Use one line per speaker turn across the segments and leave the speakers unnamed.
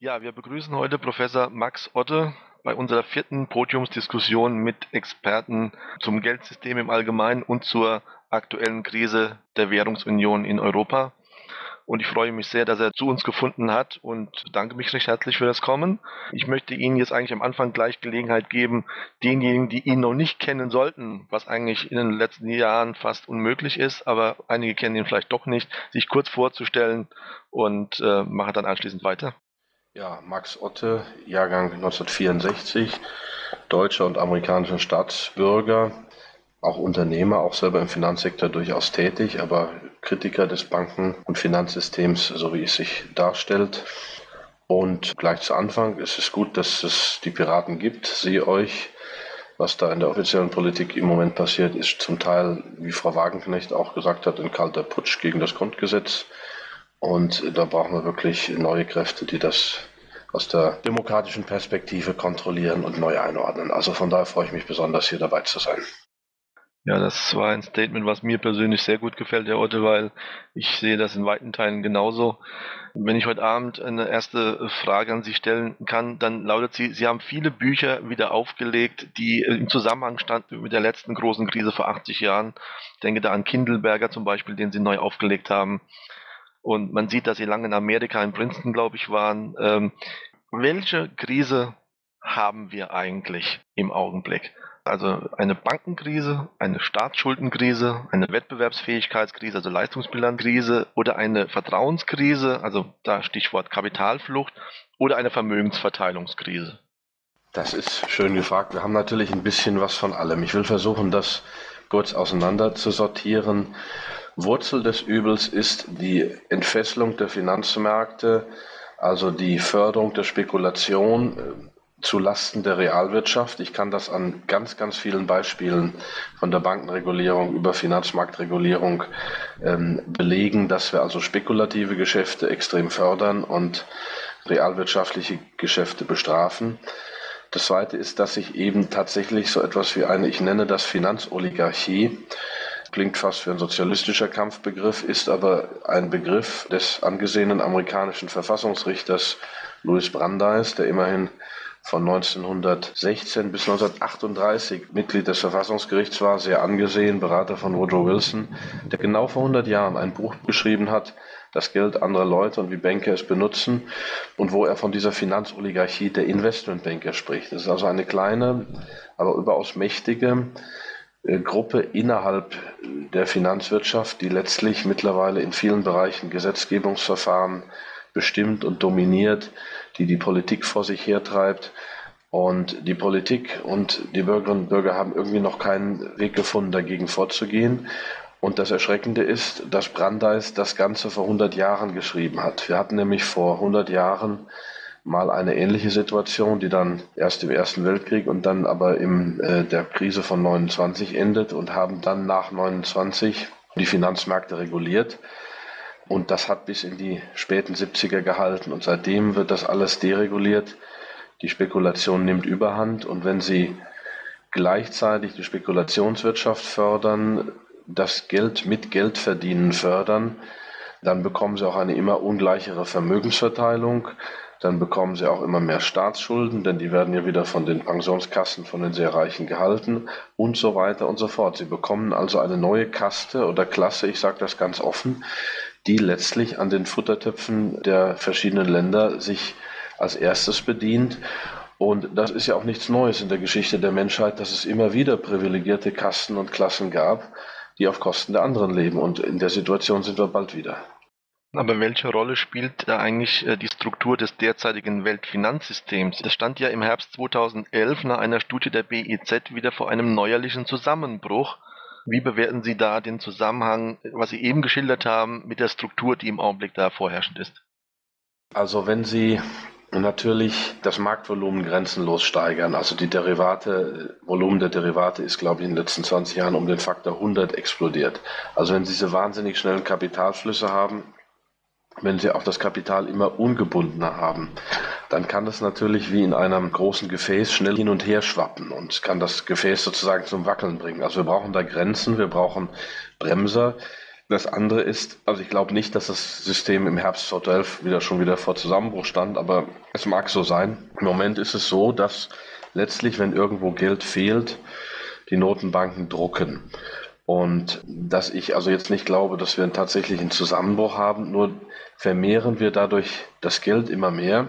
Ja, wir begrüßen heute Professor Max Otte bei unserer vierten Podiumsdiskussion mit Experten zum Geldsystem im Allgemeinen und zur aktuellen Krise der Währungsunion in Europa. Und ich freue mich sehr, dass er zu uns gefunden hat und danke mich recht herzlich für das Kommen. Ich möchte Ihnen jetzt eigentlich am Anfang gleich Gelegenheit geben, denjenigen, die ihn noch nicht kennen sollten, was eigentlich in den letzten Jahren fast unmöglich ist, aber einige kennen ihn vielleicht doch nicht, sich kurz vorzustellen und mache dann anschließend weiter.
Ja, Max Otte, Jahrgang 1964, deutscher und amerikanischer Staatsbürger, auch Unternehmer, auch selber im Finanzsektor durchaus tätig, aber Kritiker des Banken- und Finanzsystems, so wie es sich darstellt. Und gleich zu Anfang ist es gut, dass es die Piraten gibt. Sehe euch, was da in der offiziellen Politik im Moment passiert, ist zum Teil, wie Frau Wagenknecht auch gesagt hat, ein kalter Putsch gegen das Grundgesetz. Und da brauchen wir wirklich neue Kräfte, die das aus der demokratischen Perspektive kontrollieren und neu einordnen. Also von daher freue ich mich besonders, hier dabei zu sein.
Ja, das war ein Statement, was mir persönlich sehr gut gefällt, Herr Otte, weil ich sehe das in weiten Teilen genauso. Wenn ich heute Abend eine erste Frage an Sie stellen kann, dann lautet sie: Sie haben viele Bücher wieder aufgelegt, die im Zusammenhang standen mit der letzten großen Krise vor 80 Jahren. Ich denke da an Kindleberger zum Beispiel, den Sie neu aufgelegt haben. Und man sieht, dass Sie lange in Amerika, in Princeton, glaube ich, waren. Welche Krise haben wir eigentlich im Augenblick? Also eine Bankenkrise, eine Staatsschuldenkrise, eine Wettbewerbsfähigkeitskrise, also Leistungsbilanzkrise oder eine Vertrauenskrise, also da Stichwort Kapitalflucht, oder eine Vermögensverteilungskrise.
Das ist schön gefragt. Wir haben natürlich ein bisschen was von allem. Ich will versuchen, das kurz auseinander zu sortieren. Wurzel des Übels ist die Entfesselung der Finanzmärkte, also die Förderung der Spekulation zu Lasten der Realwirtschaft. Ich kann das an ganz, ganz vielen Beispielen von der Bankenregulierung über Finanzmarktregulierung belegen, dass wir also spekulative Geschäfte extrem fördern und realwirtschaftliche Geschäfte bestrafen. Das Zweite ist, dass sich eben tatsächlich so etwas wie eine, ich nenne das Finanzoligarchie, klingt fast wie ein sozialistischer Kampfbegriff, ist aber ein Begriff des angesehenen amerikanischen Verfassungsrichters Louis Brandeis, der immerhin von 1916 bis 1938 Mitglied des Verfassungsgerichts war, sehr angesehen, Berater von Woodrow Wilson, der genau vor 100 Jahren ein Buch geschrieben hat, das Geld anderer Leute und wie Banker es benutzen, und wo er von dieser Finanzoligarchie der Investmentbanker spricht. Das ist also eine kleine, aber überaus mächtige Gruppe innerhalb der Finanzwirtschaft, die letztlich mittlerweile in vielen Bereichen Gesetzgebungsverfahren bestimmt und dominiert, die die Politik vor sich hertreibt. Und die Politik und die Bürgerinnen und Bürger haben irgendwie noch keinen Weg gefunden, dagegen vorzugehen. Und das Erschreckende ist, dass Brandeis das Ganze vor 100 Jahren geschrieben hat. Wir hatten nämlich vor 100 Jahren mal eine ähnliche Situation, die dann erst im Ersten Weltkrieg und dann aber in der Krise von 29 endet, und haben dann nach 29 die Finanzmärkte reguliert. Und das hat bis in die späten 70er gehalten. Und seitdem wird das alles dereguliert. Die Spekulation nimmt Überhand. Und wenn Sie gleichzeitig die Spekulationswirtschaft fördern, das Geld mit Geldverdienen fördern, dann bekommen Sie auch eine immer ungleichere Vermögensverteilung. Dann bekommen Sie auch immer mehr Staatsschulden, denn die werden ja wieder von den Pensionskassen von den sehr Reichen gehalten und so weiter und so fort. Sie bekommen also eine neue Kaste oder Klasse, ich sage das ganz offen, die letztlich an den Futtertöpfen der verschiedenen Länder sich als erstes bedient. Und das ist ja auch nichts Neues in der Geschichte der Menschheit, dass es immer wieder privilegierte Kasten und Klassen gab, die auf Kosten der anderen leben. Und in der Situation sind wir bald wieder.
Aber welche Rolle spielt da eigentlich die Struktur des derzeitigen Weltfinanzsystems? Es stand ja im Herbst 2011 nach einer Studie der BIZ wieder vor einem neuerlichen Zusammenbruch. Wie bewerten Sie da den Zusammenhang, was Sie eben geschildert haben, mit der Struktur, die im Augenblick da vorherrschend ist?
Also wenn Sie natürlich das Marktvolumen grenzenlos steigern, also die Derivate, Volumen der Derivate ist, glaube ich, in den letzten 20 Jahren um den Faktor 100 explodiert. Also wenn Sie diese wahnsinnig schnellen Kapitalflüsse haben, wenn Sie auch das Kapital immer ungebundener haben, dann kann das natürlich wie in einem großen Gefäß schnell hin und her schwappen und kann das Gefäß sozusagen zum Wackeln bringen. Also wir brauchen da Grenzen, wir brauchen Bremser. Das andere ist, also ich glaube nicht, dass das System im Herbst 2011 schon wieder vor Zusammenbruch stand, aber es mag so sein. Im Moment ist es so, dass letztlich, wenn irgendwo Geld fehlt, die Notenbanken drucken. Und dass ich also jetzt nicht glaube, dass wir einen tatsächlichen Zusammenbruch haben, nur vermehren wir dadurch das Geld immer mehr.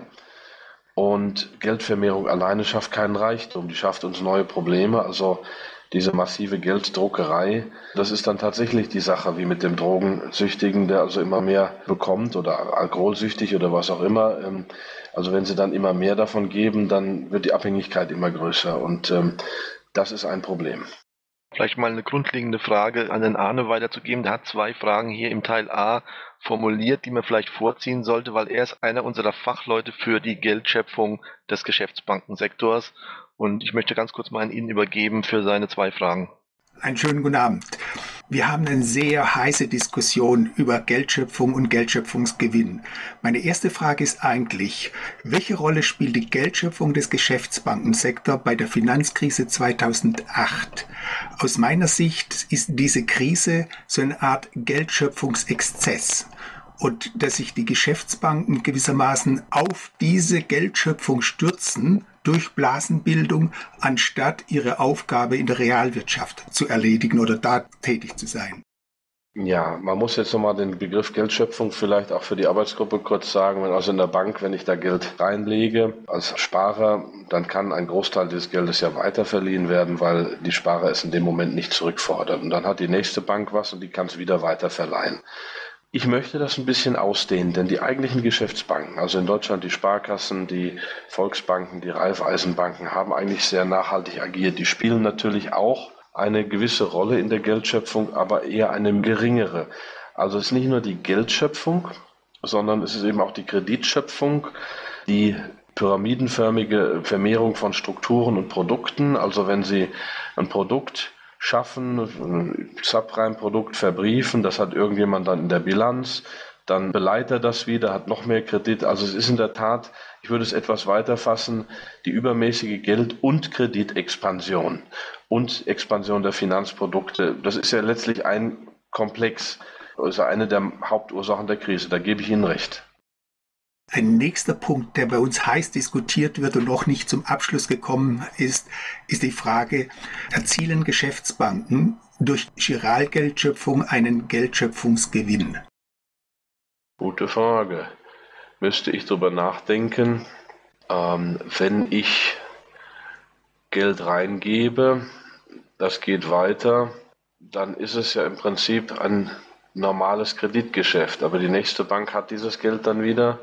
Und Geldvermehrung alleine schafft keinen Reichtum, die schafft uns neue Probleme. Also diese massive Gelddruckerei, das ist dann tatsächlich die Sache wie mit dem Drogensüchtigen, der also immer mehr bekommt oder alkoholsüchtig oder was auch immer. Also wenn sie dann immer mehr davon geben, dann wird die Abhängigkeit immer größer und das ist ein Problem.
Vielleicht mal eine grundlegende Frage an den Arne weiterzugeben. Der hat 2 Fragen hier im Teil A formuliert, die man vielleicht vorziehen sollte, weil er ist einer unserer Fachleute für die Geldschöpfung des Geschäftsbankensektors. Und ich möchte ganz kurz mal an ihn übergeben für seine 2 Fragen.
Einen schönen guten Abend. Wir haben eine sehr heiße Diskussion über Geldschöpfung und Geldschöpfungsgewinn. Meine erste Frage ist eigentlich, welche Rolle spielt die Geldschöpfung des Geschäftsbankensektors bei der Finanzkrise 2008? Aus meiner Sicht ist diese Krise so eine Art Geldschöpfungsexzess. Und dass sich die Geschäftsbanken gewissermaßen auf diese Geldschöpfung stürzen durch Blasenbildung, anstatt ihre Aufgabe in der Realwirtschaft zu erledigen oder da tätig zu sein.
Ja, man muss jetzt nochmal den Begriff Geldschöpfung vielleicht auch für die Arbeitsgruppe kurz sagen. Also in der Bank, wenn ich da Geld reinlege als Sparer, dann kann ein Großteil des Geldes ja weiterverliehen werden, weil die Sparer es in dem Moment nicht zurückfordern. Und dann hat die nächste Bank was und die kann es wieder weiterverleihen. Ich möchte das ein bisschen ausdehnen, denn die eigentlichen Geschäftsbanken, also in Deutschland die Sparkassen, die Volksbanken, die Raiffeisenbanken, haben eigentlich sehr nachhaltig agiert. Die spielen natürlich auch eine gewisse Rolle in der Geldschöpfung, aber eher eine geringere. Also es ist nicht nur die Geldschöpfung, sondern es ist eben auch die Kreditschöpfung, die pyramidenförmige Vermehrung von Strukturen und Produkten. Also wenn Sie ein Produkt schaffen, ein Subprime-Produkt verbriefen, das hat irgendjemand dann in der Bilanz, dann beleiht er das wieder, hat noch mehr Kredit. Also es ist in der Tat, ich würde es etwas weiter fassen, die übermäßige Geld- und Kreditexpansion und Expansion der Finanzprodukte. Das ist ja letztlich ein Komplex, also eine der Hauptursachen der Krise, da gebe ich Ihnen recht.
Ein nächster Punkt, der bei uns heiß diskutiert wird und noch nicht zum Abschluss gekommen ist, ist die Frage, erzielen Geschäftsbanken durch Giralgeldschöpfung einen Geldschöpfungsgewinn?
Gute Frage. Müsste ich darüber nachdenken, wenn ich Geld reingebe, das geht weiter, dann ist es ja im Prinzip ein normales Kreditgeschäft. Aber die nächste Bank hat dieses Geld dann wieder.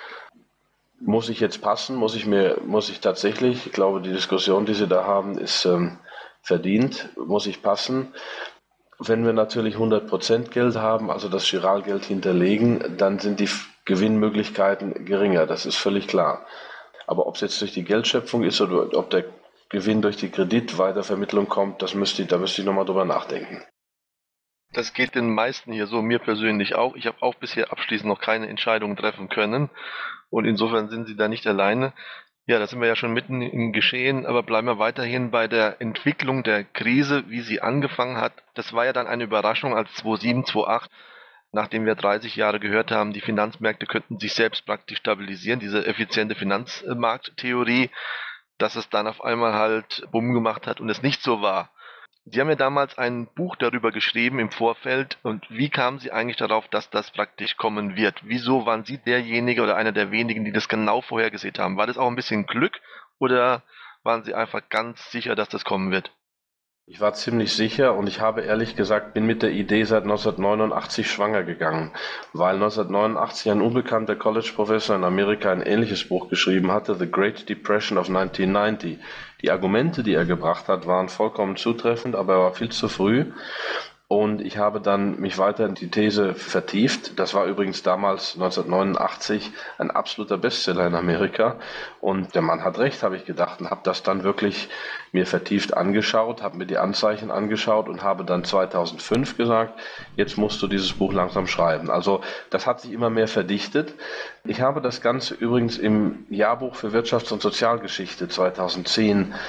Muss ich jetzt passen? Muss ich tatsächlich, ich glaube, die Diskussion, die Sie da haben, ist verdient. Muss ich passen? Wenn wir natürlich 100% Geld haben, also das Giralgeld hinterlegen, dann sind die Gewinnmöglichkeiten geringer. Das ist völlig klar. Aber ob es jetzt durch die Geldschöpfung ist oder ob der Gewinn durch die Kreditweitervermittlung kommt, da müsste ich nochmal drüber nachdenken.
Das geht den meisten hier so, mir persönlich auch. Ich habe auch bisher abschließend noch keine Entscheidung treffen können. Und insofern sind Sie da nicht alleine. Ja, da sind wir ja schon mitten im Geschehen, aber bleiben wir weiterhin bei der Entwicklung der Krise, wie sie angefangen hat. Das war ja dann eine Überraschung als 2007, 2008, nachdem wir 30 Jahre gehört haben, die Finanzmärkte könnten sich selbst praktisch stabilisieren, diese effiziente Finanzmarkttheorie, dass es dann auf einmal halt Bumm gemacht hat und es nicht so war. Sie haben ja damals ein Buch darüber geschrieben im Vorfeld. Und wie kamen Sie eigentlich darauf, dass das praktisch kommen wird? Wieso waren Sie derjenige oder einer der wenigen, die das genau vorhergesehen haben? War das auch ein bisschen Glück oder waren Sie einfach ganz sicher, dass das kommen wird?
Ich war ziemlich sicher und ich habe ehrlich gesagt, bin mit der Idee seit 1989 schwanger gegangen, weil 1989 ein unbekannter College-Professor in Amerika ein ähnliches Buch geschrieben hatte, The Great Depression of 1990. Die Argumente, die er gebracht hat, waren vollkommen zutreffend, aber er war viel zu früh. Und ich habe dann mich weiter in die These vertieft. Das war übrigens damals 1989 ein absoluter Bestseller in Amerika. Und der Mann hat recht, habe ich gedacht, und habe das dann wirklich mir vertieft angeschaut, habe mir die Anzeichen angeschaut und habe dann 2005 gesagt, jetzt musst du dieses Buch langsam schreiben. Also das hat sich immer mehr verdichtet. Ich habe das Ganze übrigens im Jahrbuch für Wirtschafts- und Sozialgeschichte 2010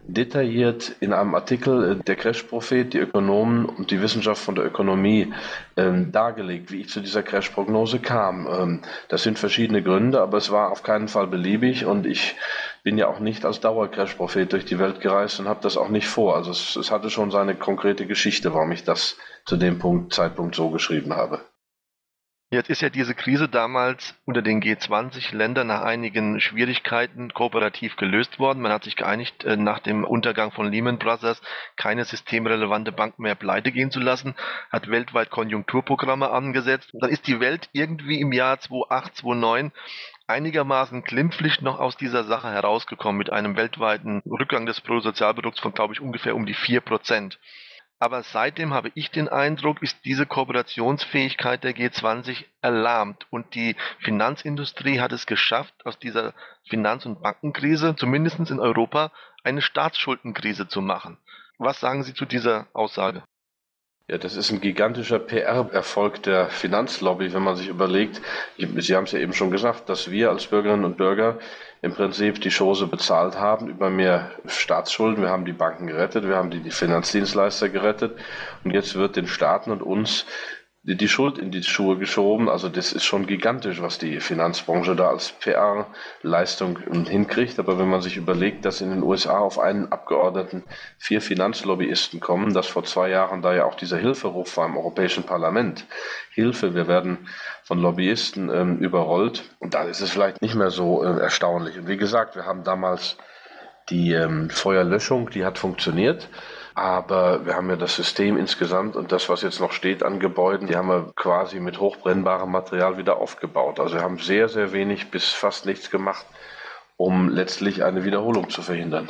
detailliert in einem Artikel der Crash-Prophet, die Ökonomen und die Wissenschaft von der Ökonomie dargelegt, wie ich zu dieser Crash-Prognose kam. Das sind verschiedene Gründe, aber es war auf keinen Fall beliebig und ich bin ja auch nicht als Dauer-Crash-Prophet durch die Welt gereist und habe das auch nicht vor. Also es hatte schon seine konkrete Geschichte, warum ich das zu dem Zeitpunkt so geschrieben habe.
Jetzt ist ja diese Krise damals unter den G20-Ländern nach einigen Schwierigkeiten kooperativ gelöst worden. Man hat sich geeinigt, nach dem Untergang von Lehman Brothers keine systemrelevante Bank mehr pleite gehen zu lassen, hat weltweit Konjunkturprogramme angesetzt. Dann ist die Welt irgendwie im Jahr 2008, 2009 einigermaßen glimpflich noch aus dieser Sache herausgekommen mit einem weltweiten Rückgang des Bruttosozialprodukts von, glaube ich, ungefähr um die 4%. Aber seitdem habe ich den Eindruck, ist diese Kooperationsfähigkeit der G20 erlahmt und die Finanzindustrie hat es geschafft, aus dieser Finanz- und Bankenkrise, zumindest in Europa, eine Staatsschuldenkrise zu machen. Was sagen Sie zu dieser Aussage?
Ja, das ist ein gigantischer PR-Erfolg der Finanzlobby, wenn man sich überlegt, Sie haben es ja eben schon gesagt, dass wir als Bürgerinnen und Bürger im Prinzip die Chose bezahlt haben über mehr Staatsschulden. Wir haben die Banken gerettet, wir haben die Finanzdienstleister gerettet und jetzt wird den Staaten und uns die Schuld in die Schuhe geschoben. Also das ist schon gigantisch, was die Finanzbranche da als PR-Leistung hinkriegt. Aber wenn man sich überlegt, dass in den USA auf einen Abgeordneten 4 Finanzlobbyisten kommen, dass vor 2 Jahren da ja auch dieser Hilferuf war im Europäischen Parlament. Hilfe, wir werden von Lobbyisten überrollt. Und da ist es vielleicht nicht mehr so erstaunlich. Und wie gesagt, wir haben damals die Feuerlöschung, die hat funktioniert. Aber wir haben ja das System insgesamt und das, was jetzt noch steht an Gebäuden, die haben wir quasi mit hochbrennbarem Material wieder aufgebaut. Also wir haben sehr, sehr wenig bis fast nichts gemacht, um letztlich eine Wiederholung zu verhindern.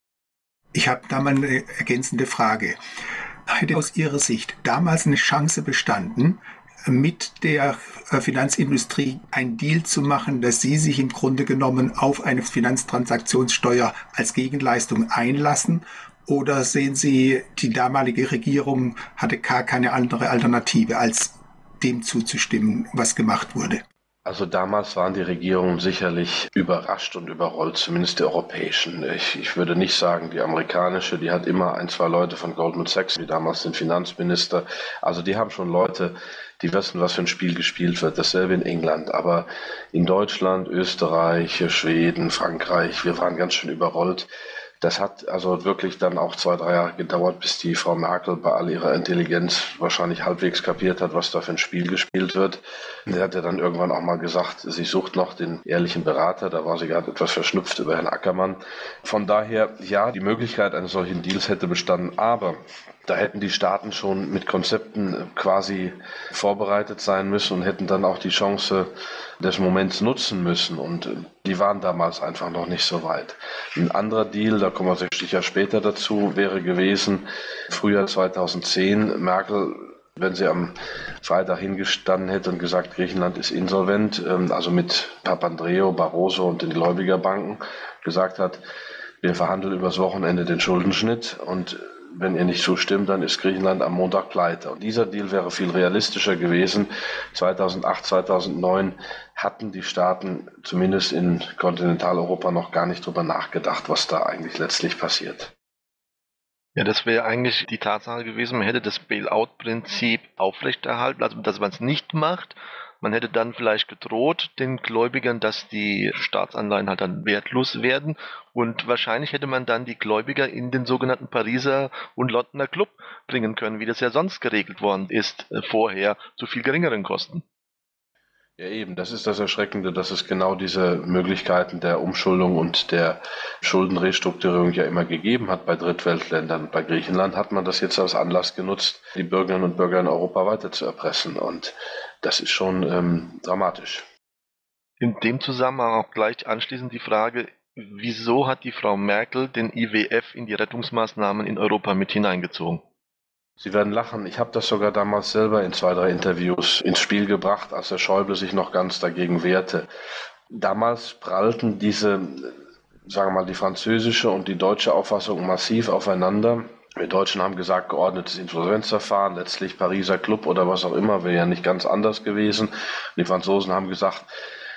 Ich habe da mal eine ergänzende Frage. Hätte aus Ihrer Sicht damals eine Chance bestanden, mit der Finanzindustrie einen Deal zu machen, dass sie sich im Grunde genommen auf eine Finanztransaktionssteuer als Gegenleistung einlassen? Oder sehen Sie, die damalige Regierung hatte gar keine andere Alternative, als dem zuzustimmen, was gemacht wurde?
Also damals waren die Regierungen sicherlich überrascht und überrollt, zumindest die europäischen. Ich würde nicht sagen, die amerikanische, die hat immer 1, 2 Leute von Goldman Sachs, wie damals den Finanzminister. Also die haben schon Leute, die wissen, was für ein Spiel gespielt wird. Dasselbe in England. Aber in Deutschland, Österreich, Schweden, Frankreich, wir waren ganz schön überrollt. Das hat also wirklich dann auch 2, 3 Jahre gedauert, bis die Frau Merkel bei all ihrer Intelligenz wahrscheinlich halbwegs kapiert hat, was da für ein Spiel gespielt wird. Sie hat ja dann irgendwann auch mal gesagt, sie sucht noch den ehrlichen Berater. Da war sie gerade etwas verschnupft über Herrn Ackermann. Von daher, ja, die Möglichkeit eines solchen Deals hätte bestanden, aber da hätten die Staaten schon mit Konzepten quasi vorbereitet sein müssen und hätten dann auch die Chance des Moments nutzen müssen. Und die waren damals einfach noch nicht so weit. Ein anderer Deal, da kommen wir sicher später dazu, wäre gewesen, Frühjahr 2010, Merkel, wenn sie am Freitag hingestanden hätte und gesagt, Griechenland ist insolvent, also mit Papandreou, Barroso und den Gläubigerbanken, gesagt hat, wir verhandeln übers Wochenende den Schuldenschnitt und wenn ihr nicht zustimmt, dann ist Griechenland am Montag pleite. Und dieser Deal wäre viel realistischer gewesen. 2008, 2009 hatten die Staaten zumindest in Kontinentaleuropa noch gar nicht drüber nachgedacht, was da eigentlich letztlich passiert.
Ja, das wäre eigentlich die Tatsache gewesen, man hätte das Bailout-Prinzip aufrechterhalten, also dass man es nicht macht. Man hätte dann vielleicht gedroht den Gläubigern, dass die Staatsanleihen halt dann wertlos werden und wahrscheinlich hätte man dann die Gläubiger in den sogenannten Pariser und Londoner Club bringen können, wie das ja sonst geregelt worden ist vorher, zu viel geringeren Kosten.
Ja, eben, das ist das Erschreckende, dass es genau diese Möglichkeiten der Umschuldung und der Schuldenrestrukturierung ja immer gegeben hat bei Drittweltländern. Bei Griechenland hat man das jetzt als Anlass genutzt, die Bürgerinnen und Bürger in Europa weiter zu erpressen. Und das ist schon dramatisch.
In dem Zusammenhang auch gleich anschließend die Frage, wieso hat die Frau Merkel den IWF in die Rettungsmaßnahmen in Europa mit hineingezogen?
Sie werden lachen. Ich habe das sogar damals selber in 2, 3 Interviews ins Spiel gebracht, als der Schäuble sich noch ganz dagegen wehrte. Damals prallten diese, sagen wir mal, die französische und die deutsche Auffassung massiv aufeinander. Wir Deutschen haben gesagt, geordnetes Insolvenzverfahren, letztlich Pariser Club oder was auch immer, wäre ja nicht ganz anders gewesen. Die Franzosen haben gesagt,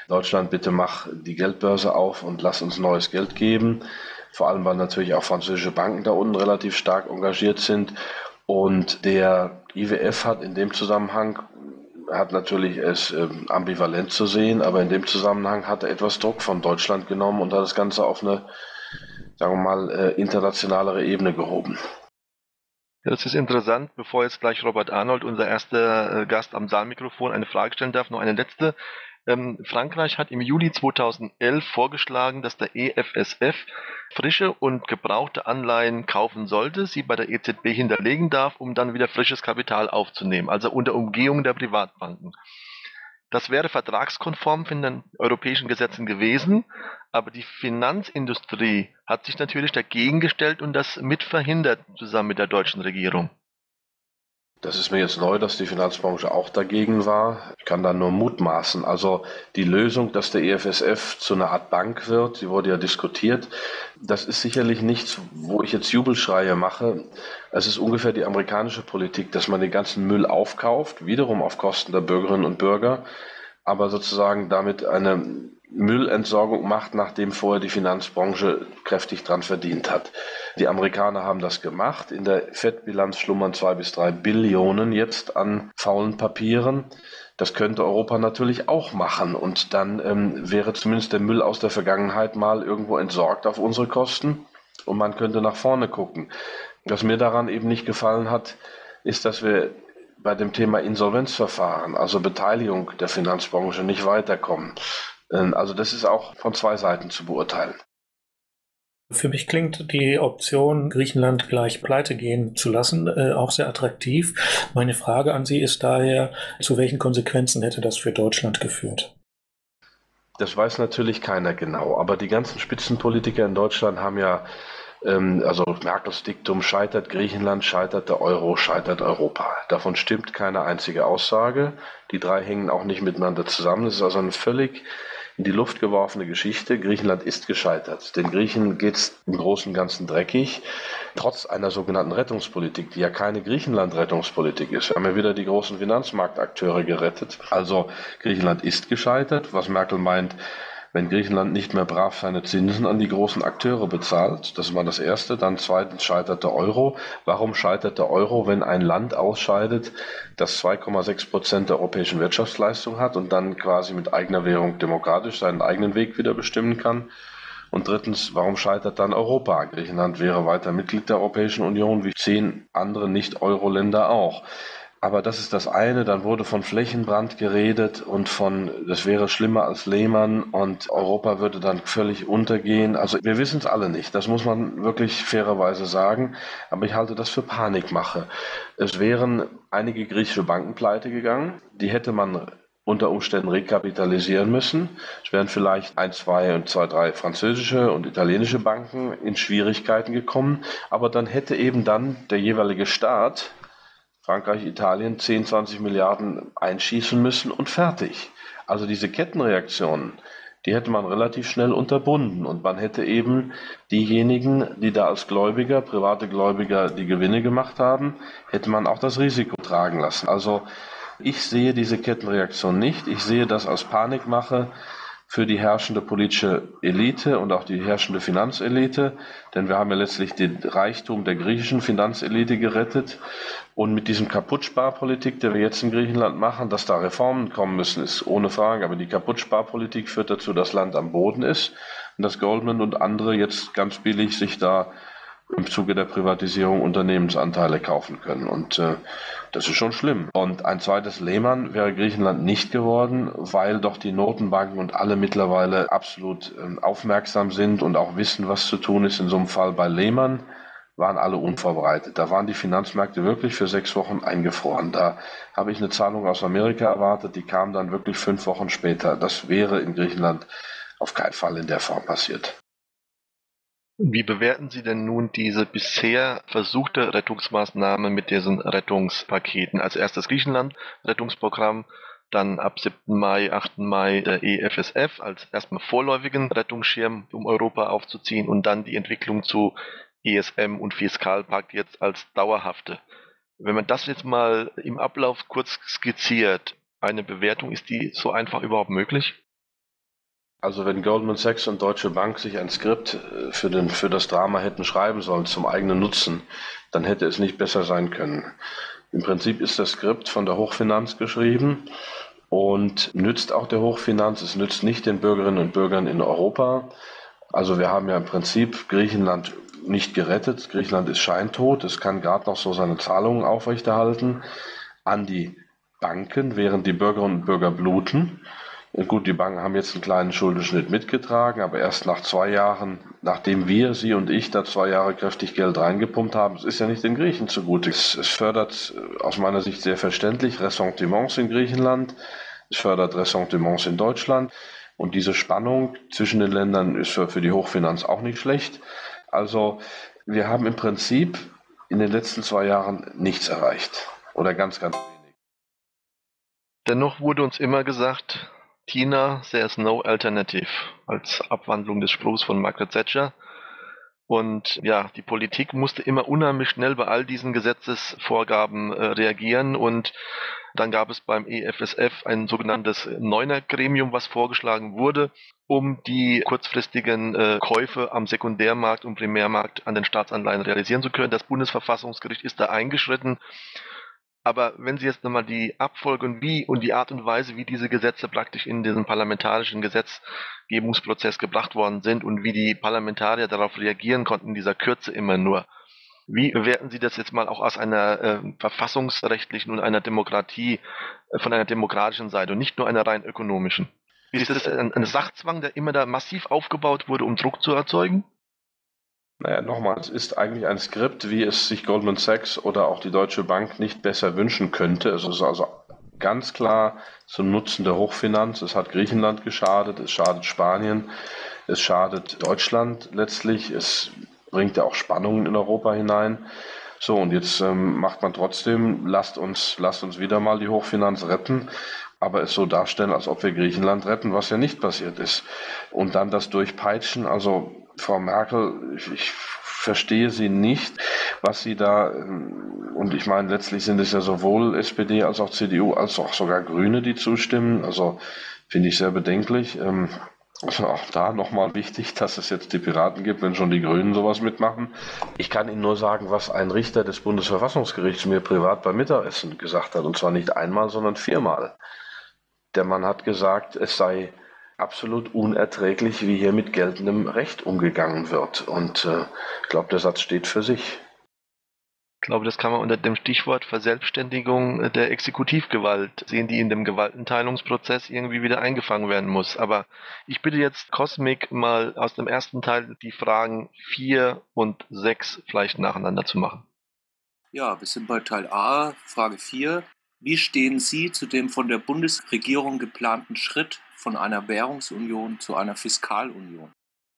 Deutschland, bitte mach die Geldbörse auf und lass uns neues Geld geben. Vor allem, weil natürlich auch französische Banken da unten relativ stark engagiert sind. Und der IWF hat in dem Zusammenhang, hat natürlich es ambivalent zu sehen, aber in dem Zusammenhang hat er etwas Druck von Deutschland genommen und hat das Ganze auf eine, sagen wir mal, internationalere Ebene gehoben.
Ja, das ist interessant. Bevor jetzt gleich Robert Arnold, unser erster Gast am Saalmikrofon, eine Frage stellen darf, noch eine letzte. Frankreich hat im Juli 2011 vorgeschlagen, dass der EFSF frische und gebrauchte Anleihen kaufen sollte, sie bei der EZB hinterlegen darf, um dann wieder frisches Kapital aufzunehmen, also unter Umgehung der Privatbanken. Das wäre vertragskonform von den europäischen Gesetzen gewesen, aber die Finanzindustrie hat sich natürlich dagegen gestellt und das mit verhindert, zusammen mit der deutschen Regierung.
Das ist mir jetzt neu, dass die Finanzbranche auch dagegen war. Ich kann da nur mutmaßen. Also die Lösung, dass der EFSF zu einer Art Bank wird, die wurde ja diskutiert, das ist sicherlich nichts, wo ich jetzt Jubelschreie mache. Es ist ungefähr die amerikanische Politik, dass man den ganzen Müll aufkauft, wiederum auf Kosten der Bürgerinnen und Bürger, aber sozusagen damit eine Müllentsorgung macht, nachdem vorher die Finanzbranche kräftig dran verdient hat. Die Amerikaner haben das gemacht. In der Fettbilanz schlummern 2 bis 3 Billionen jetzt an faulen Papieren. Das könnte Europa natürlich auch machen. Und dann wäre zumindest der Müll aus der Vergangenheit mal irgendwo entsorgt auf unsere Kosten. Und man könnte nach vorne gucken. Was mir daran eben nicht gefallen hat, ist, dass wir bei dem Thema Insolvenzverfahren, also Beteiligung der Finanzbranche, nicht weiterkommen. Also das ist auch von zwei Seiten zu beurteilen.
Für mich klingt die Option, Griechenland gleich pleite gehen zu lassen, auch sehr attraktiv. Meine Frage an Sie ist daher, zu welchen Konsequenzen hätte das für Deutschland geführt?
Das weiß natürlich keiner genau, aber die ganzen Spitzenpolitiker in Deutschland haben ja, also Merkels Diktum, scheitert Griechenland, scheitert der Euro, scheitert Europa. Davon stimmt keine einzige Aussage. Die drei hängen auch nicht miteinander zusammen. Das ist also eine völlig in die Luft geworfene Geschichte. Griechenland ist gescheitert. Den Griechen geht es im Großen und Ganzen dreckig, trotz einer sogenannten Rettungspolitik, die ja keine Griechenland-Rettungspolitik ist. Wir haben ja wieder die großen Finanzmarktakteure gerettet. Also Griechenland ist gescheitert, was Merkel meint, wenn Griechenland nicht mehr brav seine Zinsen an die großen Akteure bezahlt. Das ist mal das Erste. Dann zweitens scheitert der Euro. Warum scheitert der Euro, wenn ein Land ausscheidet, das 2,6% der europäischen Wirtschaftsleistung hat und dann quasi mit eigener Währung demokratisch seinen eigenen Weg wieder bestimmen kann? Und drittens, warum scheitert dann Europa? Griechenland wäre weiter Mitglied der Europäischen Union, wie 10 andere Nicht-Euro-Länder auch. Aber das ist das eine, dann wurde von Flächenbrand geredet und das wäre schlimmer als Lehman und Europa würde dann völlig untergehen. Also wir wissen es alle nicht, das muss man wirklich fairerweise sagen, aber ich halte das für Panikmache. Es wären einige griechische Banken pleite gegangen, die hätte man unter Umständen rekapitalisieren müssen. Es wären vielleicht 1, 2 und 2, 3 französische und italienische Banken in Schwierigkeiten gekommen, aber dann hätte eben dann der jeweilige Staat, Frankreich, Italien, 10, 20 Milliarden einschießen müssen und fertig. Also diese Kettenreaktionen, die hätte man relativ schnell unterbunden und man hätte eben diejenigen, die da als Gläubiger, private Gläubiger, die Gewinne gemacht haben, hätte man auch das Risiko tragen lassen. Also ich sehe diese Kettenreaktion nicht. Ich sehe das als Panikmache für die herrschende politische Elite und auch die herrschende Finanzelite, denn wir haben ja letztlich den Reichtum der griechischen Finanzelite gerettet und mit diesem Kaputtsparpolitik, der wir jetzt in Griechenland machen, dass da Reformen kommen müssen, ist ohne Frage, aber die Kaputtsparpolitik führt dazu, dass das Land am Boden ist und dass Goldman und andere jetzt ganz billig sich da im Zuge der Privatisierung Unternehmensanteile kaufen können. Und das ist schon schlimm. Und ein zweites Lehman wäre Griechenland nicht geworden, weil doch die Notenbanken und alle mittlerweile absolut aufmerksam sind und auch wissen, was zu tun ist. In so einem Fall bei Lehman waren alle unvorbereitet. Da waren die Finanzmärkte wirklich für 6 Wochen eingefroren. Da habe ich eine Zahlung aus Amerika erwartet, die kam dann wirklich 5 Wochen später. Das wäre in Griechenland auf keinen Fall in der Form passiert.
Wie bewerten Sie denn nun diese bisher versuchte Rettungsmaßnahme mit diesen Rettungspaketen? Als erstes Griechenland-Rettungsprogramm, dann ab 7. Mai, 8. Mai der EFSF als erstmal vorläufigen Rettungsschirm, um Europa aufzuziehen und dann die Entwicklung zu ESM und Fiskalpakt jetzt als dauerhafte. Wenn man das jetzt mal im Ablauf kurz skizziert, eine Bewertung, ist die so einfach überhaupt möglich?
Also wenn Goldman Sachs und Deutsche Bank sich ein Skript für das Drama hätten schreiben sollen zum eigenen Nutzen, dann hätte es nicht besser sein können. Im Prinzip ist das Skript von der Hochfinanz geschrieben und nützt auch der Hochfinanz. Es nützt nicht den Bürgerinnen und Bürgern in Europa. Also wir haben ja im Prinzip Griechenland nicht gerettet. Griechenland ist scheintot. Es kann gerade noch so seine Zahlungen aufrechterhalten an die Banken, während die Bürgerinnen und Bürger bluten. Gut, die Banken haben jetzt einen kleinen Schuldenschnitt mitgetragen, aber erst nach 2 Jahren, nachdem Sie und ich, da 2 Jahre kräftig Geld reingepumpt haben. Es ist ja nicht den Griechen zugute. Es fördert aus meiner Sicht sehr verständlich Ressentiments in Griechenland. Es fördert Ressentiments in Deutschland. Und diese Spannung zwischen den Ländern ist für die Hochfinanz auch nicht schlecht. Also wir haben im Prinzip in den letzten 2 Jahren nichts erreicht. Oder ganz, ganz wenig.
Dennoch wurde uns immer gesagt, Tina, there's no alternative, als Abwandlung des Spruchs von Margaret Thatcher. Und ja, die Politik musste immer unheimlich schnell bei all diesen Gesetzesvorgaben reagieren. Und dann gab es beim EFSF ein sogenanntes Neuner-Gremium, was vorgeschlagen wurde, um die kurzfristigen Käufe am Sekundärmarkt und Primärmarkt an den Staatsanleihen realisieren zu können. Das Bundesverfassungsgericht ist da eingeschritten. Aber wenn Sie jetzt nochmal die Abfolge und die Art und Weise, wie diese Gesetze praktisch in diesen parlamentarischen Gesetzgebungsprozess gebracht worden sind und wie die Parlamentarier darauf reagieren konnten, in dieser Kürze immer nur, wie bewerten Sie das jetzt mal auch aus einer verfassungsrechtlichen und einer Demokratie, von einer demokratischen Seite und nicht nur einer rein ökonomischen? Ist das ein Sachzwang, der immer da massiv aufgebaut wurde, um Druck zu erzeugen?
Naja, nochmal, es ist eigentlich ein Skript, wie es sich Goldman Sachs oder auch die Deutsche Bank nicht besser wünschen könnte. Es ist also ganz klar zum Nutzen der Hochfinanz. Es hat Griechenland geschadet, es schadet Spanien, es schadet Deutschland letztlich. Es bringt ja auch Spannungen in Europa hinein. So, und jetzt macht man trotzdem, lasst uns wieder mal die Hochfinanz retten, aber es so darstellen, als ob wir Griechenland retten, was ja nicht passiert ist. Und dann das Durchpeitschen, also Frau Merkel, ich verstehe Sie nicht, was Sie da, und ich meine, letztlich sind es ja sowohl SPD als auch CDU, als auch sogar Grüne, die zustimmen, also finde ich sehr bedenklich. Also auch da nochmal wichtig, dass es jetzt die Piraten gibt, wenn schon die Grünen sowas mitmachen. Ich kann Ihnen nur sagen, was ein Richter des Bundesverfassungsgerichts mir privat beim Mittagessen gesagt hat, und zwar nicht einmal, sondern 4-mal. Der Mann hat gesagt, es sei absolut unerträglich, wie hier mit geltendem Recht umgegangen wird. Und ich glaube, der Satz steht für sich.
Ich glaube, das kann man unter dem Stichwort Verselbstständigung der Exekutivgewalt sehen, die in dem Gewaltenteilungsprozess irgendwie wieder eingefangen werden muss. Aber ich bitte jetzt Cosmic mal aus dem ersten Teil die Fragen 4 und 6 vielleicht nacheinander zu machen.
Ja, wir sind bei Teil A, Frage 4. Wie stehen Sie zu dem von der Bundesregierung geplanten Schritt von einer Währungsunion zu einer Fiskalunion?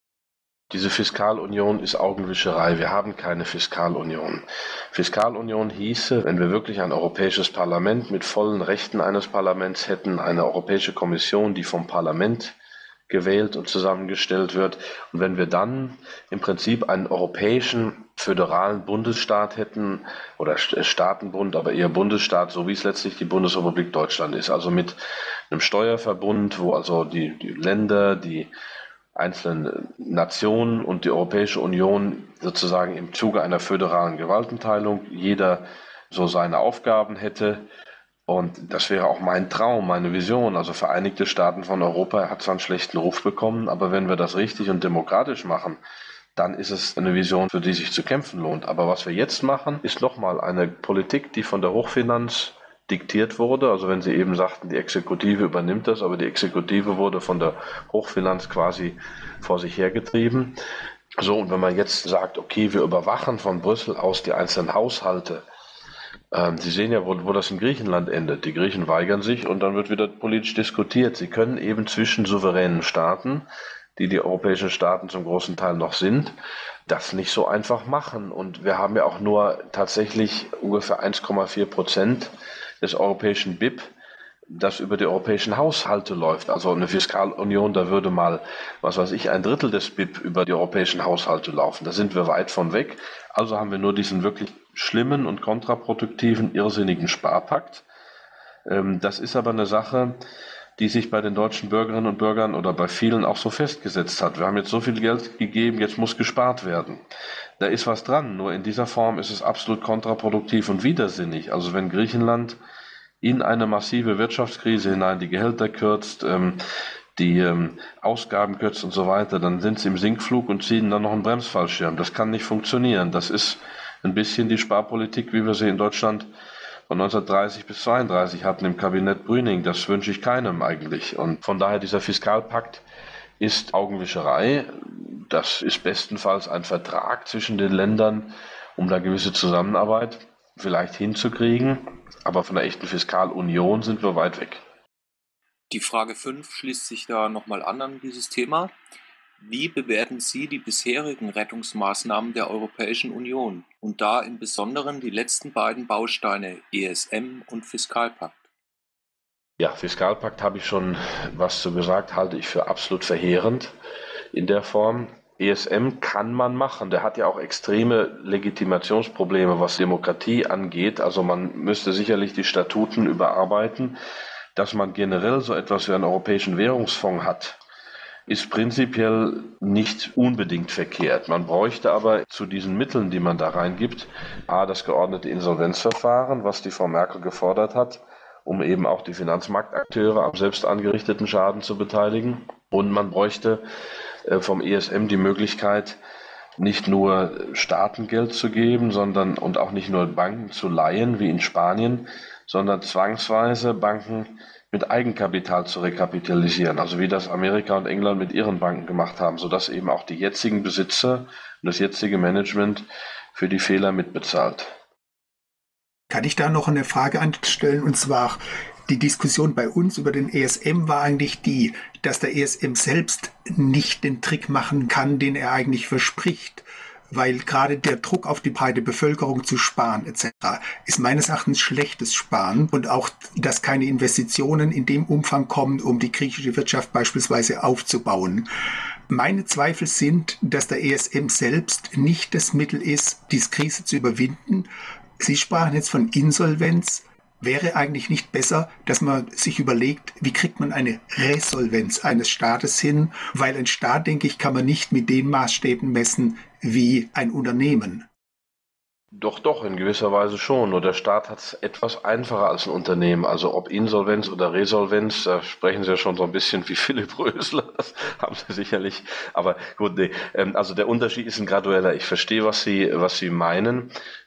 Diese Fiskalunion ist Augenwischerei. Wir haben keine Fiskalunion. Fiskalunion hieße, wenn wir wirklich ein europäisches Parlament mit vollen Rechten eines Parlaments hätten, eine Europäische Kommission, die vom Parlament gewählt und zusammengestellt wird. Und wenn wir dann im Prinzip einen europäischen föderalen Bundesstaat hätten, oder Staatenbund, aber eher Bundesstaat, so wie es letztlich die Bundesrepublik Deutschland ist. Also mit einem Steuerverbund, wo also die Länder, die einzelnen Nationen und die Europäische Union sozusagen im Zuge einer föderalen Gewaltenteilung jeder so seine Aufgaben hätte. Und das wäre auch mein Traum, meine Vision. Also Vereinigte Staaten von Europa hat zwar einen schlechten Ruf bekommen, aber wenn wir das richtig und demokratisch machen, dann ist es eine Vision, für die sich zu kämpfen lohnt. Aber was wir jetzt machen, ist nochmal eine Politik, die von der Hochfinanz diktiert wurde. Also wenn Sie eben sagten, die Exekutive übernimmt das, aber die Exekutive wurde von der Hochfinanz quasi vor sich hergetrieben. So, und wenn man jetzt sagt, okay, wir überwachen von Brüssel aus die einzelnen Haushalte, Sie sehen ja, wo das in Griechenland endet. Die Griechen weigern sich und dann wird wieder politisch diskutiert. Sie können eben zwischen souveränen Staaten, die europäischen Staaten zum großen Teil noch sind, das nicht so einfach machen. Und wir haben ja auch nur tatsächlich ungefähr 1,4% des europäischen BIP, das über die europäischen Haushalte läuft. Also eine Fiskalunion, da würde mal, was weiß ich, 1/3 des BIP über die europäischen Haushalte laufen. Da sind wir weit von weg. Also haben wir nur diesen wirklich schlimmen und kontraproduktiven, irrsinnigen Sparpakt. Das ist aber eine Sache, die sich bei den deutschen Bürgerinnen und Bürgern oder bei vielen auch so festgesetzt hat. Wir haben jetzt so viel Geld gegeben, jetzt muss gespart werden. Da ist was dran, nur in dieser Form ist es absolut kontraproduktiv und widersinnig. Also wenn Griechenland in eine massive Wirtschaftskrise hinein die Gehälter kürzt, die Ausgaben kürzt und so weiter, dann sind sie im Sinkflug und ziehen dann noch einen Bremsfallschirm. Das kann nicht funktionieren. Das ist ein bisschen die Sparpolitik, wie wir sie in Deutschland von 1930 bis 1932 hatten im Kabinett Brüning. Das wünsche ich keinem eigentlich. Und von daher dieser Fiskalpakt ist Augenwischerei. Das ist bestenfalls ein Vertrag zwischen den Ländern, um da gewisse Zusammenarbeit vielleicht hinzukriegen. Aber von der echten Fiskalunion sind wir weit weg.
Die Frage 5 schließt sich da nochmal an dieses Thema. Wie bewerten Sie die bisherigen Rettungsmaßnahmen der Europäischen Union und da im Besonderen die letzten beiden Bausteine ESM und Fiskalpakt?
Ja, Fiskalpakt habe ich schon was zu gesagt, halte ich für absolut verheerend in der Form. ESM kann man machen, der hat ja auch extreme Legitimationsprobleme, was Demokratie angeht. Also man müsste sicherlich die Statuten überarbeiten. Dass man generell so etwas wie einen europäischen Währungsfonds hat, ist prinzipiell nicht unbedingt verkehrt. Man bräuchte aber zu diesen Mitteln, die man da reingibt, das geordnete Insolvenzverfahren, was die Frau Merkel gefordert hat, um eben auch die Finanzmarktakteure am selbst angerichteten Schaden zu beteiligen. Und man bräuchte vom ESM die Möglichkeit, nicht nur Staatengeld zu geben, sondern und auch nicht nur Banken zu leihen, wie in Spanien, sondern zwangsweise Banken mit Eigenkapital zu rekapitalisieren, also wie das Amerika und England mit ihren Banken gemacht haben, sodass eben auch die jetzigen Besitzer und das jetzige Management für die Fehler mitbezahlt.
Kann ich da noch eine Frage anstellen? Und zwar, die Diskussion bei uns über den ESM war eigentlich die, dass der ESM selbst nicht den Trick machen kann, den er eigentlich verspricht. Weil gerade der Druck auf die breite Bevölkerung zu sparen etc. ist meines Erachtens schlechtes Sparen und auch, dass keine Investitionen in dem Umfang kommen, um die griechische Wirtschaft beispielsweise aufzubauen. Meine Zweifel sind, dass der ESM selbst nicht das Mittel ist, diese Krise zu überwinden. Sie sprachen jetzt von Insolvenz. Wäre eigentlich nicht besser, dass man sich überlegt, wie kriegt man eine Resolvenz eines Staates hin? Weil ein Staat, denke ich, kann man nicht mit den Maßstäben messen wie ein Unternehmen.
Doch, in gewisser Weise schon. Nur der Staat hat es etwas einfacher als ein Unternehmen. Also ob Insolvenz oder Resolvenz, da sprechen Sie ja schon so ein bisschen wie Philipp Rösler. Das haben Sie sicherlich. Aber gut, nee. Also der Unterschied ist ein gradueller. Ich verstehe, was Sie meinen.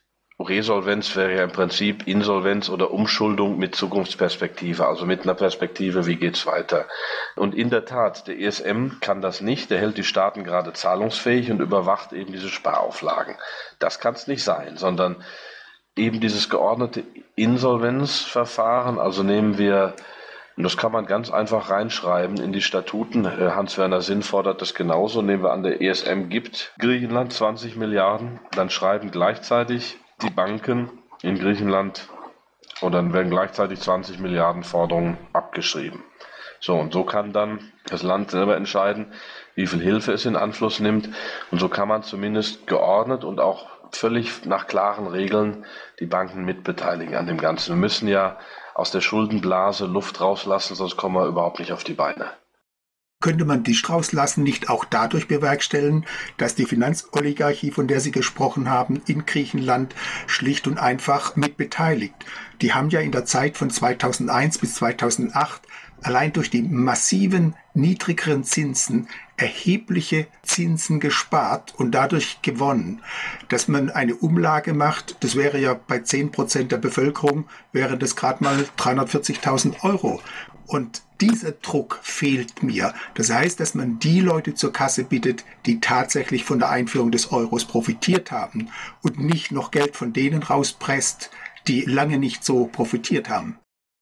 Resolvenz wäre ja im Prinzip Insolvenz oder Umschuldung mit Zukunftsperspektive, also mit einer Perspektive, wie geht's weiter. Und in der Tat, der ESM kann das nicht, der hält die Staaten gerade zahlungsfähig und überwacht eben diese Sparauflagen. Das kann es nicht sein, sondern eben dieses geordnete Insolvenzverfahren, also nehmen wir, und das kann man ganz einfach reinschreiben in die Statuten, Hans-Werner Sinn fordert das genauso, nehmen wir an, der ESM gibt Griechenland 20 Milliarden, dann schreiben gleichzeitig die Banken in Griechenland und dann werden gleichzeitig 20 Milliarden Forderungen abgeschrieben. So, und so kann dann das Land selber entscheiden, wie viel Hilfe es in Anschluss nimmt. Und so kann man zumindest geordnet und auch völlig nach klaren Regeln die Banken mitbeteiligen an dem Ganzen. Wir müssen ja aus der Schuldenblase Luft rauslassen, sonst kommen wir überhaupt nicht auf die Beine.
Könnte man die rauslassen nicht auch dadurch bewerkstelligen, dass die Finanzoligarchie, von der Sie gesprochen haben, in Griechenland schlicht und einfach mit beteiligt? Die haben ja in der Zeit von 2001 bis 2008 allein durch die massiven niedrigeren Zinsen erhebliche Zinsen gespart und dadurch gewonnen. Dass man eine Umlage macht, das wäre ja bei 10% der Bevölkerung, wäre das gerade mal 340.000 Euro. Und dieser Druck fehlt mir. Das heißt, dass man die Leute zur Kasse bittet, die tatsächlich von der Einführung des Euros profitiert haben und nicht noch Geld von denen rauspresst, die lange nicht so profitiert haben.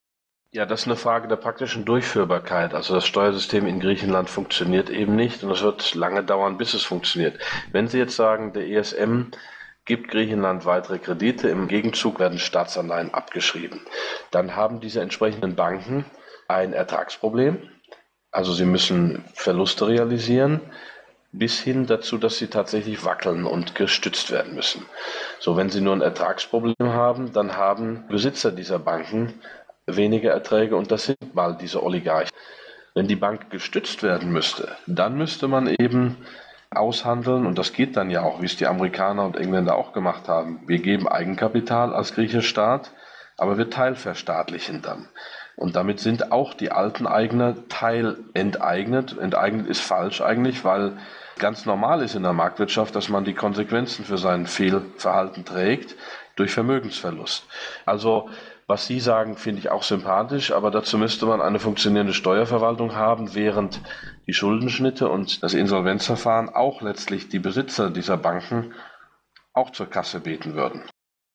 Ja, das ist eine Frage der praktischen Durchführbarkeit. Also das Steuersystem in Griechenland funktioniert eben nicht und es wird lange dauern, bis es funktioniert. Wenn Sie jetzt sagen, der ESM gibt Griechenland weitere Kredite, im Gegenzug werden Staatsanleihen abgeschrieben, dann haben diese entsprechenden Banken ein Ertragsproblem. Also sie müssen Verluste realisieren, bis hin dazu, dass sie tatsächlich wackeln und gestützt werden müssen. So, wenn sie nur ein Ertragsproblem haben, dann haben Besitzer dieser Banken weniger Erträge und das sind mal diese Oligarchen. Wenn die Bank gestützt werden müsste, dann müsste man eben aushandeln, und das geht dann ja auch, wie es die Amerikaner und Engländer auch gemacht haben. Wir geben Eigenkapital als griechischer Staat, aber wir teilverstaatlichen dann. Und damit sind auch die alten Eigner teilenteignet. Enteignet ist falsch eigentlich, weil ganz normal ist in der Marktwirtschaft, dass man die Konsequenzen für sein Fehlverhalten trägt durch Vermögensverlust. Also was Sie sagen, finde ich auch sympathisch, aber dazu müsste man eine funktionierende Steuerverwaltung haben, während die Schuldenschnitte und das Insolvenzverfahren auch letztlich die Besitzer dieser Banken auch zur Kasse beten würden.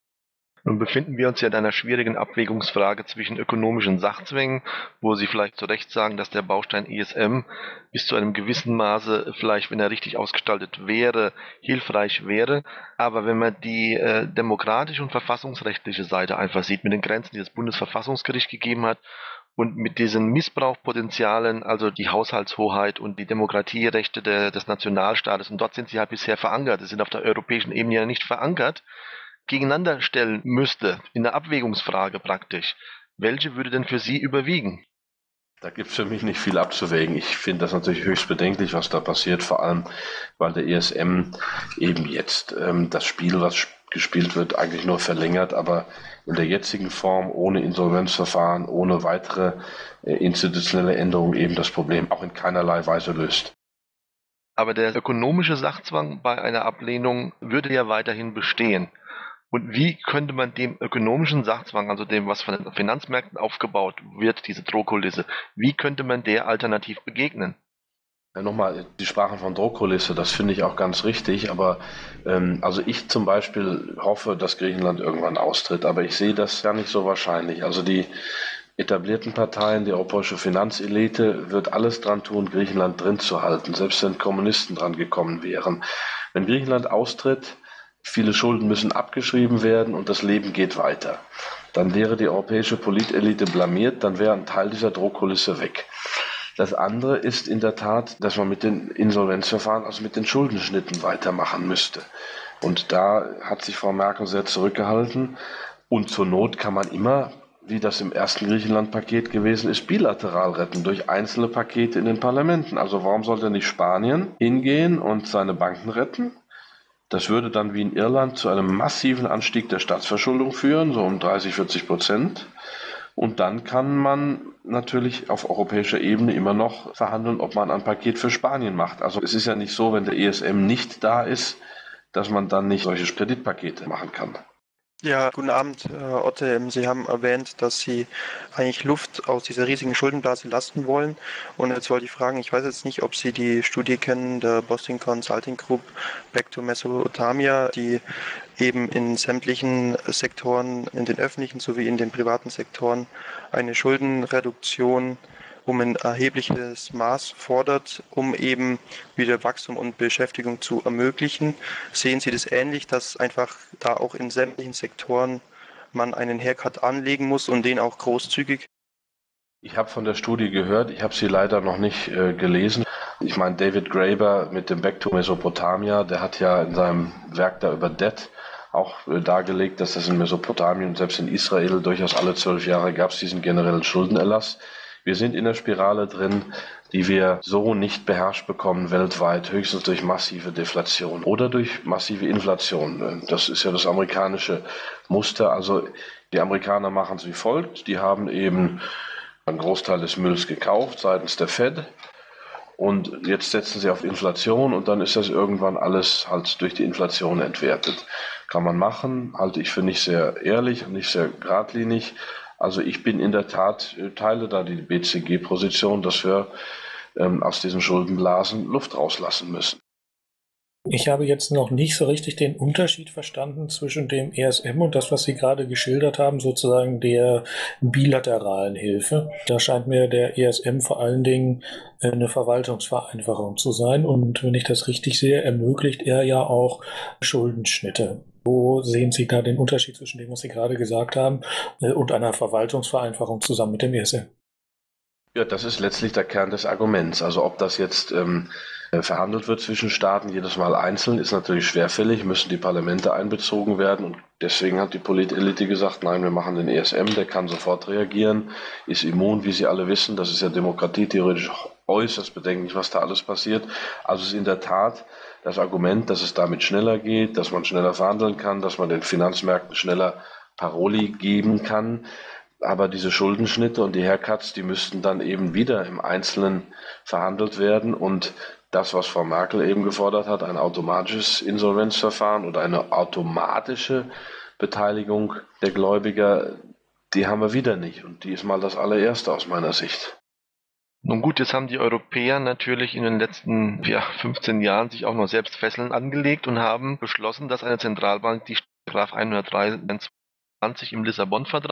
Nun befinden wir uns ja in einer schwierigen Abwägungsfrage zwischen ökonomischen Sachzwängen, wo Sie vielleicht zu Recht sagen, dass der Baustein ESM bis zu einem gewissen Maße vielleicht, wenn er richtig ausgestaltet wäre, hilfreich wäre. Aber wenn man die demokratische und verfassungsrechtliche Seite einfach sieht, mit den Grenzen, die das Bundesverfassungsgericht gegeben hat, und mit diesen Missbrauchpotenzialen, also die Haushaltshoheit und die Demokratierechte des Nationalstaates, und dort sind sie halt bisher verankert, sie sind auf der europäischen Ebene ja nicht verankert, gegeneinander stellen müsste, in der Abwägungsfrage praktisch, welche würde denn für Sie überwiegen?
Da gibt es für mich nicht viel abzuwägen. Ich finde das natürlich höchst bedenklich, was da passiert, vor allem, weil der ESM eben jetzt das Spiel, was gespielt wird, eigentlich nur verlängert, aber in der jetzigen Form, ohne Insolvenzverfahren, ohne weitere institutionelle Änderungen eben das Problem auch in keinerlei Weise löst.
Aber der ökonomische Sachzwang bei einer Ablehnung würde ja weiterhin bestehen. Und wie könnte man dem ökonomischen Sachzwang, also dem, was von den Finanzmärkten aufgebaut wird, diese Drohkulisse, wie könnte man der alternativ begegnen?
Ja, nochmal, Sie sprachen von Drohkulisse, das finde ich auch ganz richtig, aber also ich zum Beispiel hoffe, dass Griechenland irgendwann austritt, aber ich sehe das gar nicht so wahrscheinlich. Also die etablierten Parteien, die europäische Finanzelite wird alles dran tun, Griechenland drin zu halten, selbst wenn Kommunisten dran gekommen wären. Wenn Griechenland austritt, viele Schulden müssen abgeschrieben werden und das Leben geht weiter. Dann wäre die europäische Politelite blamiert, dann wäre ein Teil dieser Drohkulisse weg. Das andere ist in der Tat, dass man mit den Insolvenzverfahren, also mit den Schuldenschnitten weitermachen müsste. Und da hat sich Frau Merkel sehr zurückgehalten. Und zur Not kann man immer, wie das im ersten Griechenland-Paket gewesen ist, bilateral retten, durch einzelne Pakete in den Parlamenten. Also warum sollte nicht Spanien hingehen und seine Banken retten? Das würde dann wie in Irland zu einem massiven Anstieg der Staatsverschuldung führen, so um 30-40%. Und dann kann man natürlich auf europäischer Ebene immer noch verhandeln, ob man ein Paket für Spanien macht. Also es ist ja nicht so, wenn der ESM nicht da ist, dass man dann nicht solche Kreditpakete machen kann.
Ja, guten Abend, Herr Otte. Sie haben erwähnt, dass Sie eigentlich Luft aus dieser riesigen Schuldenblase lassen wollen. Und jetzt wollte ich fragen, ich weiß jetzt nicht, ob Sie die Studie kennen, der Boston Consulting Group Back to Mesopotamia, die eben in sämtlichen Sektoren, in den öffentlichen sowie in den privaten Sektoren, eine Schuldenreduktion um ein erhebliches Maß fordert, um eben wieder Wachstum und Beschäftigung zu ermöglichen. Sehen Sie das ähnlich, dass einfach da auch in sämtlichen Sektoren man einen Haircut anlegen muss und den auch großzügig?
Ich habe von der Studie gehört, ich habe sie leider noch nicht gelesen. Ich meine, David Graeber mit dem Back to Mesopotamia, der hat ja in seinem Werk da über Debt auch dargelegt, dass das in Mesopotamien und selbst in Israel durchaus alle 12 Jahre gab es diesen generellen Schuldenerlass. Wir sind in der Spirale drin, die wir so nicht beherrscht bekommen weltweit, höchstens durch massive Deflation oder durch massive Inflation. Das ist ja das amerikanische Muster. Also die Amerikaner machen es wie folgt. Die haben eben einen Großteil des Mülls gekauft seitens der Fed und jetzt setzen sie auf Inflation und dann ist das irgendwann alles halt durch die Inflation entwertet. Kann man machen, halte ich für nicht sehr ehrlich und nicht sehr geradlinig. Also ich bin in der Tat, teile da die BCG-Position, dass wir aus diesen Schuldenblasen Luft rauslassen müssen.
Ich habe jetzt noch nicht so richtig den Unterschied verstanden zwischen dem ESM und das, was Sie gerade geschildert haben, sozusagen der bilateralen Hilfe. Da scheint mir der ESM vor allen Dingen eine Verwaltungsvereinfachung zu sein. Und wenn ich das richtig sehe, ermöglicht er ja auch Schuldenschnitte. Wo sehen Sie da den Unterschied zwischen dem, was Sie gerade gesagt haben, und einer Verwaltungsvereinfachung zusammen mit dem ESM?
Ja, das ist letztlich der Kern des Arguments. Also ob das jetzt verhandelt wird zwischen Staaten, jedes Mal einzeln, ist natürlich schwerfällig, müssen die Parlamente einbezogen werden und Deswegen hat die Politelite gesagt, nein, wir machen den ESM, der kann sofort reagieren, ist immun, wie Sie alle wissen. Das ist ja Demokratie theoretisch äußerst bedenklich, was da alles passiert. Also es ist in der Tat das Argument, dass es damit schneller geht, dass man schneller verhandeln kann, dass man den Finanzmärkten schneller Paroli geben kann. Aber diese Schuldenschnitte und die Haircuts, die müssten dann eben wieder im Einzelnen verhandelt werden. Und das, was Frau Merkel eben gefordert hat, ein automatisches Insolvenzverfahren oder eine automatische Beteiligung der Gläubiger, die haben wir wieder nicht. Und die ist mal das allererste aus meiner Sicht.
Nun gut, jetzt haben die Europäer natürlich in den letzten 15 Jahren sich auch noch selbst Fesseln angelegt und haben beschlossen, dass eine Zentralbank die Paragraph 123 im Lissabon-Vertrag,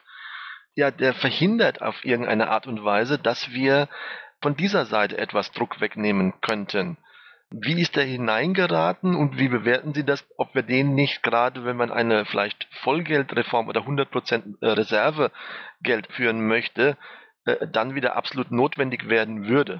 der verhindert auf irgendeine Art und Weise, dass wir von dieser Seite etwas Druck wegnehmen könnten. Wie ist der hineingeraten und wie bewerten Sie das, ob wir den nicht, gerade wenn man eine vielleicht Vollgeldreform oder 100% Reservegeld führen möchte, dann wieder absolut notwendig werden würde?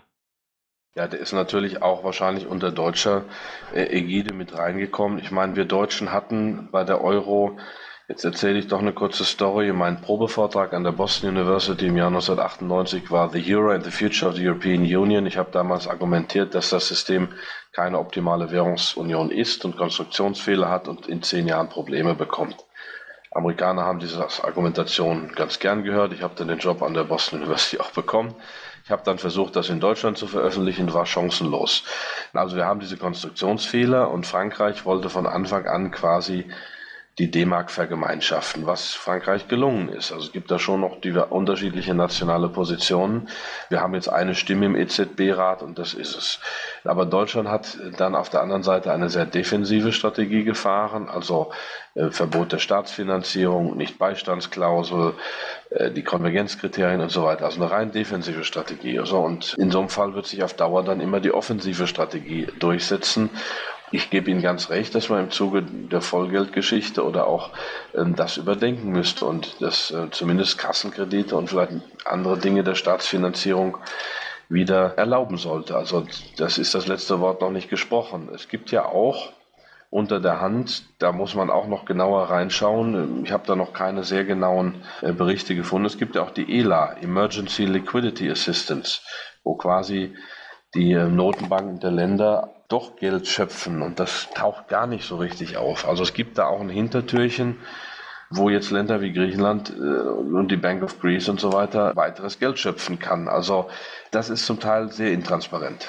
Ja, der ist natürlich auch wahrscheinlich unter deutscher Ägide mit reingekommen. Ich meine, wir Deutschen hatten bei der Euro, jetzt erzähle ich doch eine kurze Story, mein Probevortrag an der Boston University im Jahr 1998 war The Euro and the Future of the European Union. Ich habe damals argumentiert, dass das System keine optimale Währungsunion ist und Konstruktionsfehler hat und in 10 Jahren Probleme bekommt. Amerikaner haben diese Argumentation ganz gern gehört. Ich habe dann den Job an der Boston University auch bekommen. Ich habe dann versucht, das in Deutschland zu veröffentlichen, war chancenlos. Also wir haben diese Konstruktionsfehler und Frankreich wollte von Anfang an quasi die D-Mark vergemeinschaften, was Frankreich gelungen ist. Also es gibt da schon noch unterschiedliche nationale Positionen. Wir haben jetzt eine Stimme im EZB-Rat und das ist es. Aber Deutschland hat dann auf der anderen Seite eine sehr defensive Strategie gefahren, also Verbot der Staatsfinanzierung, Nicht-Beistandsklausel, die Konvergenzkriterien und so weiter. Also eine rein defensive Strategie. Also, und in so einem Fall wird sich auf Dauer dann immer die offensive Strategie durchsetzen. Ich gebe Ihnen ganz recht, dass man im Zuge der Vollgeldgeschichte oder auch das überdenken müsste und dass zumindest Kassenkredite und vielleicht andere Dinge der Staatsfinanzierung wieder erlauben sollte. Also das ist das letzte Wort noch nicht gesprochen. Es gibt ja auch unter der Hand, da muss man auch noch genauer reinschauen. Ich habe da noch keine sehr genauen Berichte gefunden. Es gibt ja auch die ELA, Emergency Liquidity Assistance, wo quasi die Notenbanken der Länder doch Geld schöpfen und das taucht gar nicht so richtig auf. Also es gibt da auch ein Hintertürchen, wo jetzt Länder wie Griechenland und die Bank of Greece und so weiter weiteres Geld schöpfen kann. Also das ist zum Teil sehr intransparent.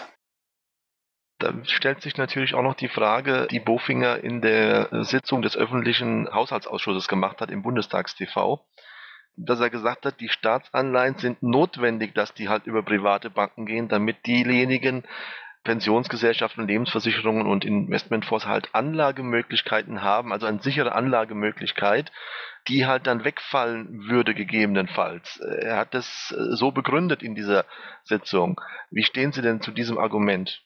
Da stellt sich natürlich auch noch die Frage, die Bofinger in der Sitzung des öffentlichen Haushaltsausschusses gemacht hat im Bundestagstv, dass er gesagt hat, die Staatsanleihen sind notwendig, dass die halt über private Banken gehen, damit diejenigen Pensionsgesellschaften, Lebensversicherungen und Investmentfonds halt Anlagemöglichkeiten haben, also eine sichere Anlagemöglichkeit, die halt dann wegfallen würde gegebenenfalls. Er hat das so begründet in dieser Sitzung. Wie stehen Sie denn zu diesem Argument?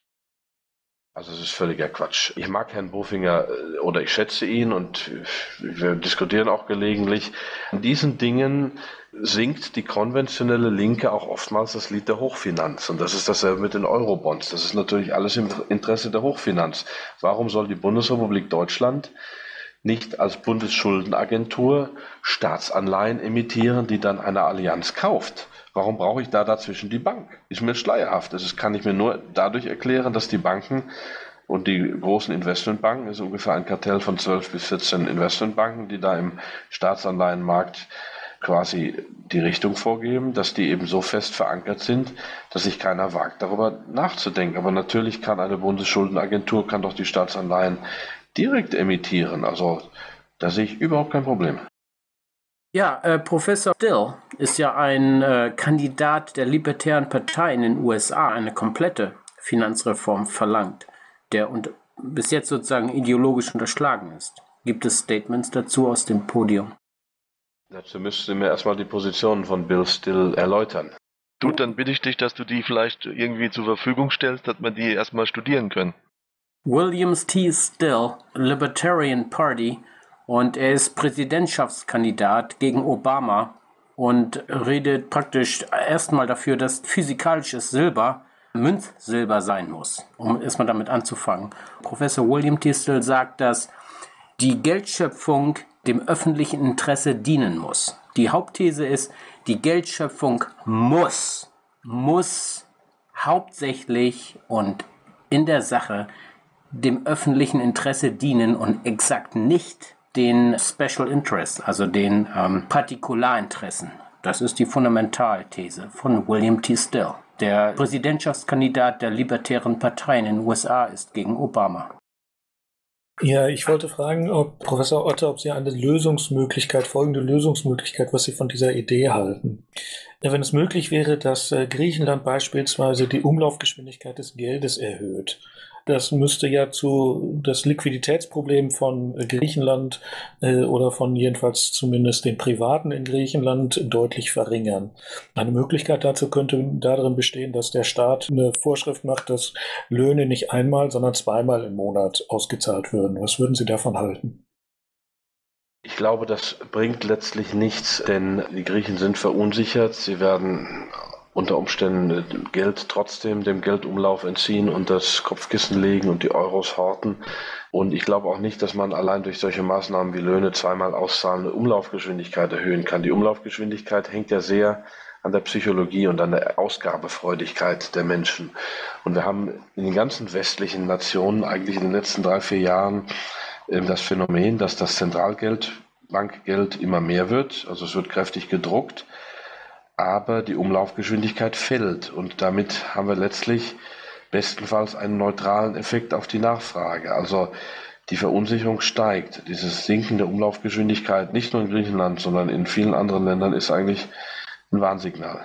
Also es ist völliger Quatsch. Ich mag Herrn Bofinger oder ich schätze ihn und wir diskutieren auch gelegentlich. An diesen Dingen singt die konventionelle Linke auch oftmals das Lied der Hochfinanz. Und das ist dasselbe mit den Eurobonds. Das ist natürlich alles im Interesse der Hochfinanz. Warum soll die Bundesrepublik Deutschland nicht als Bundesschuldenagentur Staatsanleihen emittieren, die dann eine Allianz kauft? Warum brauche ich da dazwischen die Bank? Ist mir schleierhaft. Das kann ich mir nur dadurch erklären, dass die Banken und die großen Investmentbanken, ist ungefähr ein Kartell von 12 bis 14 Investmentbanken, die da im Staatsanleihenmarkt quasi die Richtung vorgeben, dass die eben so fest verankert sind, dass sich keiner wagt, darüber nachzudenken. Aber natürlich kann eine Bundesschuldenagentur, kann doch die Staatsanleihen direkt emittieren. Also da sehe ich überhaupt kein Problem.
Ja, Professor Still ist ja ein Kandidat der Libertären Partei in den USA, eine komplette Finanzreform verlangt, der bis jetzt sozusagen ideologisch unterschlagen ist. Gibt es Statements dazu aus dem Podium?
Dazu müssten Sie mir erstmal die Positionen von Bill Still erläutern.
Du, dann bitte ich dich, dass du die vielleicht irgendwie zur Verfügung stellst, dass wir die erstmal studieren können.
William T. Still, Libertarian Party, und er ist Präsidentschaftskandidat gegen Obama und redet praktisch erstmal dafür, dass physikalisches Silber Münzsilber sein muss, um erstmal damit anzufangen. Professor William T. Still sagt, dass die Geldschöpfung dem öffentlichen Interesse dienen muss. Die Hauptthese ist, die Geldschöpfung muss hauptsächlich und in der Sache dem öffentlichen Interesse dienen und exakt nicht den Special Interests, also den Partikularinteressen. Das ist die Fundamentalthese von William T. Still. Der Präsidentschaftskandidat der Libertären Partei in den USA ist gegen Obama.
Ja, ich wollte fragen, ob Professor Otte, ob Sie eine folgende Lösungsmöglichkeit, was Sie von dieser Idee halten. Wenn es möglich wäre, dass Griechenland beispielsweise die Umlaufgeschwindigkeit des Geldes erhöht. Das müsste ja das Liquiditätsproblem von Griechenland oder von jedenfalls zumindest den Privaten in Griechenland deutlich verringern. Eine Möglichkeit dazu könnte darin bestehen, dass der Staat eine Vorschrift macht, dass Löhne nicht einmal, sondern zweimal im Monat ausgezahlt würden. Was würden Sie davon halten?
Ich glaube, das bringt letztlich nichts, denn die Griechen sind verunsichert. Sie werden unter Umständen Geld trotzdem dem Geldumlauf entziehen und das Kopfkissen legen und die Euros horten. Und ich glaube auch nicht, dass man allein durch solche Maßnahmen wie Löhne zweimal auszahlende Umlaufgeschwindigkeit erhöhen kann. Die Umlaufgeschwindigkeit hängt ja sehr an der Psychologie und an der Ausgabefreudigkeit der Menschen. Und wir haben in den ganzen westlichen Nationen eigentlich in den letzten 3-4 Jahren das Phänomen, dass das Zentralgeld, Bankgeld immer mehr wird. Also es wird kräftig gedruckt. Aber die Umlaufgeschwindigkeit fällt und damit haben wir letztlich bestenfalls einen neutralen Effekt auf die Nachfrage. Also die Verunsicherung steigt. Dieses Sinken der Umlaufgeschwindigkeit, nicht nur in Griechenland, sondern in vielen anderen Ländern, ist eigentlich ein Warnsignal.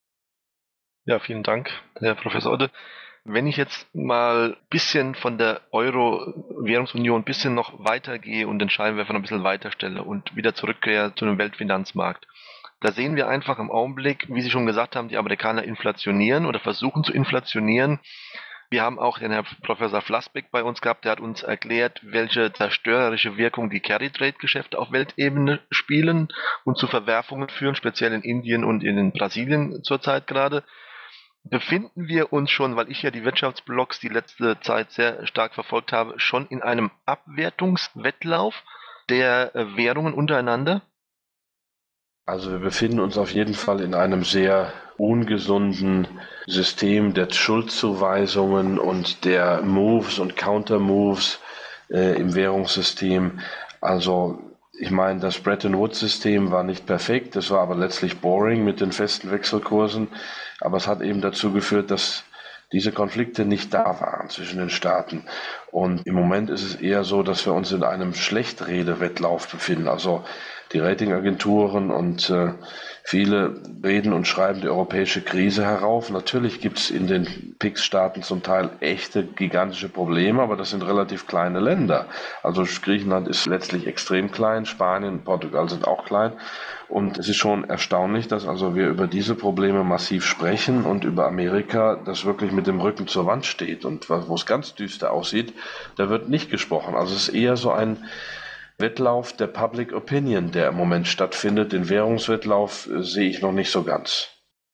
Ja, vielen Dank, Herr Professor Otte. Wenn ich jetzt mal ein bisschen von der Euro-Währungsunion ein bisschen noch weitergehe und den Scheinwerfer noch ein bisschen weiterstelle und wieder zurückkehre zu dem Weltfinanzmarkt, da sehen wir einfach im Augenblick, wie Sie schon gesagt haben, die Amerikaner inflationieren oder versuchen zu inflationieren. Wir haben auch den Herrn Professor Flassbeck bei uns gehabt, der hat uns erklärt, welche zerstörerische Wirkung die Carry-Trade-Geschäfte auf Weltebene spielen und zu Verwerfungen führen, speziell in Indien und in Brasilien zurzeit gerade. Befinden wir uns schon, weil ich ja die Wirtschaftsblocks die letzte Zeit sehr stark verfolgt habe, schon in einem Abwertungswettlauf der Währungen untereinander?
Also wir befinden uns auf jeden Fall in einem sehr ungesunden System der Schuldzuweisungen und der Moves und Counter-Moves im Währungssystem. Also ich meine, das Bretton Woods-System war nicht perfekt, das war aber letztlich boring mit den festen Wechselkursen. Aber es hat eben dazu geführt, dass diese Konflikte nicht da waren zwischen den Staaten. Und im Moment ist es eher so, dass wir uns in einem Schlechtredewettlauf befinden. Also die Ratingagenturen und viele reden und schreiben die europäische Krise herauf. Natürlich gibt es in den PIGS-Staaten zum Teil echte gigantische Probleme, aber das sind relativ kleine Länder. Also Griechenland ist letztlich extrem klein, Spanien, Portugal sind auch klein. Und es ist schon erstaunlich, dass also wir über diese Probleme massiv sprechen und über Amerika, das wirklich mit dem Rücken zur Wand steht und wo es ganz düster aussieht, da wird nicht gesprochen. Also es ist eher so ein Wettlauf der Public Opinion, der im Moment stattfindet. Den Währungswettlauf sehe ich noch nicht so ganz.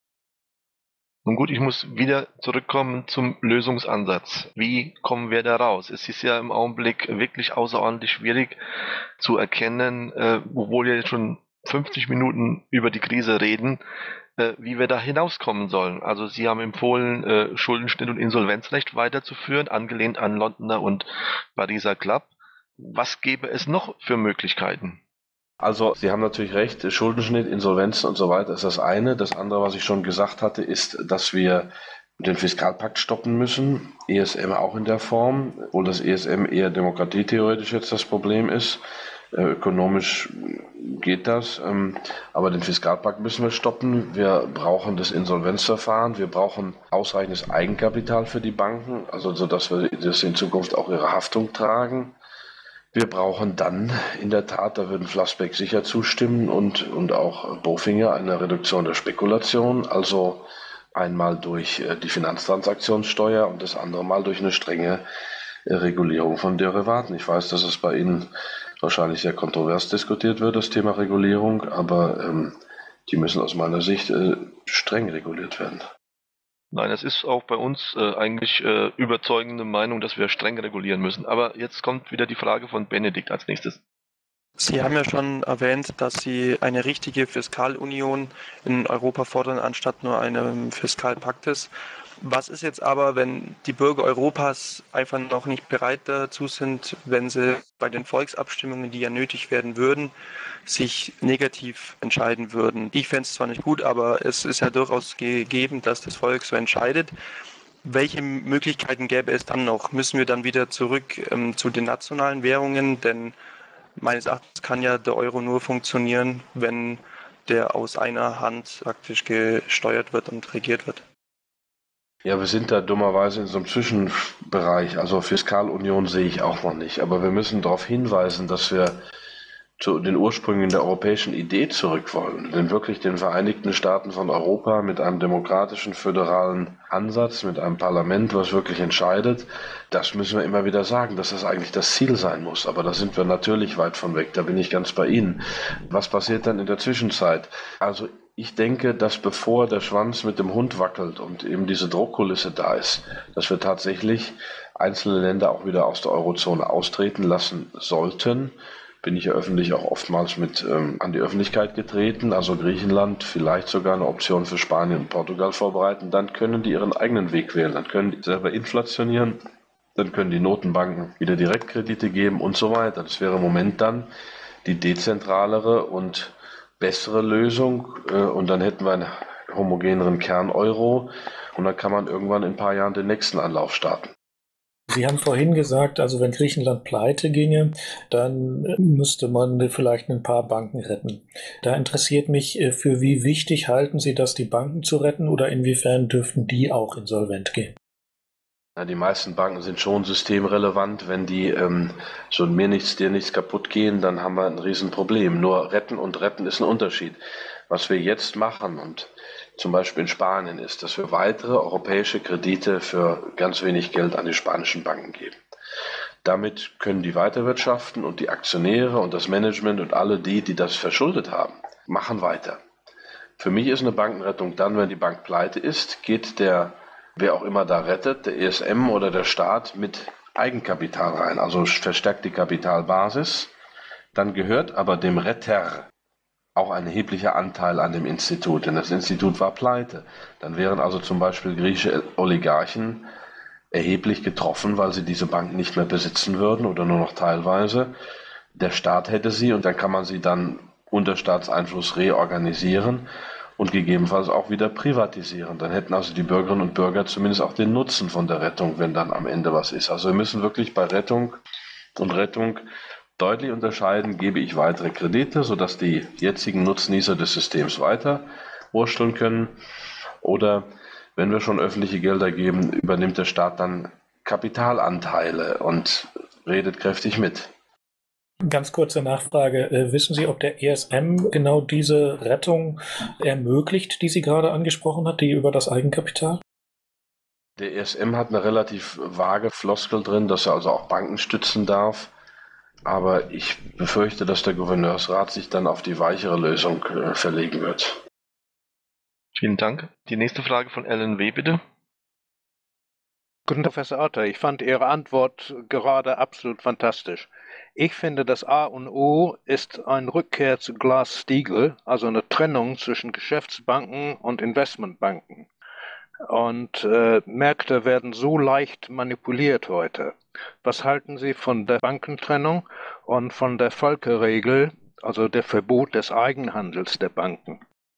Nun gut, ich muss wieder zurückkommen zum Lösungsansatz. Wie kommen wir da raus? Es ist ja im Augenblick wirklich außerordentlich schwierig zu erkennen, obwohl wir jetzt schon 50 Minuten über die Krise reden, wie wir da hinauskommen sollen. Also Sie haben empfohlen, Schuldenschnitt und Insolvenzrecht weiterzuführen, angelehnt an Londoner und Pariser Club. Was gäbe es noch für Möglichkeiten?
Also Sie haben natürlich recht, Schuldenschnitt, Insolvenzen und so weiter ist das eine. Das andere, was ich schon gesagt hatte, ist, dass wir den Fiskalpakt stoppen müssen. ESM auch in der Form, obwohl das ESM eher demokratietheoretisch jetzt das Problem ist. Ökonomisch geht das, aber den Fiskalpakt müssen wir stoppen. Wir brauchen das Insolvenzverfahren, wir brauchen ausreichendes Eigenkapital für die Banken, also so dass wir das in Zukunft auch ihre Haftung tragen. Wir brauchen dann in der Tat, da würden Flassbeck sicher zustimmen und auch Bofinger, eine Reduktion der Spekulation, also einmal durch die Finanztransaktionssteuer und das andere Mal durch eine strenge Regulierung von Derivaten. Ich weiß, dass es bei Ihnen wahrscheinlich sehr kontrovers diskutiert wird, das Thema Regulierung, aber die müssen aus meiner Sicht streng reguliert werden.
Nein, es ist auch bei uns eigentlich überzeugende Meinung, dass wir streng regulieren müssen. Aber jetzt kommt wieder die Frage von Benedikt als nächstes.
Sie haben ja schon erwähnt, dass Sie eine richtige Fiskalunion in Europa fordern, anstatt nur einem Fiskalpaktes. Was ist jetzt aber, wenn die Bürger Europas einfach noch nicht bereit dazu sind, wenn sie bei den Volksabstimmungen, die ja nötig werden würden, sich negativ entscheiden würden? Ich fände es zwar nicht gut, aber es ist ja durchaus gegeben, dass das Volk so entscheidet. Welche Möglichkeiten gäbe es dann noch? Müssen wir dann wieder zurück zu den nationalen Währungen? Denn meines Erachtens kann ja der Euro nur funktionieren, wenn der aus einer Hand praktisch gesteuert wird und regiert wird.
Ja, wir sind da dummerweise in so einem Zwischenbereich. Also Fiskalunion sehe ich auch noch nicht. Aber wir müssen darauf hinweisen, dass wir zu den Ursprüngen der europäischen Idee zurück wollen. Denn wirklich den Vereinigten Staaten von Europa mit einem demokratischen, föderalen Ansatz, mit einem Parlament, was wirklich entscheidet, das müssen wir immer wieder sagen, dass das eigentlich das Ziel sein muss. Aber da sind wir natürlich weit von weg. Da bin ich ganz bei Ihnen. Was passiert dann in der Zwischenzeit? Also ich denke, dass bevor der Schwanz mit dem Hund wackelt und eben diese Druckkulisse da ist, dass wir tatsächlich einzelne Länder auch wieder aus der Eurozone austreten lassen sollten. Bin ich ja öffentlich auch oftmals mit an die Öffentlichkeit getreten, also Griechenland, vielleicht sogar eine Option für Spanien und Portugal vorbereiten, dann können die ihren eigenen Weg wählen, dann können die selber inflationieren, dann können die Notenbanken wieder Direktkredite geben und so weiter. Das wäre im Moment dann die dezentralere und bessere Lösung und dann hätten wir einen homogeneren Kern-Euro und dann kann man irgendwann in ein paar Jahren den nächsten Anlauf starten.
Sie haben vorhin gesagt, also wenn Griechenland pleite ginge, dann müsste man vielleicht ein paar Banken retten. Da interessiert mich, für wie wichtig halten Sie das, die Banken zu retten, oder inwiefern dürften die auch insolvent gehen?
Ja, die meisten Banken sind schon systemrelevant. Wenn die so mir nichts, dir nichts kaputt gehen, dann haben wir ein Riesenproblem. Nur retten und retten ist ein Unterschied. Was wir jetzt machen und zum Beispiel in Spanien ist, dass wir weitere europäische Kredite für ganz wenig Geld an die spanischen Banken geben. Damit können die weiterwirtschaften und die Aktionäre und das Management und alle die das verschuldet haben, machen weiter. Für mich ist eine Bankenrettung dann, wenn die Bank pleite ist, geht wer auch immer da rettet, der ESM oder der Staat, mit Eigenkapital rein, also verstärkt die Kapitalbasis. Dann gehört aber dem Retter auch ein erheblicher Anteil an dem Institut, denn das Institut war pleite. Dann wären also zum Beispiel griechische Oligarchen erheblich getroffen, weil sie diese Bank nicht mehr besitzen würden oder nur noch teilweise. Der Staat hätte sie und dann kann man sie dann unter Staatseinfluss reorganisieren und gegebenenfalls auch wieder privatisieren. Dann hätten also die Bürgerinnen und Bürger zumindest auch den Nutzen von der Rettung, wenn dann am Ende was ist. Also wir müssen wirklich bei Rettung deutlich unterscheiden, gebe ich weitere Kredite, sodass die jetzigen Nutznießer des Systems weiter wursteln können, oder wenn wir schon öffentliche Gelder geben, übernimmt der Staat dann Kapitalanteile und redet kräftig mit.
Ganz kurze Nachfrage. Wissen Sie, ob der ESM genau diese Rettung ermöglicht, die Sie gerade angesprochen hat, die über das Eigenkapital?
Der ESM hat eine relativ vage Floskel drin, dass er also auch Banken stützen darf. Aber ich befürchte, dass der Gouverneursrat sich dann auf die weichere Lösung verlegen wird.
Vielen Dank. Die nächste Frage von Alan W., bitte.
Guten Tag, Professor Otter. Ich fand Ihre Antwort gerade absolut fantastisch. Ich finde, das A und O ist eine Rückkehr zu Glass-Steagall, also eine Trennung zwischen Geschäftsbanken und Investmentbanken. Und Märkte werden so leicht manipuliert heute. Was halten Sie von der Bankentrennung und von der Volcker-Regel, also der Verbot des Eigenhandels der Banken?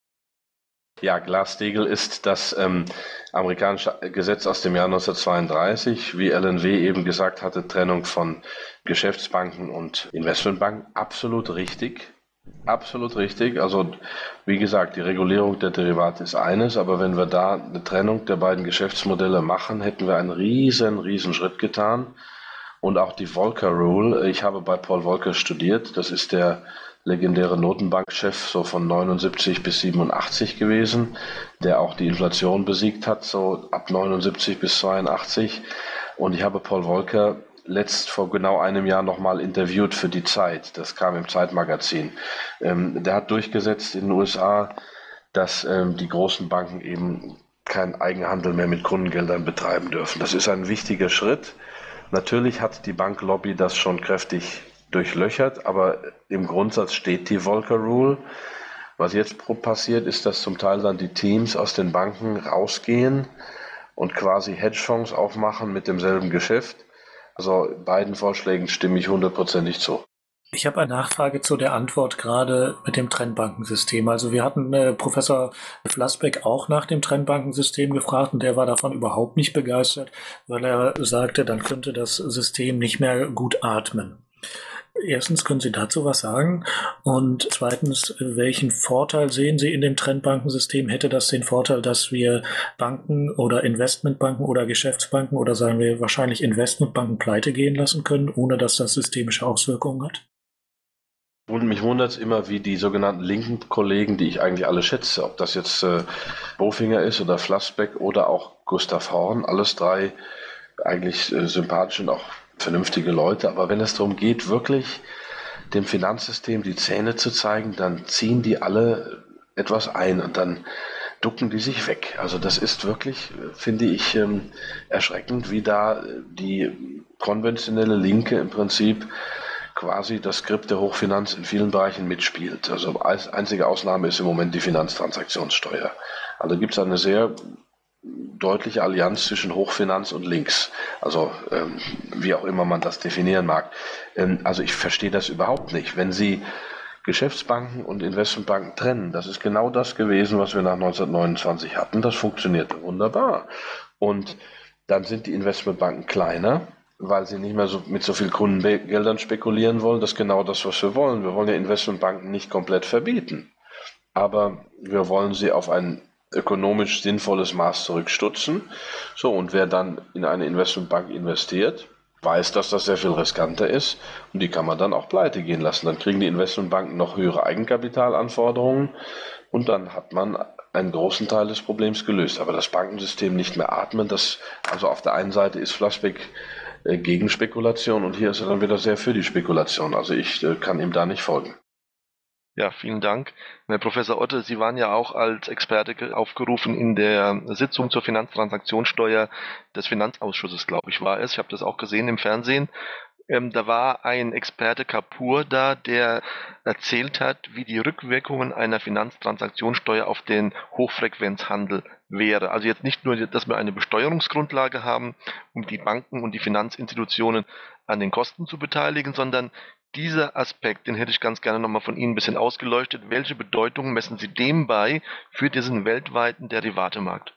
Ja, Glass-Steagall ist das amerikanische Gesetz aus dem Jahr 1932, wie Alan W. eben gesagt hatte, Trennung von Geschäftsbanken und Investmentbanken. Absolut richtig. Absolut richtig. Also wie gesagt, die Regulierung der Derivate ist eines, aber wenn wir da eine Trennung der beiden Geschäftsmodelle machen, hätten wir einen riesen Schritt getan. Und auch die Volcker Rule, ich habe bei Paul Volcker studiert, das ist der legendäre Notenbankchef so von 79 bis 87 gewesen, der auch die Inflation besiegt hat, so ab 79 bis 82. Und ich habe Paul Volcker vor genau einem Jahr nochmal interviewt für die Zeit. Das kam im Zeitmagazin. Der hat durchgesetzt in den USA, dass die großen Banken eben keinen Eigenhandel mehr mit Kundengeldern betreiben dürfen. Das ist ein wichtiger Schritt. Natürlich hat die Banklobby das schon kräftig durchlöchert, aber im Grundsatz steht die Volcker Rule. Was jetzt passiert, ist, dass zum Teil dann die Teams aus den Banken rausgehen und quasi Hedgefonds aufmachen mit demselben Geschäft. Also beiden Vorschlägen stimme ich 100%ig zu.
Ich habe eine Nachfrage zu der Antwort gerade mit dem Trennbankensystem. Also wir hatten Professor Flassbeck auch nach dem Trennbankensystem gefragt und der war davon überhaupt nicht begeistert, weil er sagte, dann könnte das System nicht mehr gut atmen. Erstens, können Sie dazu was sagen? Und zweitens, welchen Vorteil sehen Sie in dem Trennbankensystem? Hätte das den Vorteil, dass wir Banken oder Investmentbanken oder Geschäftsbanken oder sagen wir wahrscheinlich Investmentbanken pleite gehen lassen können, ohne dass das systemische Auswirkungen hat?
Und mich wundert es immer, wie die sogenannten linken Kollegen, die ich eigentlich alle schätze, ob das jetzt Bofinger ist oder Flassbeck oder auch Gustav Horn, alles drei eigentlich sympathische und auch vernünftige Leute. Aber wenn es darum geht, wirklich dem Finanzsystem die Zähne zu zeigen, dann ziehen die alle etwas ein und dann ducken die sich weg. Also das ist wirklich, finde ich, erschreckend, wie da die konventionelle Linke im Prinzip quasi das Skript der Hochfinanz in vielen Bereichen mitspielt. Also als einzige Ausnahme ist im Moment die Finanztransaktionssteuer. Also gibt es eine sehr deutliche Allianz zwischen Hochfinanz und Links. Also wie auch immer man das definieren mag. Also ich verstehe das überhaupt nicht. Wenn Sie Geschäftsbanken und Investmentbanken trennen, das ist genau das gewesen, was wir nach 1929 hatten. Das funktionierte wunderbar. Und dann sind die Investmentbanken kleiner, weil sie nicht mehr mit so viel Kundengeldern spekulieren wollen. Das ist genau das, was wir wollen. Wir wollen ja Investmentbanken nicht komplett verbieten. Aber wir wollen sie auf ein ökonomisch sinnvolles Maß zurückstutzen. So, und wer dann in eine Investmentbank investiert, weiß, dass das sehr viel riskanter ist und die kann man dann auch pleite gehen lassen. Dann kriegen die Investmentbanken noch höhere Eigenkapitalanforderungen und dann hat man einen großen Teil des Problems gelöst. Aber das Bankensystem nicht mehr atmen, also auf der einen Seite ist Flassbeck gegen Spekulation und hier ist er dann wieder sehr für die Spekulation. Also ich kann ihm da nicht folgen.
Ja, vielen Dank. Herr Professor Otte, Sie waren ja auch als Experte aufgerufen in der Sitzung zur Finanztransaktionssteuer des Finanzausschusses, glaube ich, war es. Ich habe das auch gesehen im Fernsehen. Da war ein Experte Kapur da, der erzählt hat, wie die Rückwirkungen einer Finanztransaktionssteuer auf den Hochfrequenzhandel wäre. Also jetzt nicht nur, dass wir eine Besteuerungsgrundlage haben, um die Banken und die Finanzinstitutionen an den Kosten zu beteiligen, sondern dieser Aspekt, den hätte ich ganz gerne nochmal von Ihnen ein bisschen ausgeleuchtet. Welche Bedeutung messen Sie dem bei für diesen weltweiten Derivatemarkt?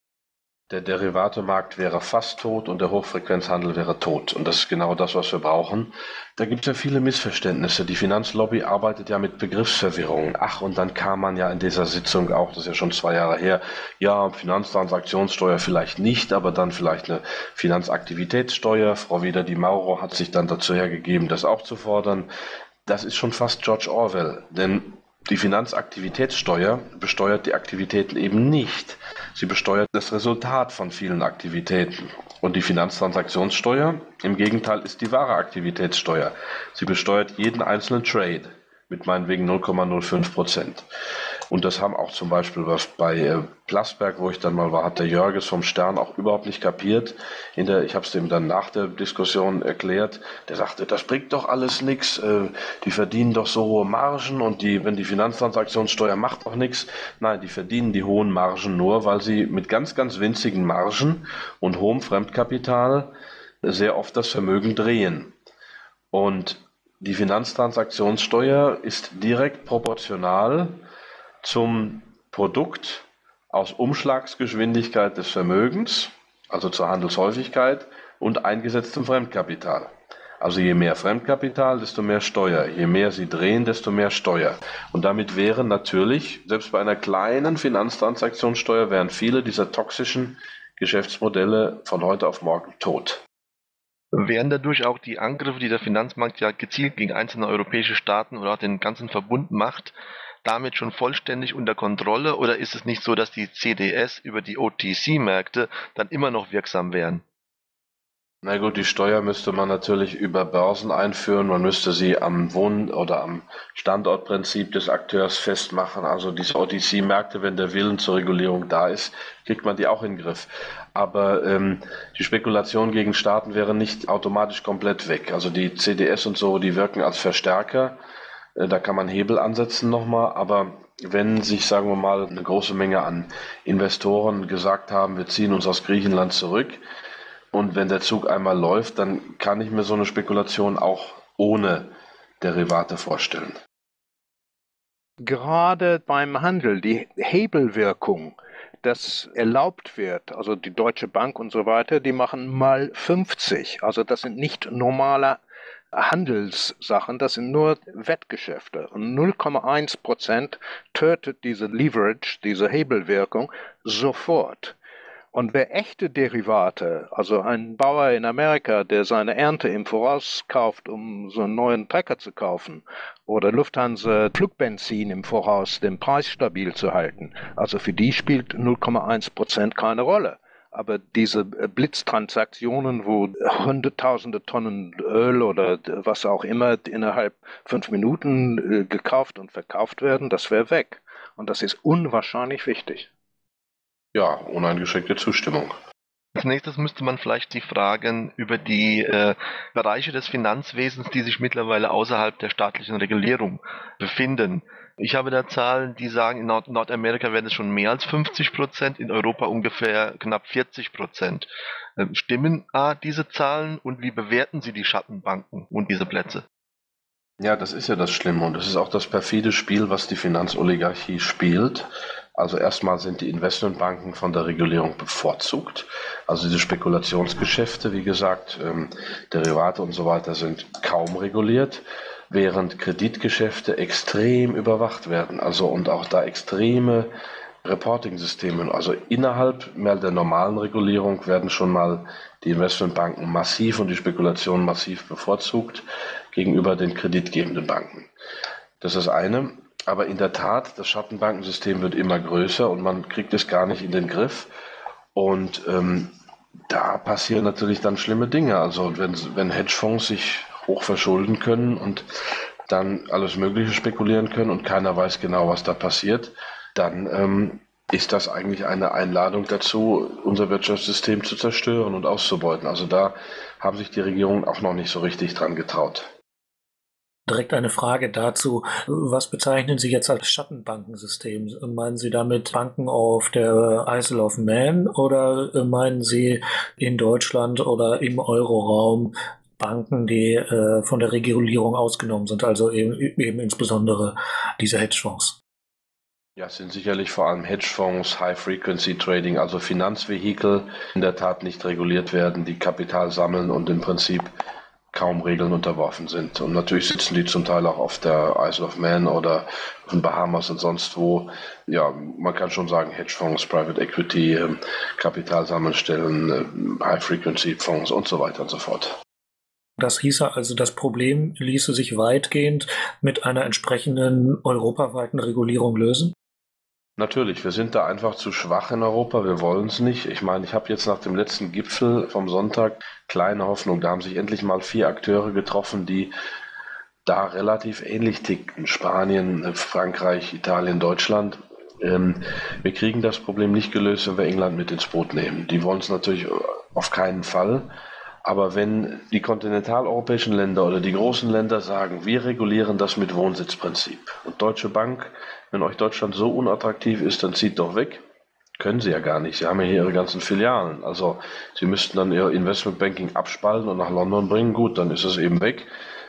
Der Derivatemarkt wäre fast tot und der Hochfrequenzhandel wäre tot. Und das ist genau das, was wir brauchen. Da gibt es ja viele Missverständnisse. Die Finanzlobby arbeitet ja mit Begriffsverwirrungen. Ach, und dann kam man ja in dieser Sitzung auch, das ist ja schon 2 Jahre her, ja, Finanztransaktionssteuer vielleicht nicht, aber dann vielleicht eine Finanzaktivitätssteuer. Frau Wieder-Di Mauro hat sich dann dazu hergegeben, das auch zu fordern. Das ist schon fast George Orwell, denn die Finanzaktivitätssteuer besteuert die Aktivitäten eben nicht. Sie besteuert das Resultat von vielen Aktivitäten. Und die Finanztransaktionssteuer, im Gegenteil, ist die wahre Aktivitätssteuer. Sie besteuert jeden einzelnen Trade mit meinetwegen 0,05%. Und das haben auch zum Beispiel bei Plasberg, wo ich dann mal war, hat der Jörges vom Stern auch überhaupt nicht kapiert. Ich habe es dem dann nach der Diskussion erklärt. Der sagte, das bringt doch alles nichts. Die verdienen doch so hohe Margen und wenn die Finanztransaktionssteuer macht doch nichts. Nein, die verdienen die hohen Margen nur, weil sie mit ganz, ganz winzigen Margen und hohem Fremdkapital sehr oft das Vermögen drehen. Und die Finanztransaktionssteuer ist direkt proportional zum Produkt aus Umschlagsgeschwindigkeit des Vermögens, also zur Handelshäufigkeit und eingesetztem Fremdkapital. Also je mehr Fremdkapital, desto mehr Steuer. Je mehr sie drehen, desto mehr Steuer. Und damit wären natürlich, selbst bei einer kleinen Finanztransaktionssteuer, wären viele dieser toxischen Geschäftsmodelle von heute auf morgen tot.
Wären dadurch auch die Angriffe, die der Finanzmarkt ja gezielt gegen einzelne europäische Staaten oder auch den ganzen Verbund macht, damit schon vollständig unter Kontrolle, oder ist es nicht so, dass die CDS über die OTC-Märkte dann immer noch wirksam wären?
Na gut, die Steuer müsste man natürlich über Börsen einführen. Man müsste sie am Wohn- oder am Standortprinzip des Akteurs festmachen. Also diese OTC-Märkte, wenn der Willen zur Regulierung da ist, kriegt man die auch in den Griff. Aber die Spekulation gegen Staaten wäre nicht automatisch komplett weg. Also die CDS und so, die wirken als Verstärker. Da kann man Hebel ansetzen nochmal. Aber wenn sich, sagen wir mal, eine große Menge an Investoren gesagt haben, wir ziehen uns aus Griechenland zurück, und wenn der Zug einmal läuft, dann kann ich mir so eine Spekulation auch ohne Derivate vorstellen.
Gerade beim Handel, die Hebelwirkung, das erlaubt wird, also die Deutsche Bank und so weiter, die machen mal 50. Also das sind nicht normale Handelssachen, das sind nur Wettgeschäfte. Und 0,1% tötet diese Leverage, diese Hebelwirkung sofort. Und wer echte Derivate, also ein Bauer in Amerika, der seine Ernte im Voraus kauft, um so einen neuen Trecker zu kaufen, oder Lufthansa Flugbenzin im Voraus, den Preis stabil zu halten, also für die spielt 0,1% keine Rolle. Aber diese Blitztransaktionen, wo hunderttausende Tonnen Öl oder was auch immer innerhalb 5 Minuten gekauft und verkauft werden, das wäre weg. Und das ist unwahrscheinlich wichtig.
Ja, uneingeschränkte Zustimmung.
Als nächstes müsste man vielleicht die Fragen über die Bereiche des Finanzwesens, die sich mittlerweile außerhalb der staatlichen Regulierung befinden. Ich habe da Zahlen, die sagen, in Nordamerika werden es schon mehr als 50%, in Europa ungefähr knapp 40%. Stimmen diese Zahlen und wie bewerten Sie die Schattenbanken und diese Plätze?
Ja, das ist ja das Schlimme und das ist auch das perfide Spiel, was die Finanzoligarchie spielt. Also erstmal sind die Investmentbanken von der Regulierung bevorzugt. Also diese Spekulationsgeschäfte, wie gesagt, Derivate und so weiter sind kaum reguliert, während Kreditgeschäfte extrem überwacht werden. Also und auch da extreme Reporting-Systeme. Also innerhalb mehr der normalen Regulierung werden schon mal die Investmentbanken massiv und die Spekulation massiv bevorzugt gegenüber den kreditgebenden Banken. Das ist das eine. Aber in der Tat, das Schattenbankensystem wird immer größer und man kriegt es gar nicht in den Griff. Und da passieren natürlich dann schlimme Dinge. Also wenn Hedgefonds sich hoch verschulden können und dann alles Mögliche spekulieren können und keiner weiß genau, was da passiert, dann ist das eigentlich eine Einladung dazu, unser Wirtschaftssystem zu zerstören und auszubeuten. Also da haben sich die Regierungen auch noch nicht so richtig dran getraut.
Direkt eine Frage dazu. Was bezeichnen Sie jetzt als Schattenbankensystem? Meinen Sie damit Banken auf der Isle of Man oder meinen Sie in Deutschland oder im Euroraum Banken, die von der Regulierung ausgenommen sind, also eben insbesondere diese Hedgefonds?
Ja, es sind sicherlich vor allem Hedgefonds, High-Frequency-Trading, also Finanzvehikel, in der Tat nicht reguliert werden, die Kapital sammeln und im Prinzip kaum Regeln unterworfen sind. Und natürlich sitzen die zum Teil auch auf der Isle of Man oder auf den Bahamas und sonst wo. Ja, man kann schon sagen, Hedgefonds, Private Equity, Kapitalsammelstellen, High-Frequency-Fonds und so weiter und so fort.
Das hieße also, das Problem ließe sich weitgehend mit einer entsprechenden europaweiten Regulierung lösen?
Natürlich, wir sind da einfach zu schwach in Europa, wir wollen es nicht. Ich meine, ich habe jetzt nach dem letzten Gipfel vom Sonntag kleine Hoffnung, da haben sich endlich mal 4 Akteure getroffen, die da relativ ähnlich tickten. Spanien, Frankreich, Italien, Deutschland. Wir kriegen das Problem nicht gelöst, wenn wir England mit ins Boot nehmen. Die wollen es natürlich auf keinen Fall. Aber wenn die kontinentaleuropäischen Länder oder die großen Länder sagen, wir regulieren das mit Wohnsitzprinzip und Deutsche Bank, wenn euch Deutschland so unattraktiv ist, dann zieht doch weg. Können sie ja gar nicht. Sie haben ja hier ihre ganzen Filialen. Also sie müssten dann ihr Investmentbanking abspalten und nach London bringen. Gut, dann ist es eben weg.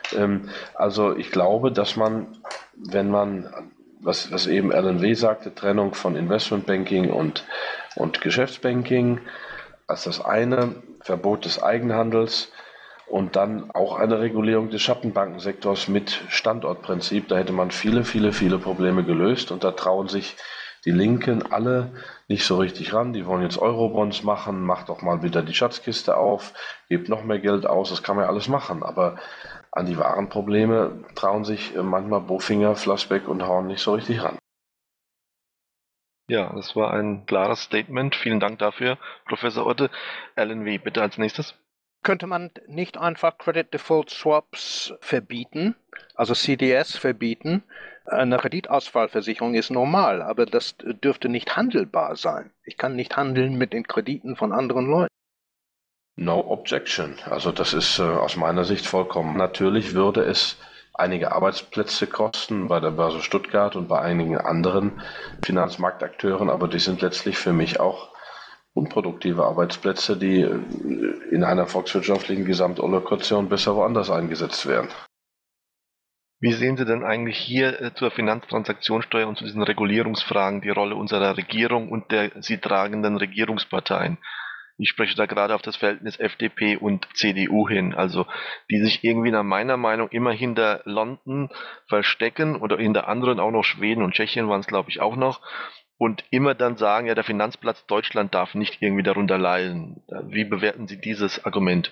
Also ich glaube, dass man, wenn man, was eben Alan W. sagte, Trennung von Investmentbanking und Geschäftsbanking, als das eine, Verbot des Eigenhandels und dann auch eine Regulierung des Schattenbankensektors mit Standortprinzip. Da hätte man viele Probleme gelöst und da trauen sich die Linken alle nicht so richtig ran. Die wollen jetzt Eurobonds machen, macht doch mal wieder die Schatzkiste auf, gebt noch mehr Geld aus, das kann man ja alles machen. Aber an die wahren Probleme trauen sich manchmal Bofinger, Flassbeck und Horn nicht so richtig ran.
Ja, das war ein klares Statement. Vielen Dank dafür, Professor Otte. Alan W., bitte als nächstes.
Könnte man nicht einfach Credit Default Swaps verbieten, also CDS verbieten? Eine Kreditausfallversicherung ist normal, aber das dürfte nicht handelbar sein. Ich kann nicht handeln mit den Krediten von anderen Leuten.
No objection. Also das ist aus meiner Sicht vollkommen. Natürlich würde es einige Arbeitsplätze kosten bei der Börse Stuttgart und bei einigen anderen Finanzmarktakteuren, aber die sind letztlich für mich auch unproduktive Arbeitsplätze, die in einer volkswirtschaftlichen Gesamtallokation besser woanders eingesetzt werden.
Wie sehen Sie denn eigentlich hier zur Finanztransaktionssteuer und zu diesen Regulierungsfragen die Rolle unserer Regierung und der sie tragenden Regierungsparteien? Ich spreche da gerade auf das Verhältnis FDP und CDU hin, also die sich irgendwie nach meiner Meinung immer hinter London verstecken oder hinter anderen, auch noch Schweden und Tschechien waren es, glaube ich, auch noch, und immer dann sagen, ja, der Finanzplatz Deutschland darf nicht irgendwie darunter leiden. Wie bewerten Sie dieses Argument?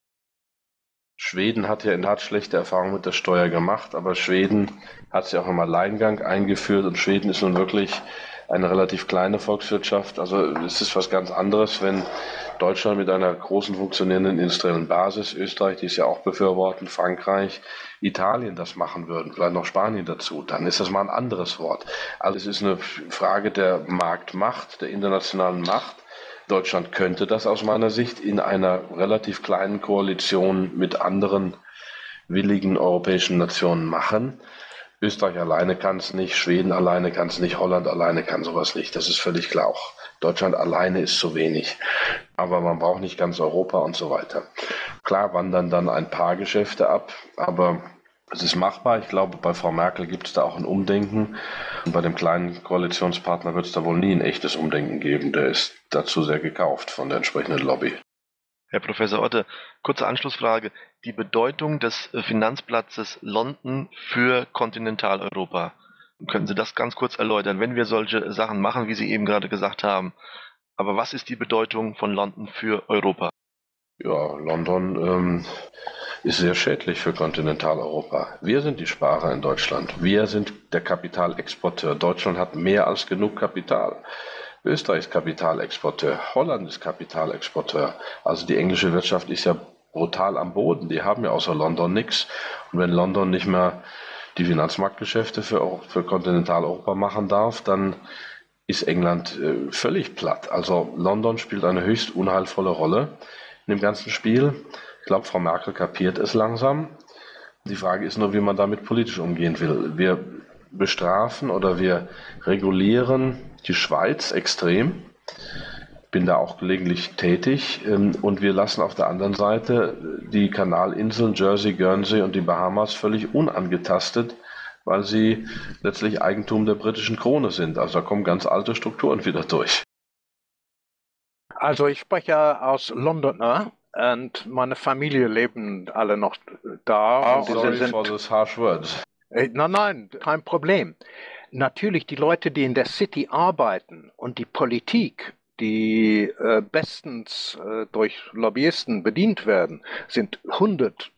Schweden hat ja in der Tat schlechte Erfahrungen mit der Steuer gemacht, aber Schweden hat sie auch im Alleingang eingeführt und Schweden ist nun wirklich eine relativ kleine Volkswirtschaft. Also es ist was ganz anderes, wenn Deutschland mit einer großen funktionierenden industriellen Basis, Österreich, die es ja auch befürworten, Frankreich, Italien das machen würden, vielleicht noch Spanien dazu, dann ist das mal ein anderes Wort. Also es ist eine Frage der Marktmacht, der internationalen Macht. Deutschland könnte das aus meiner Sicht in einer relativ kleinen Koalition mit anderen willigen europäischen Nationen machen. Österreich alleine kann es nicht, Schweden alleine kann es nicht, Holland alleine kann sowas nicht. Das ist völlig klar. Auch Deutschland alleine ist zu wenig. Aber man braucht nicht ganz Europa und so weiter. Klar wandern dann ein paar Geschäfte ab, aber es ist machbar. Ich glaube, bei Frau Merkel gibt es da auch ein Umdenken. Und bei dem kleinen Koalitionspartner wird es da wohl nie ein echtes Umdenken geben. Der ist dazu sehr gekauft von der entsprechenden Lobby.
Herr Professor Otte, kurze Anschlussfrage. Die Bedeutung des Finanzplatzes London für Kontinentaleuropa. Können Sie das ganz kurz erläutern, wenn wir solche Sachen machen, wie Sie eben gerade gesagt haben? Aber was ist die Bedeutung von London für Europa?
Ja, London ist sehr schädlich für Kontinentaleuropa. Wir sind die Sparer in Deutschland. Wir sind der Kapitalexporteur. Deutschland hat mehr als genug Kapital. Österreich ist Kapitalexporteur. Holland ist Kapitalexporteur. Also die englische Wirtschaft ist ja brutal am Boden. Die haben ja außer London nichts. Und wenn London nicht mehr die Finanzmarktgeschäfte für Kontinentaleuropa machen darf, dann ist England völlig platt. Also London spielt eine höchst unheilvolle Rolle in dem ganzen Spiel. Ich glaube, Frau Merkel kapiert es langsam. Die Frage ist nur, wie man damit politisch umgehen will. Wir bestrafen oder wir regulieren die Schweiz extrem. Bin da auch gelegentlich tätig. Und wir lassen auf der anderen Seite die Kanalinseln Jersey, Guernsey und die Bahamas völlig unangetastet, weil sie letztlich Eigentum der britischen Krone sind. Also da kommen ganz alte Strukturen wieder durch.
Also ich spreche aus Londoner und meine Familie leben alle noch da.
Oh, sorry for those harsh words.
Nein, kein Problem. Natürlich die Leute, die in der City arbeiten und die Politik, die bestens durch Lobbyisten bedient werden, sind 120%,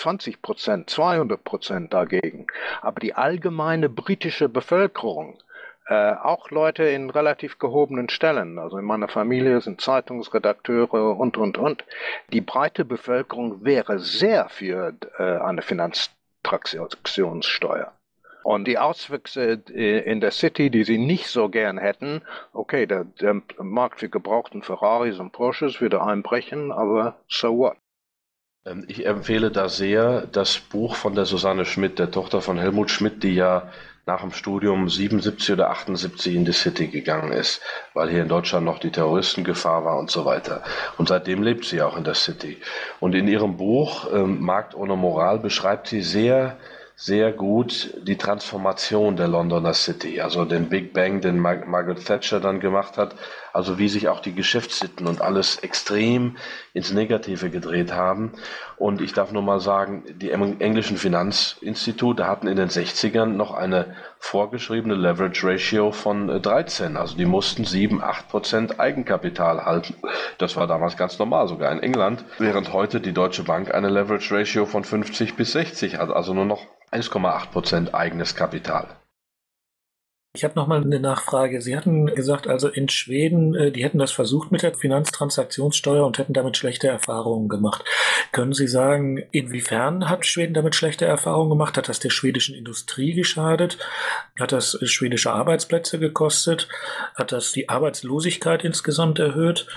200% dagegen. Aber die allgemeine britische Bevölkerung, auch Leute in relativ gehobenen Stellen, also in meiner Familie sind Zeitungsredakteure und. Die breite Bevölkerung wäre sehr für eine Finanztransaktionssteuer. Und die Auswüchse in der City, die sie nicht so gern hätten, okay, der Markt für gebrauchten Ferraris und Porsches würde einbrechen, aber so what?
Ich empfehle da sehr das Buch von der Susanne Schmidt, der Tochter von Helmut Schmidt, die ja nach dem Studium 77 oder 78 in die City gegangen ist, weil hier in Deutschland noch die Terroristengefahr war und so weiter. Und seitdem lebt sie auch in der City. Und in ihrem Buch Markt ohne Moral beschreibt sie sehr, sehr gut die Transformation der Londoner City, also den Big Bang, den Margaret Thatcher dann gemacht hat, also wie sich auch die Geschäftssitten und alles extrem ins Negative gedreht haben. Und ich darf nur mal sagen, die englischen Finanzinstitute hatten in den 60ern noch eine vorgeschriebene Leverage Ratio von 13, also die mussten 7-8% Eigenkapital halten. Das war damals ganz normal, sogar in England, während heute die Deutsche Bank eine Leverage Ratio von 50 bis 60 hat, also nur noch 1,8% eigenes Kapital.
Ich habe nochmal eine Nachfrage. Sie hatten gesagt, also in Schweden, die hätten das versucht mit der Finanztransaktionssteuer und hätten damit schlechte Erfahrungen gemacht. Können Sie sagen, inwiefern hat Schweden damit schlechte Erfahrungen gemacht? Hat das der schwedischen Industrie geschadet? Hat das schwedische Arbeitsplätze gekostet? Hat das die Arbeitslosigkeit insgesamt erhöht?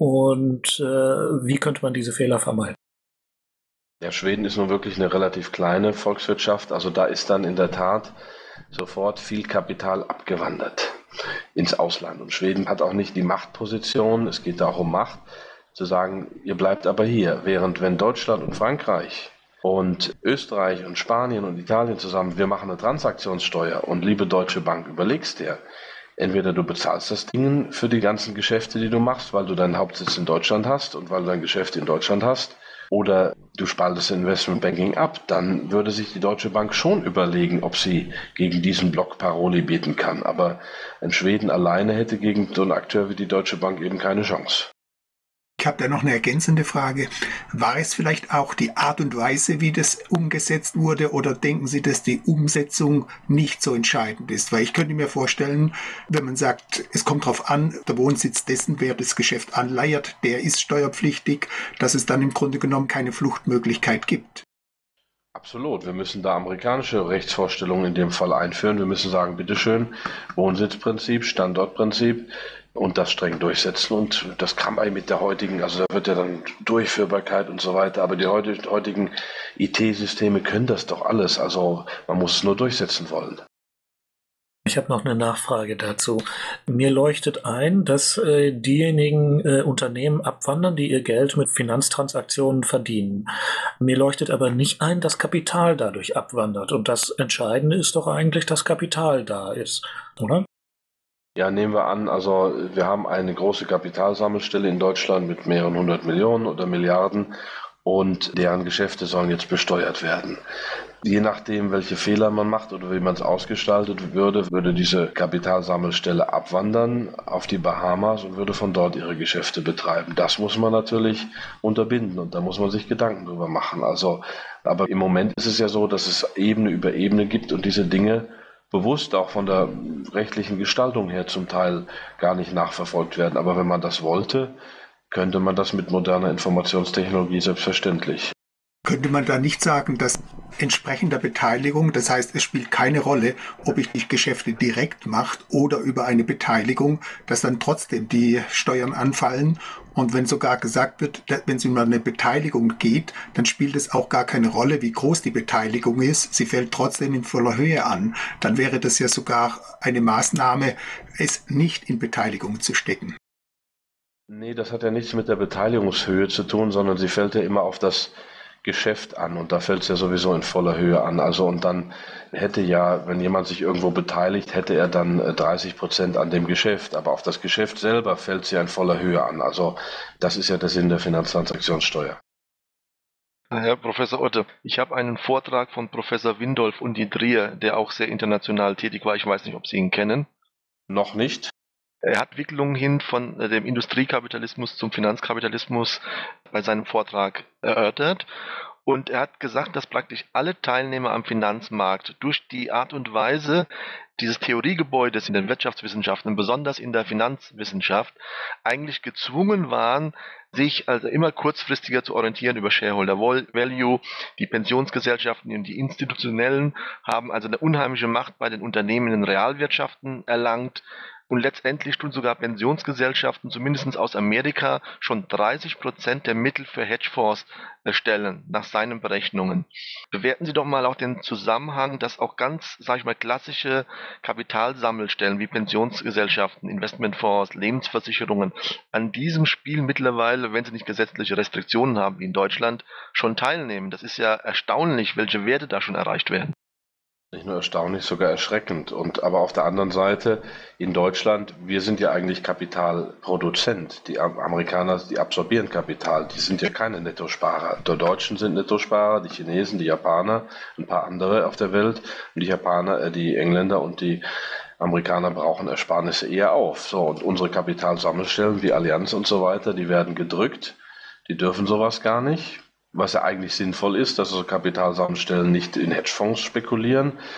Und wie könnte man diese Fehler vermeiden?
Ja, Schweden ist nun wirklich eine relativ kleine Volkswirtschaft. Also da ist dann in der Tat sofort viel Kapital abgewandert ins Ausland. Und Schweden hat auch nicht die Machtposition, es geht da auch um Macht, zu sagen, ihr bleibt aber hier. Während wenn Deutschland und Frankreich und Österreich und Spanien und Italien zusammen, wir machen eine Transaktionssteuer und liebe Deutsche Bank, überlegst dir, entweder du bezahlst das Ding für die ganzen Geschäfte, die du machst, weil du deinen Hauptsitz in Deutschland hast und weil du dein Geschäft in Deutschland hast, oder du spaltest Investmentbanking ab, dann würde sich die Deutsche Bank schon überlegen, ob sie gegen diesen Block Paroli bieten kann. Aber in Schweden alleine hätte gegen so einen Akteur wie die Deutsche Bank eben keine Chance.
Ich habe da noch eine ergänzende Frage. War es vielleicht auch die Art und Weise, wie das umgesetzt wurde, oder denken Sie, dass die Umsetzung nicht so entscheidend ist? Weil ich könnte mir vorstellen, wenn man sagt, es kommt darauf an, der Wohnsitz dessen, wer das Geschäft anleiert, der ist steuerpflichtig, dass es dann im Grunde genommen keine Fluchtmöglichkeit gibt.
Absolut, wir müssen da amerikanische Rechtsvorstellungen in dem Fall einführen. Wir müssen sagen, bitteschön, Wohnsitzprinzip, Standortprinzip und das streng durchsetzen. Und das kann man mit der heutigen, also da wird ja dann Durchführbarkeit und so weiter, aber die heutigen IT-Systeme können das doch alles. Also man muss es nur durchsetzen wollen.
Ich habe noch eine Nachfrage dazu. Mir leuchtet ein, dass diejenigen Unternehmen abwandern, die ihr Geld mit Finanztransaktionen verdienen. Mir leuchtet aber nicht ein, dass Kapital dadurch abwandert. Und das Entscheidende ist doch eigentlich, dass Kapital da ist, oder?
Ja, nehmen wir an, also wir haben eine große Kapitalsammelstelle in Deutschland mit mehreren 100 Millionen oder Milliarden und deren Geschäfte sollen jetzt besteuert werden. Je nachdem, welche Fehler man macht oder wie man es ausgestaltet würde diese Kapitalsammelstelle abwandern auf die Bahamas und würde von dort ihre Geschäfte betreiben. Das muss man natürlich unterbinden und da muss man sich Gedanken drüber machen. Also, aber im Moment ist es ja so, dass es Ebene über Ebene gibt und diese Dinge bewusst auch von der rechtlichen Gestaltung her zum Teil gar nicht nachverfolgt werden. Aber wenn man das wollte, könnte man das mit moderner Informationstechnologie selbstverständlich.
Könnte man da nicht sagen, dass entsprechender Beteiligung, das heißt, es spielt keine Rolle, ob ich die Geschäfte direkt mache oder über eine Beteiligung, dass dann trotzdem die Steuern anfallen und wenn sogar gesagt wird, wenn es um eine Beteiligung geht, dann spielt es auch gar keine Rolle, wie groß die Beteiligung ist, sie fällt trotzdem in voller Höhe an. Dann wäre das ja sogar eine Maßnahme, es nicht in Beteiligung zu stecken.
Nee, das hat ja nichts mit der Beteiligungshöhe zu tun, sondern sie fällt ja immer auf das Geschäft an und da fällt es ja sowieso in voller Höhe an. Also und dann hätte ja, wenn jemand sich irgendwo beteiligt, hätte er dann 30% an dem Geschäft, aber auf das Geschäft selber fällt es ja in voller Höhe an. Also das ist ja der Sinn der Finanztransaktionssteuer.
Herr Professor Otte, ich habe einen Vortrag von Professor Windolf und die Trier, der auch sehr international tätig war. Ich weiß nicht, ob Sie ihn kennen.
Noch nicht.
Er hat Wicklungen hin von dem Industriekapitalismus zum Finanzkapitalismus bei seinem Vortrag erörtert. Und er hat gesagt, dass praktisch alle Teilnehmer am Finanzmarkt durch die Art und Weise dieses Theoriegebäudes in den Wirtschaftswissenschaften, besonders in der Finanzwissenschaft, eigentlich gezwungen waren, sich also immer kurzfristiger zu orientieren über Shareholder Value. Die Pensionsgesellschaften und die Institutionellen haben also eine unheimliche Macht bei den Unternehmen in den Realwirtschaften erlangt. Und letztendlich tun sogar Pensionsgesellschaften, zumindest aus Amerika, schon 30% der Mittel für Hedgefonds stellen, nach seinen Berechnungen. Bewerten Sie doch mal auch den Zusammenhang, dass auch ganz, sage ich mal, klassische Kapitalsammelstellen wie Pensionsgesellschaften, Investmentfonds, Lebensversicherungen an diesem Spiel mittlerweile, wenn sie nicht gesetzliche Restriktionen haben wie in Deutschland, schon teilnehmen. Das ist ja erstaunlich, welche Werte da schon erreicht werden.
Nicht nur erstaunlich, sogar erschreckend. Aber auf der anderen Seite, in Deutschland, wir sind ja eigentlich Kapitalproduzent. Die Amerikaner, die absorbieren Kapital. Die sind ja keine Nettosparer. Die Deutschen sind Nettosparer, die Chinesen, die Japaner, ein paar andere auf der Welt. Und die Japaner, die Engländer und die Amerikaner brauchen Ersparnisse eher auf. So, und unsere Kapitalsammelstellen wie Allianz und so weiter, die werden gedrückt. Die dürfen sowas gar nicht. Was ja eigentlich sinnvoll ist, dass also Kapitalsammelstellen nicht in Hedgefonds spekulieren.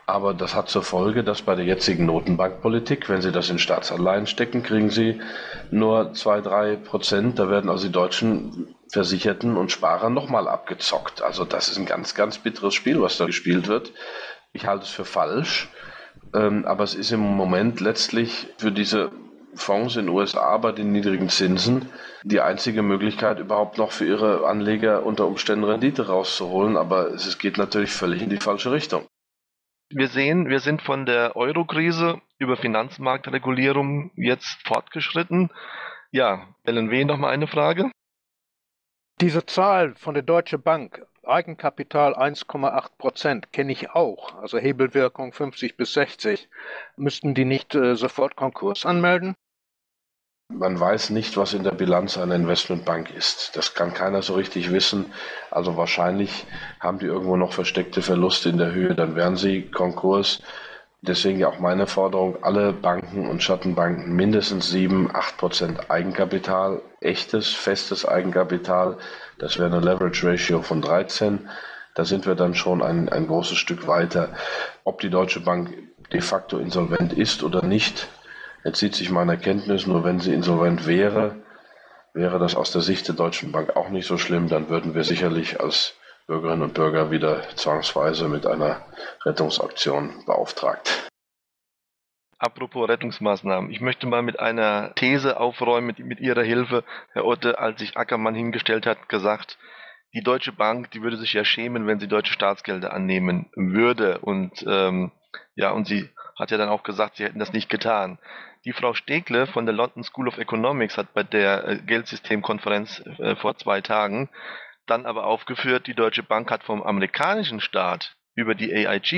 Aber das hat zur Folge, dass bei der jetzigen Notenbankpolitik, wenn Sie das in Staatsanleihen stecken, kriegen Sie nur 2-3%. Da werden also die deutschen Versicherten und Sparer nochmal abgezockt. Also das ist ein ganz, ganz bitteres Spiel, was da gespielt wird. Ich halte es für falsch, aber es ist im Moment letztlich für diese Fonds in den USA bei den niedrigen Zinsen die einzige Möglichkeit, überhaupt noch für ihre Anleger unter Umständen Rendite rauszuholen. Aber es geht natürlich völlig in die falsche Richtung.
Wir sehen, wir sind von der Euro-Krise über Finanzmarktregulierung jetzt fortgeschritten. Ja, LNW, nochmal eine Frage.
Diese Zahl von der Deutsche Bank, Eigenkapital 1,8%, kenne ich auch, also Hebelwirkung 50 bis 60. Müssten die nicht sofort Konkurs anmelden?
Man weiß nicht, was in der Bilanz einer Investmentbank ist. Das kann keiner so richtig wissen. Also wahrscheinlich haben die irgendwo noch versteckte Verluste in der Höhe, dann wären sie Konkurs. Deswegen ja auch meine Forderung, alle Banken und Schattenbanken mindestens 7-8% Eigenkapital, echtes, festes Eigenkapital. Das wäre eine Leverage Ratio von 13. Da sind wir dann schon ein großes Stück weiter. Ob die Deutsche Bank de facto insolvent ist oder nicht, entzieht sich meiner Kenntnis. Nur wenn sie insolvent wäre das aus der Sicht der Deutschen Bank auch nicht so schlimm. Dann würden wir sicherlich als Bürgerinnen und Bürger wieder zwangsweise mit einer Rettungsaktion beauftragt.
Apropos Rettungsmaßnahmen. Ich möchte mal mit einer These aufräumen, mit Ihrer Hilfe. Herr Otte, als sich Ackermann hingestellt hat, gesagt, die Deutsche Bank, die würde sich ja schämen, wenn sie deutsche Staatsgelder annehmen würde. Und und sie hat ja dann auch gesagt, sie hätten das nicht getan. Die Frau Stegle von der London School of Economics hat bei der Geldsystemkonferenz vor 2 Tagen dann aber aufgeführt, die Deutsche Bank hat vom amerikanischen Staat über das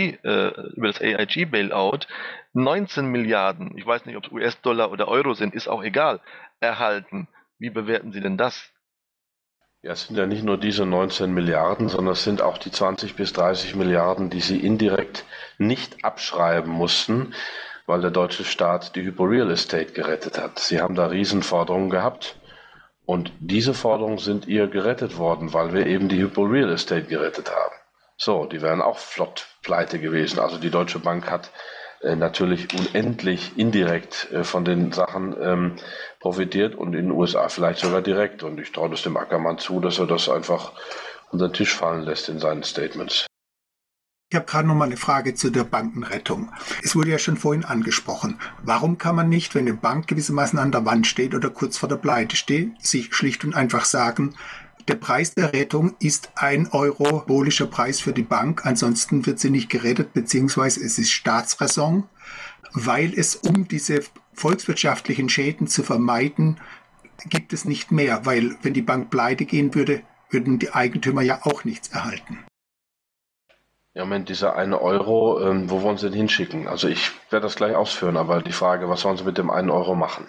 AIG-Bailout 19 Milliarden, ich weiß nicht, ob es US-Dollar oder Euro sind, ist auch egal, erhalten. Wie bewerten Sie denn das?
Ja, es sind ja nicht nur diese 19 Milliarden, sondern es sind auch die 20 bis 30 Milliarden, die sie indirekt nicht abschreiben mussten, weil der deutsche Staat die Hypo Real Estate gerettet hat. Sie haben da Riesenforderungen gehabt. Und diese Forderungen sind ihr gerettet worden, weil wir eben die Hypo Real Estate gerettet haben. So, die wären auch flott pleite gewesen. Also die Deutsche Bank hat natürlich unendlich indirekt von den Sachen profitiert und in den USA vielleicht sogar direkt. Und ich traue das dem Ackermann zu, dass er das einfach unter den Tisch fallen lässt in seinen Statements.
Ich habe gerade noch mal eine Frage zu der Bankenrettung. Es wurde ja schon vorhin angesprochen. Warum kann man nicht, wenn eine Bank gewissermaßen an der Wand steht oder kurz vor der Pleite steht, sich schlicht und einfach sagen, der Preis der Rettung ist 1 Euro symbolischer Preis für die Bank, ansonsten wird sie nicht gerettet, beziehungsweise es ist Staatsräson, weil es, um diese volkswirtschaftlichen Schäden zu vermeiden, gibt es nicht mehr, weil wenn die Bank pleite gehen würde, würden die Eigentümer ja auch nichts erhalten.
Ja, Moment, dieser 1 Euro, wo wollen Sie den hinschicken? Also ich werde das gleich ausführen, aber die Frage, was wollen Sie mit dem 1 Euro machen?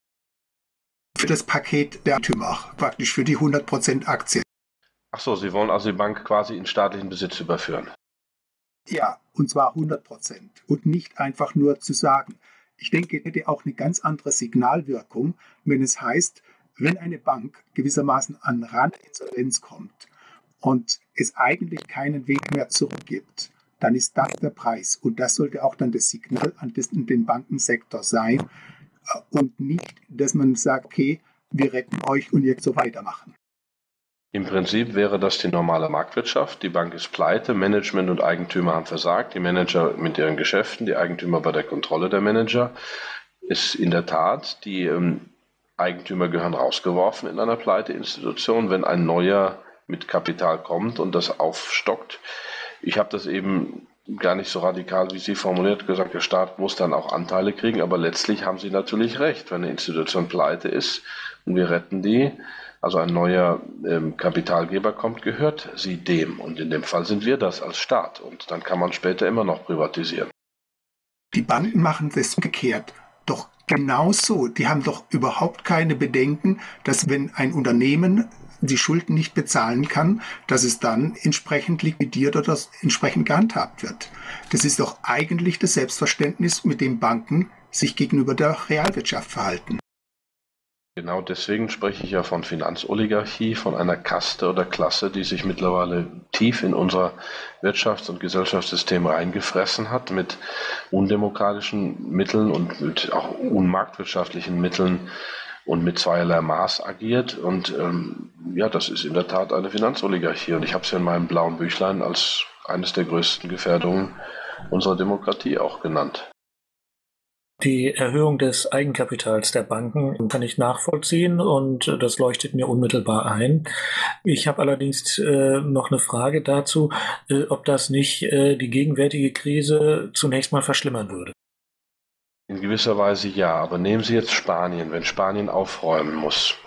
Für das Paket der Eigentümer, praktisch für die 100% Aktien.
Ach so, Sie wollen also die Bank quasi in staatlichen Besitz überführen?
Ja, und zwar 100% und nicht einfach nur zu sagen. Ich denke, es hätte auch eine ganz andere Signalwirkung, wenn es heißt, wenn eine Bank gewissermaßen an Randinsolvenz kommt und es eigentlich keinen Weg mehr zurück gibt, dann ist das der Preis. Und das sollte auch dann das Signal an den Bankensektor sein und nicht, dass man sagt, okay, wir retten euch und ihr so weitermachen.
Im Prinzip wäre das die normale Marktwirtschaft. Die Bank ist pleite, Management und Eigentümer haben versagt, die Manager mit ihren Geschäften, die Eigentümer bei der Kontrolle der Manager. Ist in der Tat, die Eigentümer gehören rausgeworfen in einer Pleiteinstitution, wenn ein neuer mit Kapital kommt und das aufstockt. Ich habe das eben gar nicht so radikal, wie Sie formuliert, gesagt, der Staat muss dann auch Anteile kriegen, aber letztlich haben Sie natürlich recht, wenn eine Institution pleite ist und wir retten die, also ein neuer Kapitalgeber kommt, gehört sie dem. Und in dem Fall sind wir das als Staat. Und dann kann man später immer noch privatisieren.
Die Banken machen das umgekehrt. Doch genauso. Die haben doch überhaupt keine Bedenken, dass wenn ein Unternehmen die Schulden nicht bezahlen kann, dass es dann entsprechend liquidiert oder entsprechend gehandhabt wird. Das ist doch eigentlich das Selbstverständnis, mit dem Banken sich gegenüber der Realwirtschaft verhalten.
Genau deswegen spreche ich ja von Finanzoligarchie, von einer Kaste oder Klasse, die sich mittlerweile tief in unser Wirtschafts- und Gesellschaftssystem reingefressen hat, mit undemokratischen Mitteln und mit auch unmarktwirtschaftlichen Mitteln und mit zweierlei Maß agiert. Und ja, das ist in der Tat eine Finanzoligarchie. Und ich habe es ja in meinem blauen Büchlein als eines der größten Gefährdungen unserer Demokratie auch genannt.
Die Erhöhung des Eigenkapitals der Banken kann ich nachvollziehen und das leuchtet mir unmittelbar ein. Ich habe allerdings noch eine Frage dazu, ob das nicht die gegenwärtige Krise zunächst mal verschlimmern würde.
In gewisser Weise ja, aber nehmen Sie jetzt Spanien, wenn Spanien aufräumen muss.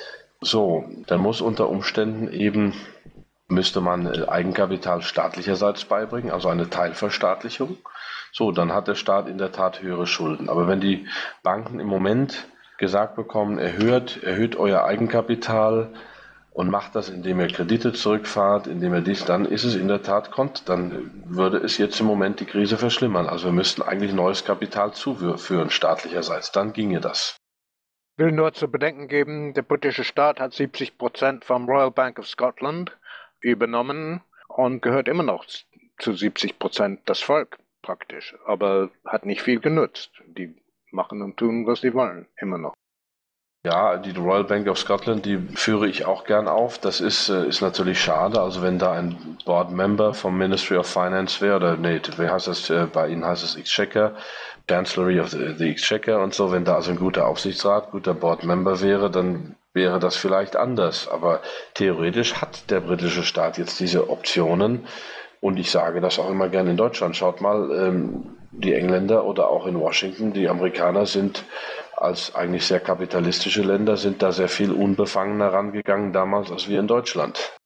So, dann muss unter Umständen eben, müsste man Eigenkapital staatlicherseits beibringen, also eine Teilverstaatlichung. So, dann hat der Staat in der Tat höhere Schulden. Aber wenn die Banken im Moment gesagt bekommen, erhöht euer Eigenkapital und macht das, indem ihr Kredite zurückfahrt, indem ihr dies, dann ist es in der Tat dann würde es jetzt im Moment die Krise verschlimmern. Also wir müssten eigentlich neues Kapital zuführen staatlicherseits. Dann ginge das.
Ich will nur zu bedenken geben, der britische Staat hat 70% vom Royal Bank of Scotland übernommen und gehört immer noch zu 70% das Volk praktisch, aber hat nicht viel genutzt. Die machen und tun, was sie wollen, immer noch.
Ja, die Royal Bank of Scotland, die führe ich auch gern auf. Das ist natürlich schade. Also wenn da ein Board Member vom Ministry of Finance wäre, oder nee, wie heißt das, bei Ihnen heißt es Exchequer, Chancellery of the Exchequer und so, wenn da also ein guter Aufsichtsrat, guter Board Member wäre, dann wäre das vielleicht anders. Aber theoretisch hat der britische Staat jetzt diese Optionen. Und ich sage das auch immer gerne in Deutschland. Schaut mal, die Engländer oder auch in Washington, die Amerikaner sind als eigentlich sehr kapitalistische Länder, sind da sehr viel unbefangener rangegangen damals als wir in Deutschland.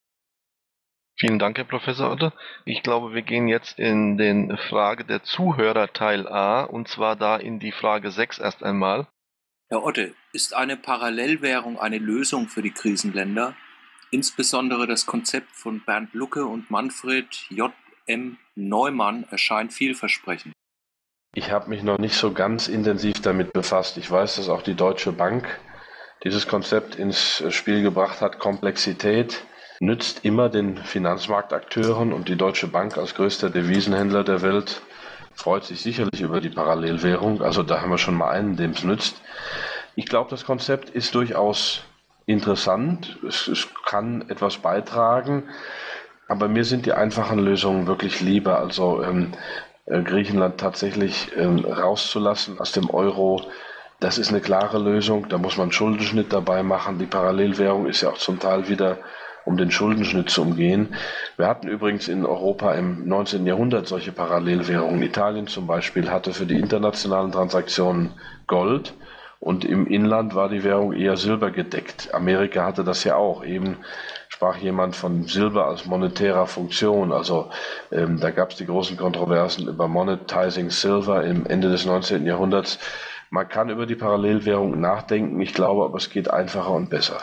Vielen Dank, Herr Professor Otte. Ich glaube, wir gehen jetzt in den Frage der Zuhörer Teil A, und zwar da in die Frage 6 erst einmal.
Herr Otte, ist eine Parallelwährung eine Lösung für die Krisenländer? Insbesondere das Konzept von Bernd Lucke und Manfred J. M. Neumann erscheint vielversprechend.
Ich habe mich noch nicht so ganz intensiv damit befasst. Ich weiß, dass auch die Deutsche Bank dieses Konzept ins Spiel gebracht hat. Komplexität nützt immer den Finanzmarktakteuren, und die Deutsche Bank als größter Devisenhändler der Welt freut sich sicherlich über die Parallelwährung. Also da haben wir schon mal einen, dem es nützt. Ich glaube, das Konzept ist durchaus interessant. Es kann etwas beitragen, aber mir sind die einfachen Lösungen wirklich lieber. Also Griechenland tatsächlich rauszulassen aus dem Euro, das ist eine klare Lösung. Da muss man einen Schuldenschnitt dabei machen. Die Parallelwährung ist ja auch zum Teil wieder, um den Schuldenschnitt zu umgehen. Wir hatten übrigens in Europa im 19. Jahrhundert solche Parallelwährungen. Italien zum Beispiel hatte für die internationalen Transaktionen Gold, und im Inland war die Währung eher Silber gedeckt. Amerika hatte das ja auch. Eben sprach jemand von Silber als monetärer Funktion. Also da gab es die großen Kontroversen über Monetizing Silver im Ende des 19. Jahrhunderts. Man kann über die Parallelwährung nachdenken, ich glaube, aber es geht einfacher und besser.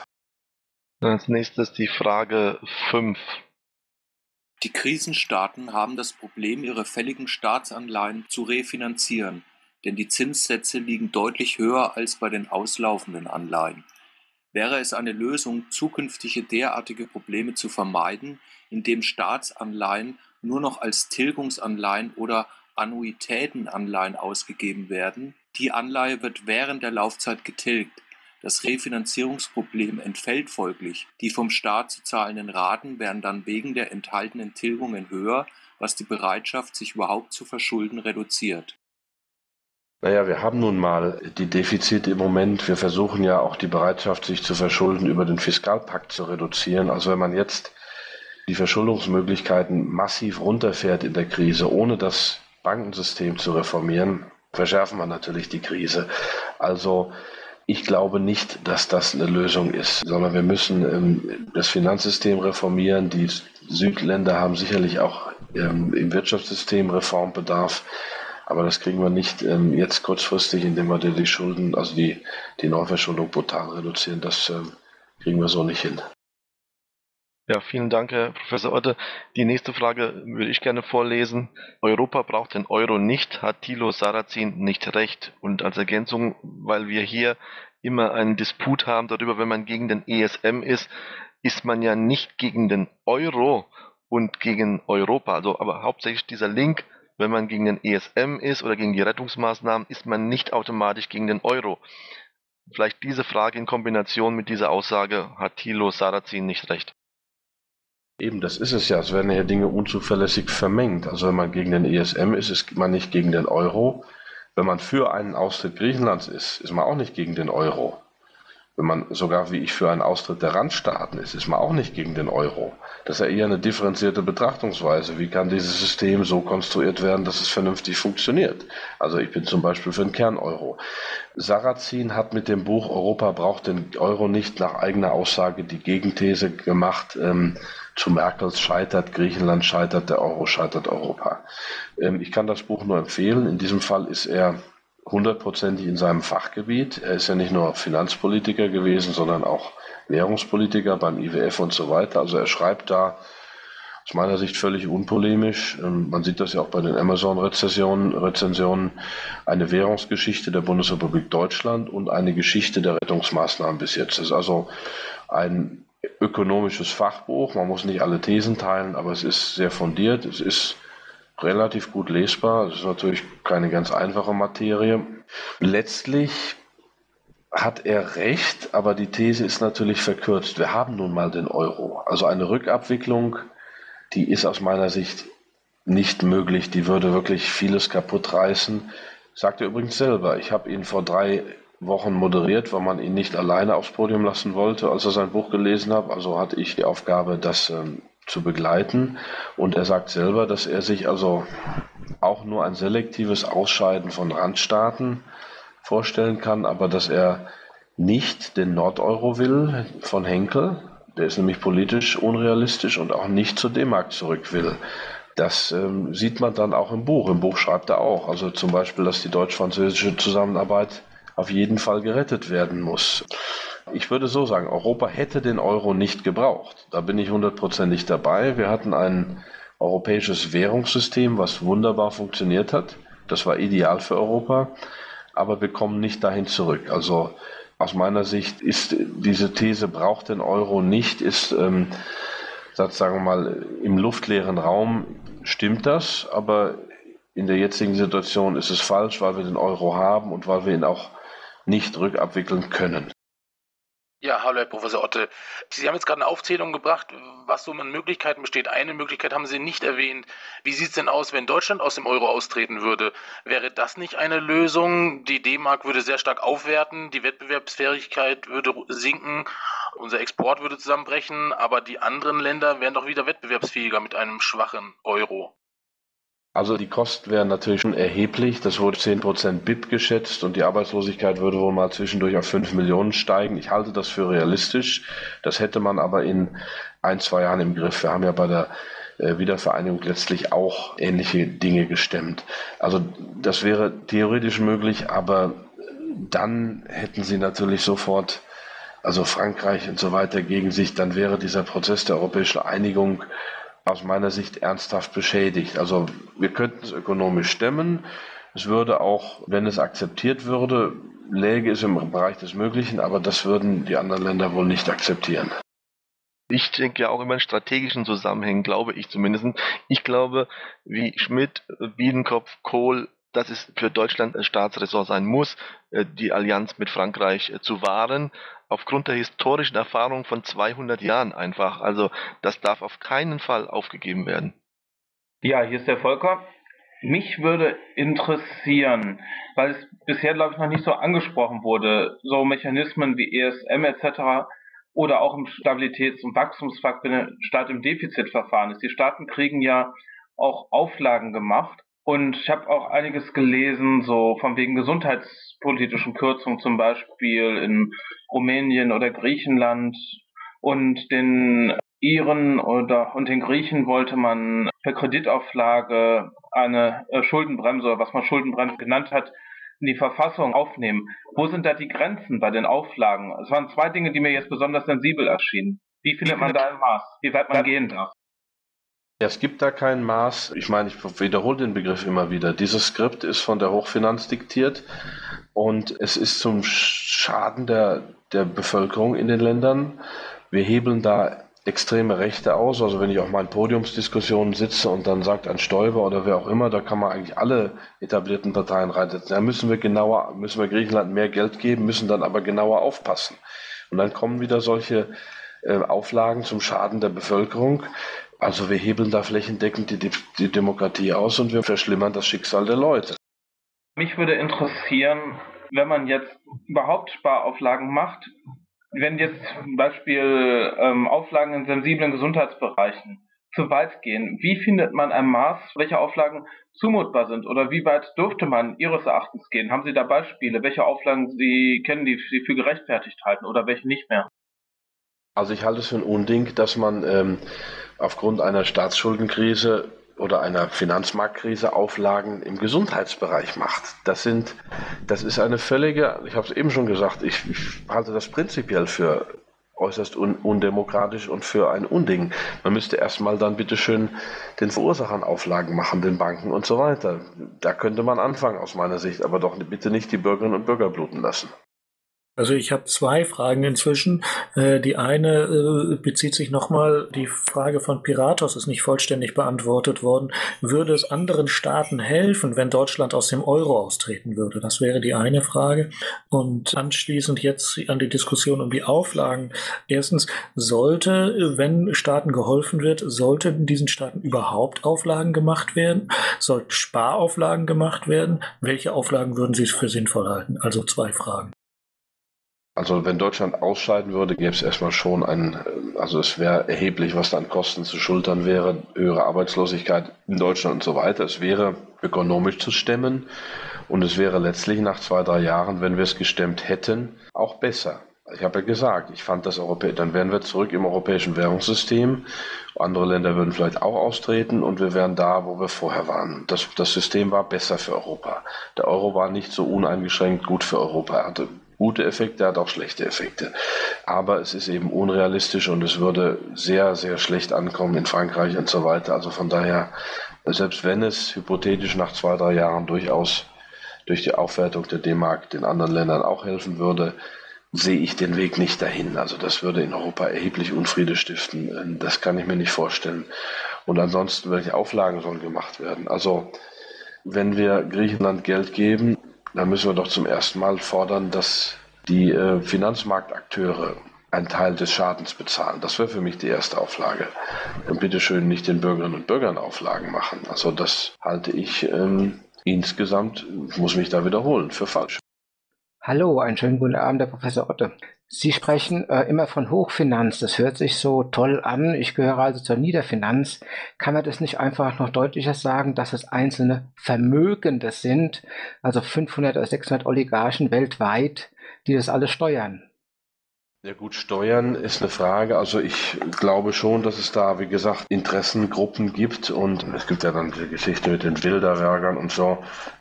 Als nächstes die Frage 5.
Die Krisenstaaten haben das Problem, ihre fälligen Staatsanleihen zu refinanzieren, denn die Zinssätze liegen deutlich höher als bei den auslaufenden Anleihen. Wäre es eine Lösung, zukünftige derartige Probleme zu vermeiden, indem Staatsanleihen nur noch als Tilgungsanleihen oder Annuitätenanleihen ausgegeben werden? Die Anleihe wird während der Laufzeit getilgt. Das Refinanzierungsproblem entfällt folglich. Die vom Staat zu zahlenden Raten werden dann wegen der enthaltenen Tilgungen höher, was die Bereitschaft, sich überhaupt zu verschulden, reduziert.
Naja, wir haben nun mal die Defizite im Moment. Wir versuchen ja auch die Bereitschaft, sich zu verschulden, über den Fiskalpakt zu reduzieren. Also wenn man jetzt die Verschuldungsmöglichkeiten massiv runterfährt in der Krise, ohne das Bankensystem zu reformieren, verschärfen wir natürlich die Krise. Also ich glaube nicht, dass das eine Lösung ist, sondern wir müssen das Finanzsystem reformieren. Die Südländer haben sicherlich auch im Wirtschaftssystem Reformbedarf. Aber das kriegen wir nicht jetzt kurzfristig, indem wir die Schulden, also die Neuverschuldung brutal reduzieren. Das kriegen wir so nicht hin.
Ja, vielen Dank, Herr Professor Otte. Die nächste Frage würde ich gerne vorlesen. Europa braucht den Euro nicht, hat Thilo Sarrazin nicht recht? Und als Ergänzung, weil wir hier immer einen Disput haben darüber, wenn man gegen den ESM ist man ja nicht gegen den Euro und gegen Europa. Also, aber hauptsächlich dieser Link, wenn man gegen den ESM ist oder gegen die Rettungsmaßnahmen, ist man nicht automatisch gegen den Euro. Vielleicht diese Frage in Kombination mit dieser Aussage hat Thilo Sarrazin nicht recht.
Eben, das ist es ja. Es werden ja Dinge unzuverlässig vermengt. Also wenn man gegen den ESM ist man nicht gegen den Euro. Wenn man für einen Austritt Griechenlands ist man auch nicht gegen den Euro. Wenn man sogar wie ich für einen Austritt der Randstaaten ist man auch nicht gegen den Euro. Das ist ja eher eine differenzierte Betrachtungsweise. Wie kann dieses System so konstruiert werden, dass es vernünftig funktioniert? Also ich bin zum Beispiel für den Kern-Euro. Sarrazin hat mit dem Buch Europa braucht den Euro nicht nach eigener Aussage die Gegenthese gemacht, zu Merkels scheitert Griechenland, scheitert der Euro, scheitert Europa. Ich kann das Buch nur empfehlen. In diesem Fall ist er 100%ig in seinem Fachgebiet. Er ist ja nicht nur Finanzpolitiker gewesen, sondern auch Währungspolitiker beim IWF und so weiter. Also er schreibt da aus meiner Sicht völlig unpolemisch. Man sieht das ja auch bei den Amazon-Rezensionen, eine Währungsgeschichte der Bundesrepublik Deutschland und eine Geschichte der Rettungsmaßnahmen bis jetzt. Das ist also ein ökonomisches Fachbuch. Man muss nicht alle Thesen teilen, aber es ist sehr fundiert. Es ist relativ gut lesbar. Das ist natürlich keine ganz einfache Materie. Letztlich hat er recht, aber die These ist natürlich verkürzt. Wir haben nun mal den Euro. Also eine Rückabwicklung, die ist aus meiner Sicht nicht möglich. Die würde wirklich vieles kaputt reißen. Sagt er übrigens selber. Ich habe ihn vor 3 Wochen moderiert, weil man ihn nicht alleine aufs Podium lassen wollte, als er sein Buch gelesen hat. Also hatte ich die Aufgabe, das zu begleiten. Und er sagt selber, dass er sich also auch nur ein selektives Ausscheiden von Randstaaten vorstellen kann, aber dass er nicht den Nordeuro will von Henkel. Der ist nämlich politisch unrealistisch und auch nicht zur D-Mark zurück will. Das sieht man dann auch im Buch. Im Buch schreibt er auch, also zum Beispiel, dass die deutsch-französische Zusammenarbeit auf jeden Fall gerettet werden muss. Ich würde so sagen, Europa hätte den Euro nicht gebraucht. Da bin ich 100%ig dabei. Wir hatten ein europäisches Währungssystem, was wunderbar funktioniert hat. Das war ideal für Europa, aber wir kommen nicht dahin zurück. Also aus meiner Sicht ist diese These, braucht den Euro nicht, ist, sagen wir mal, im luftleeren Raum stimmt das, aber in der jetzigen Situation ist es falsch, weil wir den Euro haben und weil wir ihn auch nicht rückabwickeln können.
Ja, hallo Herr Professor Otte. Sie haben jetzt gerade eine Aufzählung gebracht, was so an Möglichkeiten besteht. Eine Möglichkeit haben Sie nicht erwähnt. Wie sieht es denn aus, wenn Deutschland aus dem Euro austreten würde? Wäre das nicht eine Lösung? Die D-Mark würde sehr stark aufwerten, die Wettbewerbsfähigkeit würde sinken, unser Export würde zusammenbrechen, aber die anderen Länder wären doch wieder wettbewerbsfähiger mit einem schwachen Euro.
Also die Kosten wären natürlich schon erheblich. Das wurde 10% BIP geschätzt und die Arbeitslosigkeit würde wohl mal zwischendurch auf 5 Millionen steigen. Ich halte das für realistisch. Das hätte man aber in 1-2 Jahren im Griff. Wir haben ja bei der Wiedervereinigung letztlich auch ähnliche Dinge gestemmt. Also das wäre theoretisch möglich, aber dann hätten sie natürlich sofort, also Frankreich und so weiter gegen sich, dann wäre dieser Prozess der europäischen Einigung aus meiner Sicht ernsthaft beschädigt. Also wir könnten es ökonomisch stemmen. Es würde auch, wenn es akzeptiert würde, läge es im Bereich des Möglichen, aber das würden die anderen Länder wohl nicht akzeptieren.
Ich denke ja auch immer in strategischen Zusammenhängen, glaube ich zumindest. Ich glaube, wie Schmidt, Biedenkopf, Kohl, dass es für Deutschland ein Staatsressort sein muss, die Allianz mit Frankreich zu wahren, aufgrund der historischen Erfahrung von 200 Jahren einfach. Also das darf auf keinen Fall aufgegeben werden.
Ja, hier ist der Volker. Mich würde interessieren, weil es bisher, glaube ich, noch nicht so angesprochen wurde, so Mechanismen wie ESM etc. oder auch im Stabilitäts- und Wachstumspakt, wenn der Staat im Defizitverfahren ist. Die Staaten kriegen ja auch Auflagen gemacht. Und ich habe auch einiges gelesen, so von wegen gesundheitspolitischen Kürzungen, zum Beispiel in Rumänien oder Griechenland. Und den Iren und den Griechen wollte man per Kreditauflage eine Schuldenbremse, oder was man Schuldenbremse genannt hat, in die Verfassung aufnehmen. Wo sind da die Grenzen bei den Auflagen? Es waren 2 Dinge, die mir jetzt besonders sensibel erschienen. Wie findet man da ein Maß? Wie weit man gehen darf?
Es gibt da kein Maß. Ich meine, ich wiederhole den Begriff immer wieder. Dieses Skript ist von der Hochfinanz diktiert. und es ist zum Schaden der Bevölkerung in den Ländern. Wir hebeln da extreme Rechte aus. Also wenn ich auf meinen Podiumsdiskussionen sitze und dann sagt ein Stoiber oder wer auch immer, da kann man eigentlich alle etablierten Parteien reinsetzen. Da müssen wir Griechenland mehr Geld geben, müssen dann aber genauer aufpassen. Und dann kommen wieder solche Auflagen zum Schaden der Bevölkerung. Also wir hebeln da flächendeckend die Demokratie aus und wir verschlimmern das Schicksal der Leute.
Mich würde interessieren, wenn man jetzt überhaupt Sparauflagen macht, wenn jetzt zum Beispiel Auflagen in sensiblen Gesundheitsbereichen zu weit gehen, wie findet man ein Maß, welche Auflagen zumutbar sind oder wie weit dürfte man Ihres Erachtens gehen? Haben Sie da Beispiele, welche Auflagen Sie kennen, die Sie für gerechtfertigt halten oder welche nicht mehr?
Also ich halte es für ein Unding, dass man aufgrund einer Staatsschuldenkrise oder einer Finanzmarktkrise Auflagen im Gesundheitsbereich macht. Das ist eine völlige, ich habe es eben schon gesagt, ich halte das prinzipiell für äußerst undemokratisch und für ein Unding. Man müsste erstmal dann bitteschön den Verursachern Auflagen machen, den Banken und so weiter. Da könnte man anfangen aus meiner Sicht, aber doch bitte nicht die Bürgerinnen und Bürger bluten lassen.
Also ich habe zwei Fragen inzwischen. Die eine bezieht sich nochmal, die Frage von Piratos ist nicht vollständig beantwortet worden. Würde es anderen Staaten helfen, wenn Deutschland aus dem Euro austreten würde? Das wäre die eine Frage. Und anschließend jetzt an die Diskussion um die Auflagen. Erstens, wenn Staaten geholfen wird, sollten diesen Staaten überhaupt Auflagen gemacht werden? Sollten Sparauflagen gemacht werden? Welche Auflagen würden Sie für sinnvoll halten? Also zwei Fragen.
Also wenn Deutschland ausscheiden würde, gäbe es erstmal schon es wäre erheblich, was da an Kosten zu schultern wäre, höhere Arbeitslosigkeit in Deutschland und so weiter. Es wäre ökonomisch zu stemmen und es wäre letztlich nach 2-3 Jahren, wenn wir es gestemmt hätten, auch besser. Ich habe ja gesagt, ich fand dann wären wir zurück im europäischen Währungssystem. Andere Länder würden vielleicht auch austreten und wir wären da, wo wir vorher waren. Das System war besser für Europa. Der Euro war nicht so uneingeschränkt gut für Europa. Er hatte gute Effekte, hat auch schlechte Effekte. Aber es ist eben unrealistisch und es würde sehr, sehr schlecht ankommen in Frankreich und so weiter. Also von daher, selbst wenn es hypothetisch nach 2-3 Jahren durchaus durch die Aufwertung der D-Mark den anderen Ländern auch helfen würde, sehe ich den Weg nicht dahin. Also das würde in Europa erheblich Unfriede stiften. Das kann ich mir nicht vorstellen. Und ansonsten, welche Auflagen sollen gemacht werden? Also wenn wir Griechenland Geld geben, dann müssen wir doch zum ersten Mal fordern, dass die Finanzmarktakteure einen Teil des Schadens bezahlen. Das wäre für mich die erste Auflage. Und bitte schön nicht den Bürgerinnen und Bürgern Auflagen machen. Also das halte ich insgesamt, ich muss mich da wiederholen, für falsch.
Hallo, einen schönen guten Abend, Herr Professor Otte. Sie sprechen immer von Hochfinanz. Das hört sich so toll an. Ich gehöre also zur Niederfinanz. Kann man das nicht einfach noch deutlicher sagen, dass es einzelne Vermögende sind, also 500 oder 600 Oligarchen weltweit, die das alles steuern?
Ja gut, Steuern ist eine Frage. Also ich glaube schon, dass es da, wie gesagt, Interessengruppen gibt und es gibt ja dann die Geschichte mit den Bilderbergern und so.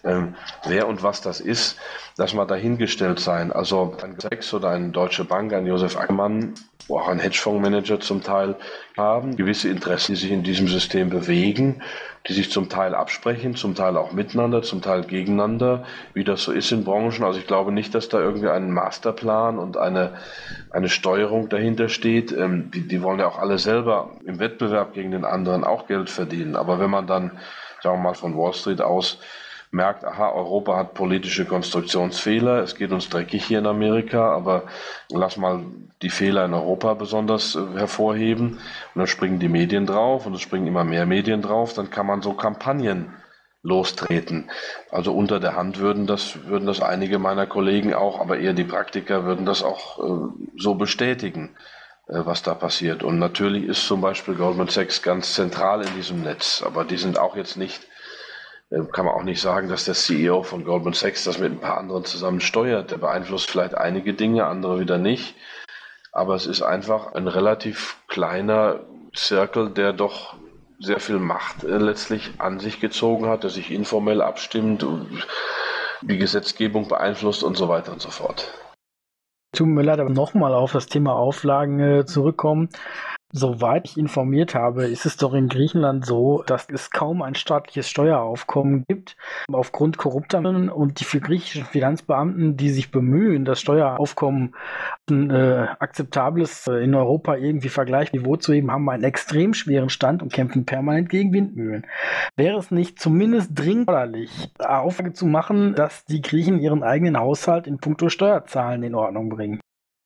Wer und was das ist, lass mal dahingestellt sein. Also ein Sex oder eine Deutsche Bank, ein Josef Ackermann, wo auch ein Hedgefondsmanager zum Teil haben, gewisse Interessen, die sich in diesem System bewegen, die sich zum Teil absprechen, zum Teil auch miteinander, zum Teil gegeneinander, wie das so ist in Branchen. Also ich glaube nicht, dass da irgendwie ein Masterplan und eine Steuerung dahinter steht. Die wollen ja auch alle selber im Wettbewerb gegen den anderen auch Geld verdienen. Aber wenn man dann, sagen wir mal, von Wall Street aus merkt, aha, Europa hat politische Konstruktionsfehler, es geht uns dreckig hier in Amerika, aber lass mal die Fehler in Europa besonders hervorheben und dann springen die Medien drauf und es springen immer mehr Medien drauf, dann kann man so Kampagnen lostreten. Also unter der Hand würden das einige meiner Kollegen auch, aber eher die Praktiker würden das auch so bestätigen, was da passiert. Und natürlich ist zum Beispiel Goldman Sachs ganz zentral in diesem Netz, aber die sind auch jetzt nicht, kann man auch nicht sagen, dass der CEO von Goldman Sachs das mit ein paar anderen zusammen steuert. Der beeinflusst vielleicht einige Dinge, andere wieder nicht. Aber es ist einfach ein relativ kleiner Circle, der doch sehr viel Macht letztlich an sich gezogen hat, der sich informell abstimmt und die Gesetzgebung beeinflusst und so weiter und so fort.
Tut mir leid, aber nochmal auf das Thema Auflagen zurückkommen. Soweit ich informiert habe, ist es doch in Griechenland so, dass es kaum ein staatliches Steueraufkommen gibt. Aufgrund korrupter und die für griechischen Finanzbeamten, die sich bemühen, das Steueraufkommen ein akzeptables in Europa irgendwie vergleichbares Niveau zu heben, haben einen extrem schweren Stand und kämpfen permanent gegen Windmühlen. Wäre es nicht zumindest dringend erforderlich, Auflage zu machen, dass die Griechen ihren eigenen Haushalt in puncto Steuerzahlen in Ordnung bringen?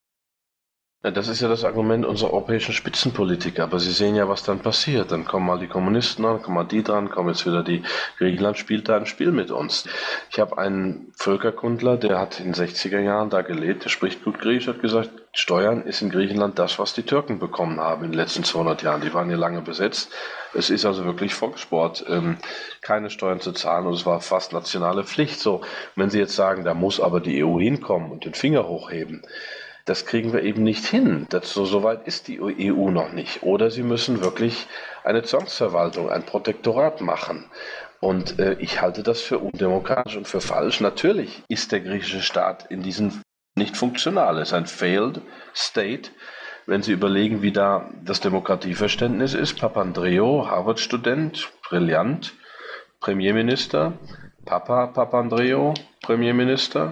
Ja, das ist ja das Argument unserer europäischen Spitzenpolitiker. Aber Sie sehen ja, was dann passiert. Dann kommen mal die Kommunisten dran, kommen mal die dran, kommen jetzt wieder die. Griechenland spielt da ein Spiel mit uns. Ich habe einen Völkerkundler, der hat in den 60er Jahren da gelebt, der spricht gut Griechisch, hat gesagt, Steuern ist in Griechenland das, was die Türken bekommen haben in den letzten 200 Jahren. Die waren hier lange besetzt. Es ist also wirklich Volkssport, keine Steuern zu zahlen, und es war fast nationale Pflicht. So, wenn Sie jetzt sagen, da muss aber die EU hinkommen und den Finger hochheben, das kriegen wir eben nicht hin. So weit ist die EU noch nicht. Oder sie müssen wirklich eine Zwangsverwaltung, ein Protektorat machen. Und ich halte das für undemokratisch und für falsch. Natürlich ist der griechische Staat in diesem nicht funktional. Es ist ein failed state. Wenn Sie überlegen, wie da das Demokratieverständnis ist, Papandreou, Harvard-Student, brillant, Premierminister, Papa Papandreou, Premierminister,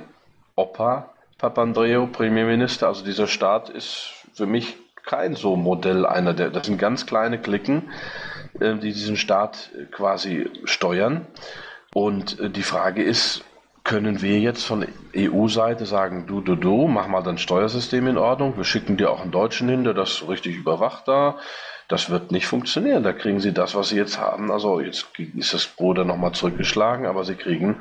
Opa Papandreou, Premierminister. Also dieser Staat ist für mich kein so Modell das sind ganz kleine Cliquen, die diesen Staat quasi steuern. Und die Frage ist, können wir jetzt von EU-Seite sagen, du, mach mal dein Steuersystem in Ordnung, wir schicken dir auch einen Deutschen hin, der das richtig überwacht da. Das wird nicht funktionieren, da kriegen sie das, was sie jetzt haben. Also jetzt ist das Bruder nochmal zurückgeschlagen, aber sie kriegen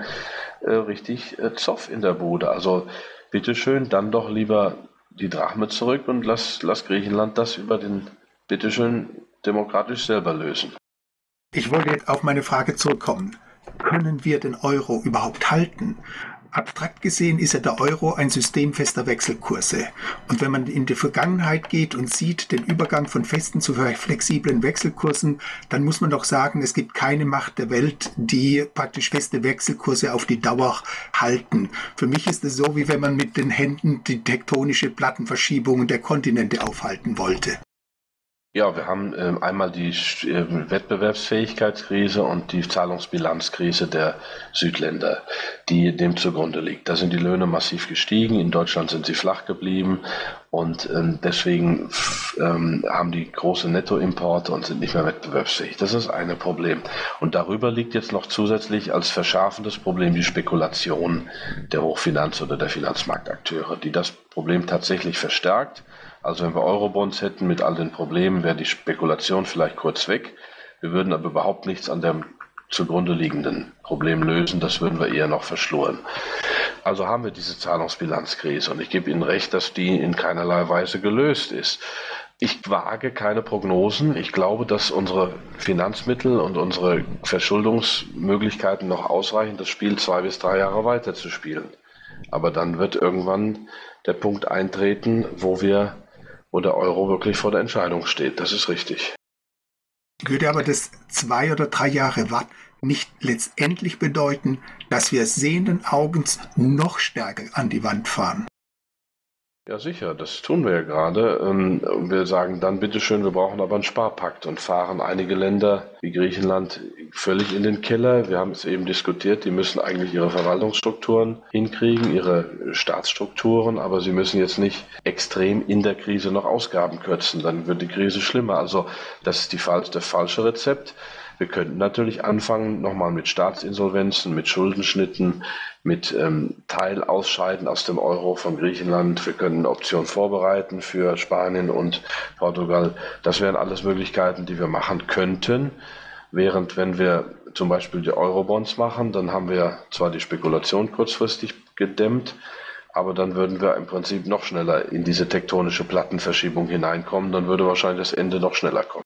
richtig Zoff in der Bude. Also bitteschön, dann doch lieber die Drachme zurück und lass Griechenland das über den, bitteschön, demokratisch selber lösen.
Ich wollte jetzt auf meine Frage zurückkommen. Können wir den Euro überhaupt halten? Abstrakt gesehen ist ja der Euro ein System fester Wechselkurse. Und wenn man in die Vergangenheit geht und sieht den Übergang von festen zu flexiblen Wechselkursen, dann muss man doch sagen, es gibt keine Macht der Welt, die praktisch feste Wechselkurse auf die Dauer halten. Für mich ist es so, wie wenn man mit den Händen die tektonische Plattenverschiebungen der Kontinente aufhalten wollte.
Ja, wir haben einmal die Wettbewerbsfähigkeitskrise und die Zahlungsbilanzkrise der Südländer, die dem zugrunde liegt. Da sind die Löhne massiv gestiegen, in Deutschland sind sie flach geblieben und deswegen haben die große Nettoimporte und sind nicht mehr wettbewerbsfähig. Das ist ein Problem. Und darüber liegt jetzt noch zusätzlich als verschärfendes Problem die Spekulation der Hochfinanz- oder der Finanzmarktakteure, die das Problem tatsächlich verstärkt. Also wenn wir Eurobonds hätten mit all den Problemen, wäre die Spekulation vielleicht kurz weg. Wir würden aber überhaupt nichts an dem zugrunde liegenden Problem lösen. Das würden wir eher noch verschluren. Also haben wir diese Zahlungsbilanzkrise. Und ich gebe Ihnen recht, dass die in keinerlei Weise gelöst ist. Ich wage keine Prognosen. Ich glaube, dass unsere Finanzmittel und unsere Verschuldungsmöglichkeiten noch ausreichen, das Spiel 2 bis 3 Jahre weiterzuspielen. Aber dann wird irgendwann der Punkt eintreten, wo der Euro wirklich vor der Entscheidung steht. Das ist richtig.
Würde aber das 2 oder 3 Jahre warten nicht letztendlich bedeuten, dass wir sehenden Augens noch stärker an die Wand fahren?
Ja, sicher, das tun wir ja gerade. Wir sagen dann, bitteschön, wir brauchen aber einen Sparpakt und fahren einige Länder wie Griechenland völlig in den Keller. Wir haben es eben diskutiert, die müssen eigentlich ihre Verwaltungsstrukturen hinkriegen, ihre Staatsstrukturen, aber sie müssen jetzt nicht extrem in der Krise noch Ausgaben kürzen, dann wird die Krise schlimmer. Also das ist das falsche Rezept. Wir könnten natürlich anfangen, nochmal mit Staatsinsolvenzen, mit Schuldenschnitten, mit Teilausscheiden aus dem Euro von Griechenland. Wir können eine Option vorbereiten für Spanien und Portugal. Das wären alles Möglichkeiten, die wir machen könnten. Während wenn wir zum Beispiel die Eurobonds machen, dann haben wir zwar die Spekulation kurzfristig gedämmt, aber dann würden wir im Prinzip noch schneller in diese tektonische Plattenverschiebung hineinkommen. Dann würde wahrscheinlich das Ende noch schneller kommen.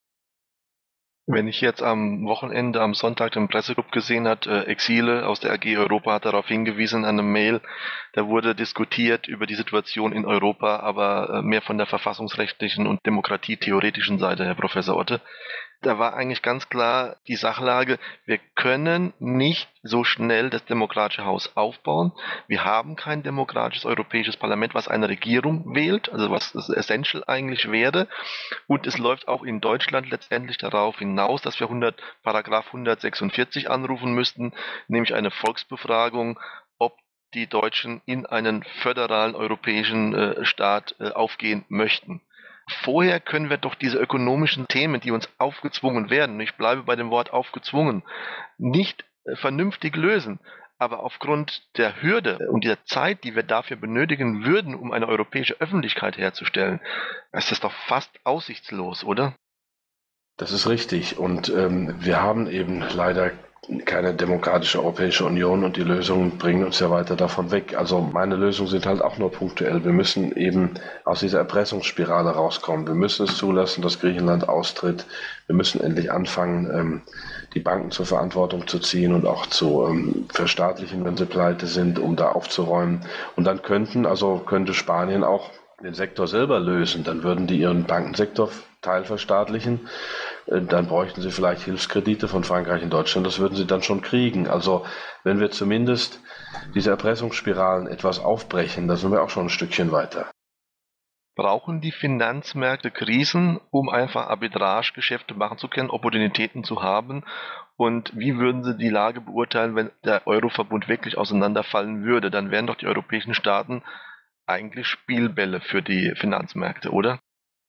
Wenn ich jetzt am Wochenende, am Sonntag den Presseclub gesehen hat, Exile aus der AG Europa hat darauf hingewiesen an einem Mail, da wurde diskutiert über die Situation in Europa, aber mehr von der verfassungsrechtlichen und demokratietheoretischen Seite, Herr Professor Otte. Da war eigentlich ganz klar die Sachlage, wir können nicht so schnell das demokratische Haus aufbauen. Wir haben kein demokratisches europäisches Parlament, was eine Regierung wählt, also was das Essential eigentlich wäre. Und es läuft auch in Deutschland letztendlich darauf hinaus, dass wir Paragraph 146 anrufen müssten, nämlich eine Volksbefragung, ob die Deutschen in einen föderalen europäischen Staat aufgehen möchten. Vorher können wir doch diese ökonomischen Themen, die uns aufgezwungen werden, und ich bleibe bei dem Wort aufgezwungen, nicht vernünftig lösen. Aber aufgrund der Hürde und der Zeit, die wir dafür benötigen würden, um eine europäische Öffentlichkeit herzustellen, ist das doch fast aussichtslos, oder?
Das ist richtig. Und wir haben eben leider keine demokratische Europäische Union und die Lösungen bringen uns ja weiter davon weg. Also meine Lösungen sind halt auch nur punktuell. Wir müssen eben aus dieser Erpressungsspirale rauskommen. Wir müssen es zulassen, dass Griechenland austritt. Wir müssen endlich anfangen, die Banken zur Verantwortung zu ziehen und auch zu verstaatlichen, wenn sie pleite sind, um da aufzuräumen. Und dann könnte Spanien auch den Sektor selber lösen. Dann würden die ihren Bankensektor teilverstaatlichen. Dann bräuchten sie vielleicht Hilfskredite von Frankreich und Deutschland. Das würden sie dann schon kriegen. Also wenn wir zumindest diese Erpressungsspiralen etwas aufbrechen, dann sind wir auch schon ein Stückchen weiter.
Brauchen die Finanzmärkte Krisen, um einfach Arbitragegeschäfte machen zu können, Opportunitäten zu haben? Und wie würden Sie die Lage beurteilen, wenn der Euroverbund wirklich auseinanderfallen würde? Dann wären doch die europäischen Staaten eigentlich Spielbälle für die Finanzmärkte, oder?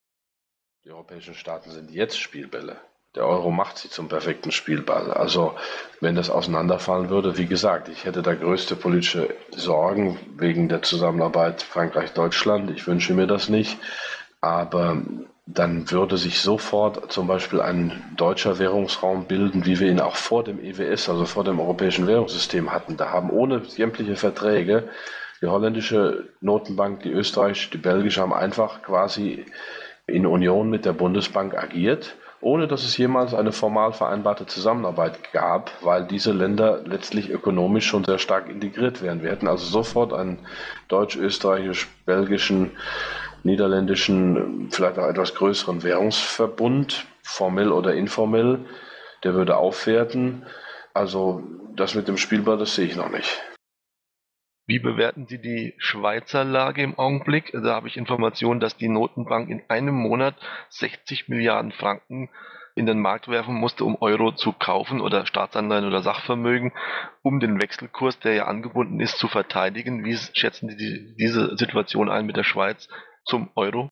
Die europäischen Staaten sind jetzt Spielbälle. Der Euro macht sie zum perfekten Spielball. Also wenn das auseinanderfallen würde, wie gesagt, ich hätte da größte politische Sorgen wegen der Zusammenarbeit Frankreich-Deutschland. Ich wünsche mir das nicht. Aber dann würde sich sofort zum Beispiel ein deutscher Währungsraum bilden, wie wir ihn auch vor dem EWS, also vor dem europäischen Währungssystem hatten. Da haben ohne sämtliche Verträge die holländische Notenbank, die österreichische, die belgische haben einfach quasi in Union mit der Bundesbank agiert, ohne dass es jemals eine formal vereinbarte Zusammenarbeit gab, weil diese Länder letztlich ökonomisch schon sehr stark integriert wären. Wir hätten also sofort einen deutsch-österreichisch-belgischen, niederländischen, vielleicht auch etwas größeren Währungsverbund, formell oder informell, der würde aufwerten. Also das mit dem Spielball, das sehe ich noch nicht.
Wie bewerten Sie die Schweizer Lage im Augenblick? Da habe ich Informationen, dass die Notenbank in einem Monat 60 Milliarden Franken in den Markt werfen musste, um Euro zu kaufen oder Staatsanleihen oder Sachvermögen, um den Wechselkurs, der ja angebunden ist, zu verteidigen. Wie schätzen Sie diese Situation ein mit der Schweiz zum Euro?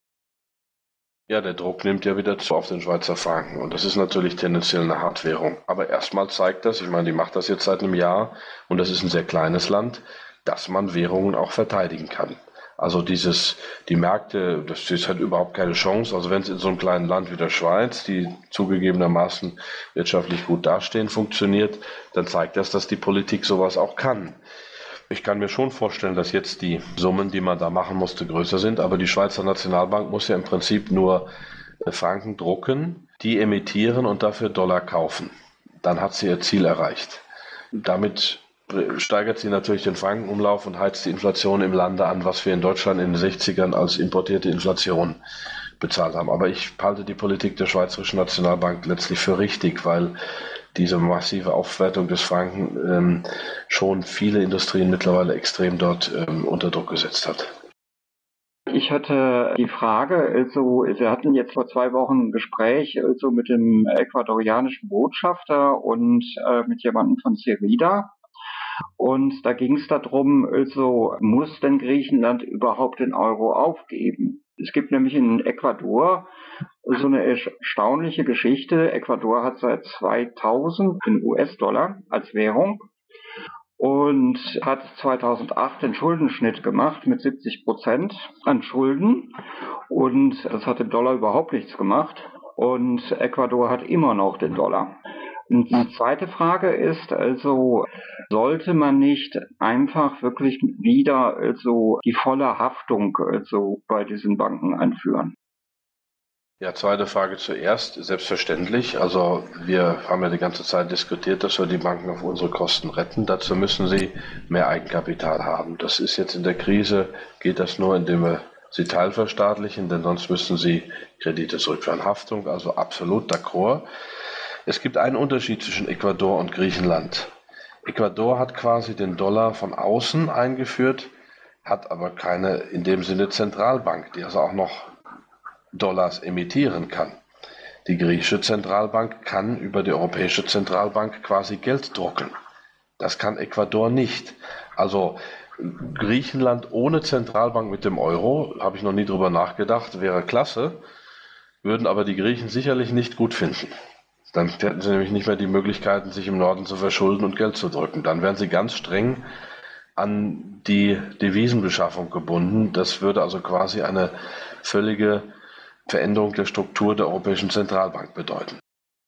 Ja, der Druck nimmt ja wieder zu auf den Schweizer Franken und das ist natürlich tendenziell eine Hartwährung. Aber erstmal zeigt das, ich meine, die macht das jetzt seit einem Jahr und das ist ein sehr kleines Land, dass man Währungen auch verteidigen kann. Also die Märkte, das ist halt überhaupt keine Chance. Also wenn es in so einem kleinen Land wie der Schweiz, die zugegebenermaßen wirtschaftlich gut dastehen, funktioniert, dann zeigt das, dass die Politik sowas auch kann. Ich kann mir schon vorstellen, dass jetzt die Summen, die man da machen musste, größer sind, aber die Schweizer Nationalbank muss ja im Prinzip nur Franken drucken, die emittieren und dafür Dollar kaufen. Dann hat sie ihr Ziel erreicht. Damit steigert sie natürlich den Frankenumlauf und heizt die Inflation im Lande an, was wir in Deutschland in den 60ern als importierte Inflation bezahlt haben. Aber ich halte die Politik der Schweizerischen Nationalbank letztlich für richtig, weil diese massive Aufwertung des Franken schon viele Industrien mittlerweile extrem dort unter Druck gesetzt hat.
Ich hatte die Frage, also wir hatten jetzt vor 2 Wochen ein Gespräch also mit dem ecuadorianischen Botschafter und mit jemandem von Cerida. Und da ging es darum, also muss denn Griechenland überhaupt den Euro aufgeben? Es gibt nämlich in Ecuador so eine erstaunliche Geschichte. Ecuador hat seit 2000 den US-Dollar als Währung und hat 2008 den Schuldenschnitt gemacht mit 70% an Schulden. Und das hat dem Dollar überhaupt nichts gemacht. Und Ecuador hat immer noch den Dollar. Und die zweite Frage ist also, sollte man nicht einfach wirklich wieder also die volle Haftung also bei diesen Banken einführen?
Ja, zweite Frage zuerst. Selbstverständlich. Also wir haben ja die ganze Zeit diskutiert, dass wir die Banken auf unsere Kosten retten. Dazu müssen sie mehr Eigenkapital haben. Das ist jetzt in der Krise, geht das nur, indem wir sie teilverstaatlichen, denn sonst müssten sie Kredite zurückführen. Haftung, also absolut d'accord. Es gibt einen Unterschied zwischen Ecuador und Griechenland. Ecuador hat quasi den Dollar von außen eingeführt, hat aber keine in dem Sinne Zentralbank, die also auch noch Dollars emittieren kann. Die griechische Zentralbank kann über die Europäische Zentralbank quasi Geld drucken. Das kann Ecuador nicht. Also Griechenland ohne Zentralbank mit dem Euro, habe ich noch nie drüber nachgedacht, wäre klasse, würden aber die Griechen sicherlich nicht gut finden. Dann hätten sie nämlich nicht mehr die Möglichkeiten, sich im Norden zu verschulden und Geld zu drücken. Dann wären sie ganz streng an die Devisenbeschaffung gebunden. Das würde also quasi eine völlige Veränderung der Struktur der Europäischen Zentralbank bedeuten.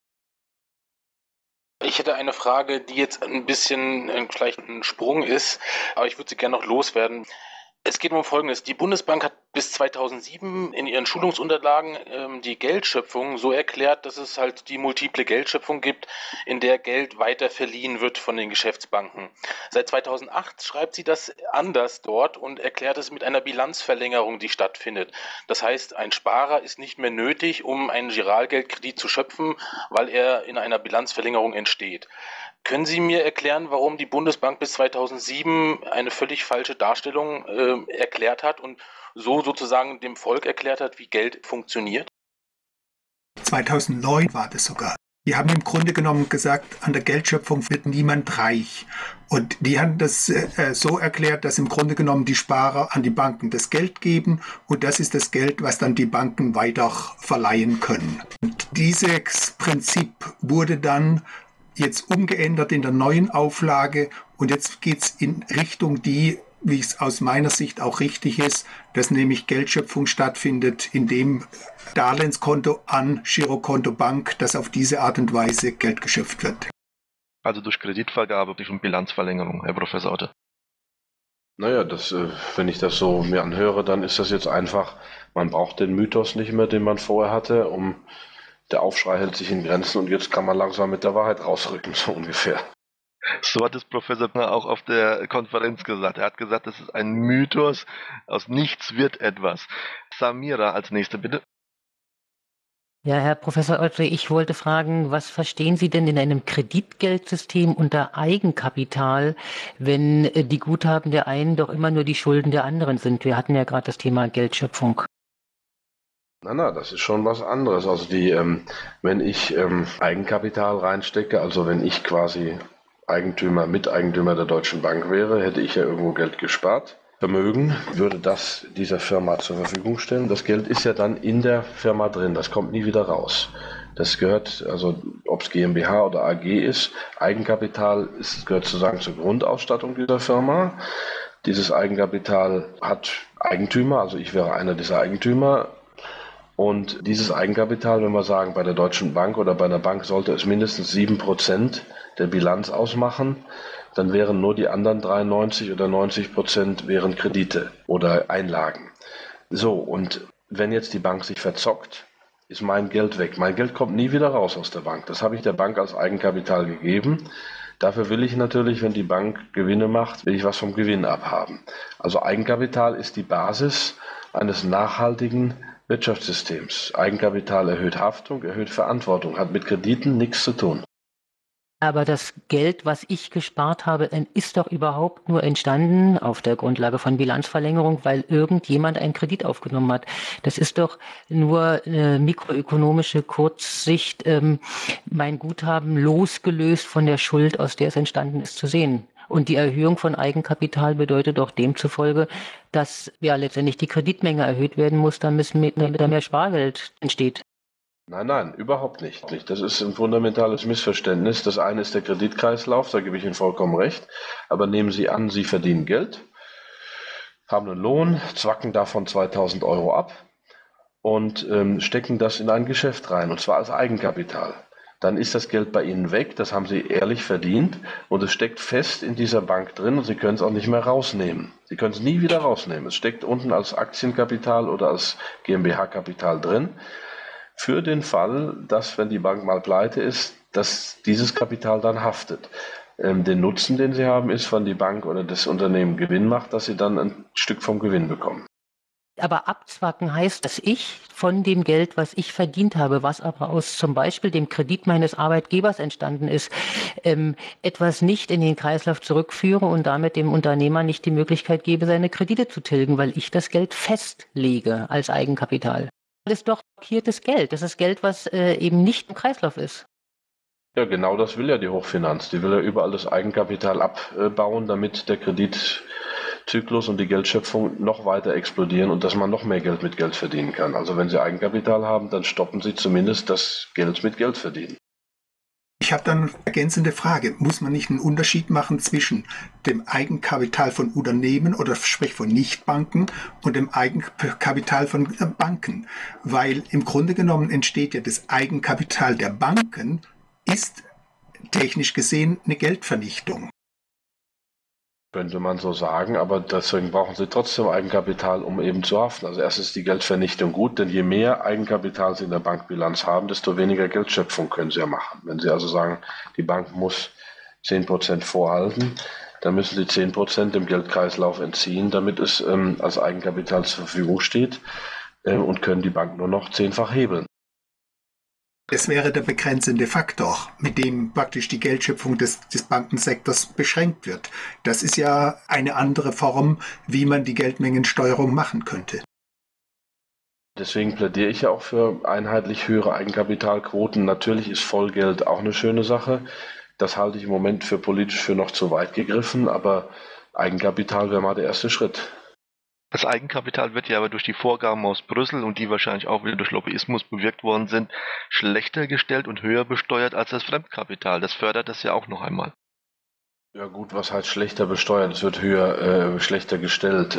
Ich hätte eine Frage, die jetzt ein bisschen vielleicht ein Sprung ist, aber ich würde sie gerne noch loswerden. Es geht um Folgendes. Die Bundesbank hat bis 2007 in ihren Schulungsunterlagen die Geldschöpfung so erklärt, dass es halt die multiple Geldschöpfung gibt, in der Geld weiter verliehen wird von den Geschäftsbanken. Seit 2008 schreibt sie das anders dort und erklärt es mit einer Bilanzverlängerung, die stattfindet. Das heißt, ein Sparer ist nicht mehr nötig, um einen Giralgeldkredit zu schöpfen, weil er in einer Bilanzverlängerung entsteht. Können Sie mir erklären, warum die Bundesbank bis 2007 eine völlig falsche Darstellung erklärt hat und so sozusagen dem Volk erklärt hat, wie Geld funktioniert?
2009 war das sogar. Die haben im Grunde genommen gesagt, an der Geldschöpfung wird niemand reich. Und die haben das so erklärt, dass im Grunde genommen die Sparer an die Banken das Geld geben und das ist das Geld, was dann die Banken weiter verleihen können. Und dieses Prinzip wurde dann jetzt umgeändert in der neuen Auflage und jetzt geht es in Richtung die, wie es aus meiner Sicht auch richtig ist, dass nämlich Geldschöpfung stattfindet, indem Darlehenskonto an Girokonto Bank, dass auf diese Art und Weise Geld geschöpft wird.
Also durch Kreditvergabe, durch Bilanzverlängerung, Herr Professor Otte.
Naja, wenn ich das so mir anhöre, dann ist das jetzt einfach, man braucht den Mythos nicht mehr, den man vorher hatte, der Aufschrei hält sich in Grenzen und jetzt kann man langsam mit der Wahrheit rausrücken, so ungefähr.
So hat es Professor Pner auch auf der Konferenz gesagt. Er hat gesagt, das ist ein Mythos, aus nichts wird etwas. Samira als nächste, bitte.
Ja, Herr Professor Otte, ich wollte fragen, was verstehen Sie denn in einem Kreditgeldsystem unter Eigenkapital, wenn die Guthaben der einen doch immer nur die Schulden der anderen sind? Wir hatten ja gerade das Thema Geldschöpfung.
Na, das ist schon was anderes. Also wenn ich Eigenkapital reinstecke, also wenn ich quasi Miteigentümer der Deutschen Bank wäre, hätte ich ja irgendwo Geld gespart. Vermögen würde das dieser Firma zur Verfügung stellen. Das Geld ist ja dann in der Firma drin, das kommt nie wieder raus. Das gehört, also ob es GmbH oder AG ist, Eigenkapital gehört sozusagen zur Grundausstattung dieser Firma. Dieses Eigenkapital hat Eigentümer, also ich wäre einer dieser Eigentümer. Und dieses Eigenkapital, wenn wir sagen, bei der Deutschen Bank oder bei einer Bank sollte es mindestens 7% der Bilanz ausmachen, dann wären nur die anderen 93 oder 90% wären Kredite oder Einlagen. So, und wenn jetzt die Bank sich verzockt, ist mein Geld weg. Mein Geld kommt nie wieder raus aus der Bank. Das habe ich der Bank als Eigenkapital gegeben. Dafür will ich natürlich, wenn die Bank Gewinne macht, will ich was vom Gewinn abhaben. Also Eigenkapital ist die Basis eines nachhaltigen Wirtschaftssystems. Eigenkapital erhöht Haftung, erhöht Verantwortung, hat mit Krediten nichts zu tun.
Aber das Geld, was ich gespart habe, ist doch überhaupt nur entstanden auf der Grundlage von Bilanzverlängerung, weil irgendjemand einen Kredit aufgenommen hat. Das ist doch nur eine mikroökonomische Kurzsicht, mein Guthaben losgelöst von der Schuld, aus der es entstanden ist, zu sehen. Und die Erhöhung von Eigenkapital bedeutet doch demzufolge, dass ja letztendlich die Kreditmenge erhöht werden muss, damit mehr Spargeld entsteht.
Nein, überhaupt nicht. Das ist ein fundamentales Missverständnis. Das eine ist der Kreditkreislauf, da gebe ich Ihnen vollkommen recht. Aber nehmen Sie an, Sie verdienen Geld, haben einen Lohn, zwacken davon 2.000 Euro ab und stecken das in ein Geschäft rein, und zwar als Eigenkapital. Dann ist das Geld bei Ihnen weg, das haben Sie ehrlich verdient und es steckt fest in dieser Bank drin und Sie können es auch nicht mehr rausnehmen. Sie können es nie wieder rausnehmen. Es steckt unten als Aktienkapital oder als GmbH-Kapital drin. Für den Fall, dass, wenn die Bank mal pleite ist, dass dieses Kapital dann haftet. Den Nutzen, den Sie haben, ist, wenn die Bank oder das Unternehmen Gewinn macht, dass Sie dann ein Stück vom Gewinn bekommen.
Aber abzwacken heißt, dass ich von dem Geld, was ich verdient habe, was aber aus zum Beispiel dem Kredit meines Arbeitgebers entstanden ist, etwas nicht in den Kreislauf zurückführe und damit dem Unternehmer nicht die Möglichkeit gebe, seine Kredite zu tilgen, weil ich das Geld festlege als Eigenkapital. Das ist doch blockiertes Geld. Das ist Geld, was eben nicht im Kreislauf ist.
Ja, genau das will ja die Hochfinanz. Die will ja überall das Eigenkapital abbauen, damit der Kreditzyklus und die Geldschöpfung noch weiter explodieren und dass man noch mehr Geld mit Geld verdienen kann. Also wenn Sie Eigenkapital haben, dann stoppen Sie zumindest das Geld mit Geld verdienen.
Ich habe dann eine ergänzende Frage. Muss man nicht einen Unterschied machen zwischen dem Eigenkapital von Unternehmen oder sprich von Nichtbanken und dem Eigenkapital von Banken? Weil im Grunde genommen entsteht ja das Eigenkapital der Banken, ist technisch gesehen eine Geldvernichtung.
Könnte man so sagen, aber deswegen brauchen Sie trotzdem Eigenkapital, um eben zu haften. Also erstens ist die Geldvernichtung gut, denn je mehr Eigenkapital Sie in der Bankbilanz haben, desto weniger Geldschöpfung können Sie ja machen. Wenn Sie also sagen, die Bank muss 10% vorhalten, dann müssen Sie 10% dem Geldkreislauf entziehen, damit es als Eigenkapital zur Verfügung steht und können die Bank nur noch 10-fach hebeln.
Es wäre der begrenzende Faktor, mit dem praktisch die Geldschöpfung des Bankensektors beschränkt wird. Das ist ja eine andere Form, wie man die Geldmengensteuerung machen könnte.
Deswegen plädiere ich ja auch für einheitlich höhere Eigenkapitalquoten. Natürlich ist Vollgeld auch eine schöne Sache. Das halte ich im Moment politisch für noch zu weit gegriffen, aber Eigenkapital wäre mal der erste Schritt.
Das Eigenkapital wird ja aber durch die Vorgaben aus Brüssel und die wahrscheinlich auch wieder durch Lobbyismus bewirkt worden sind, schlechter gestellt und höher besteuert als das Fremdkapital. Das fördert das ja auch noch einmal.
Ja gut, was heißt schlechter besteuert? Es wird schlechter gestellt.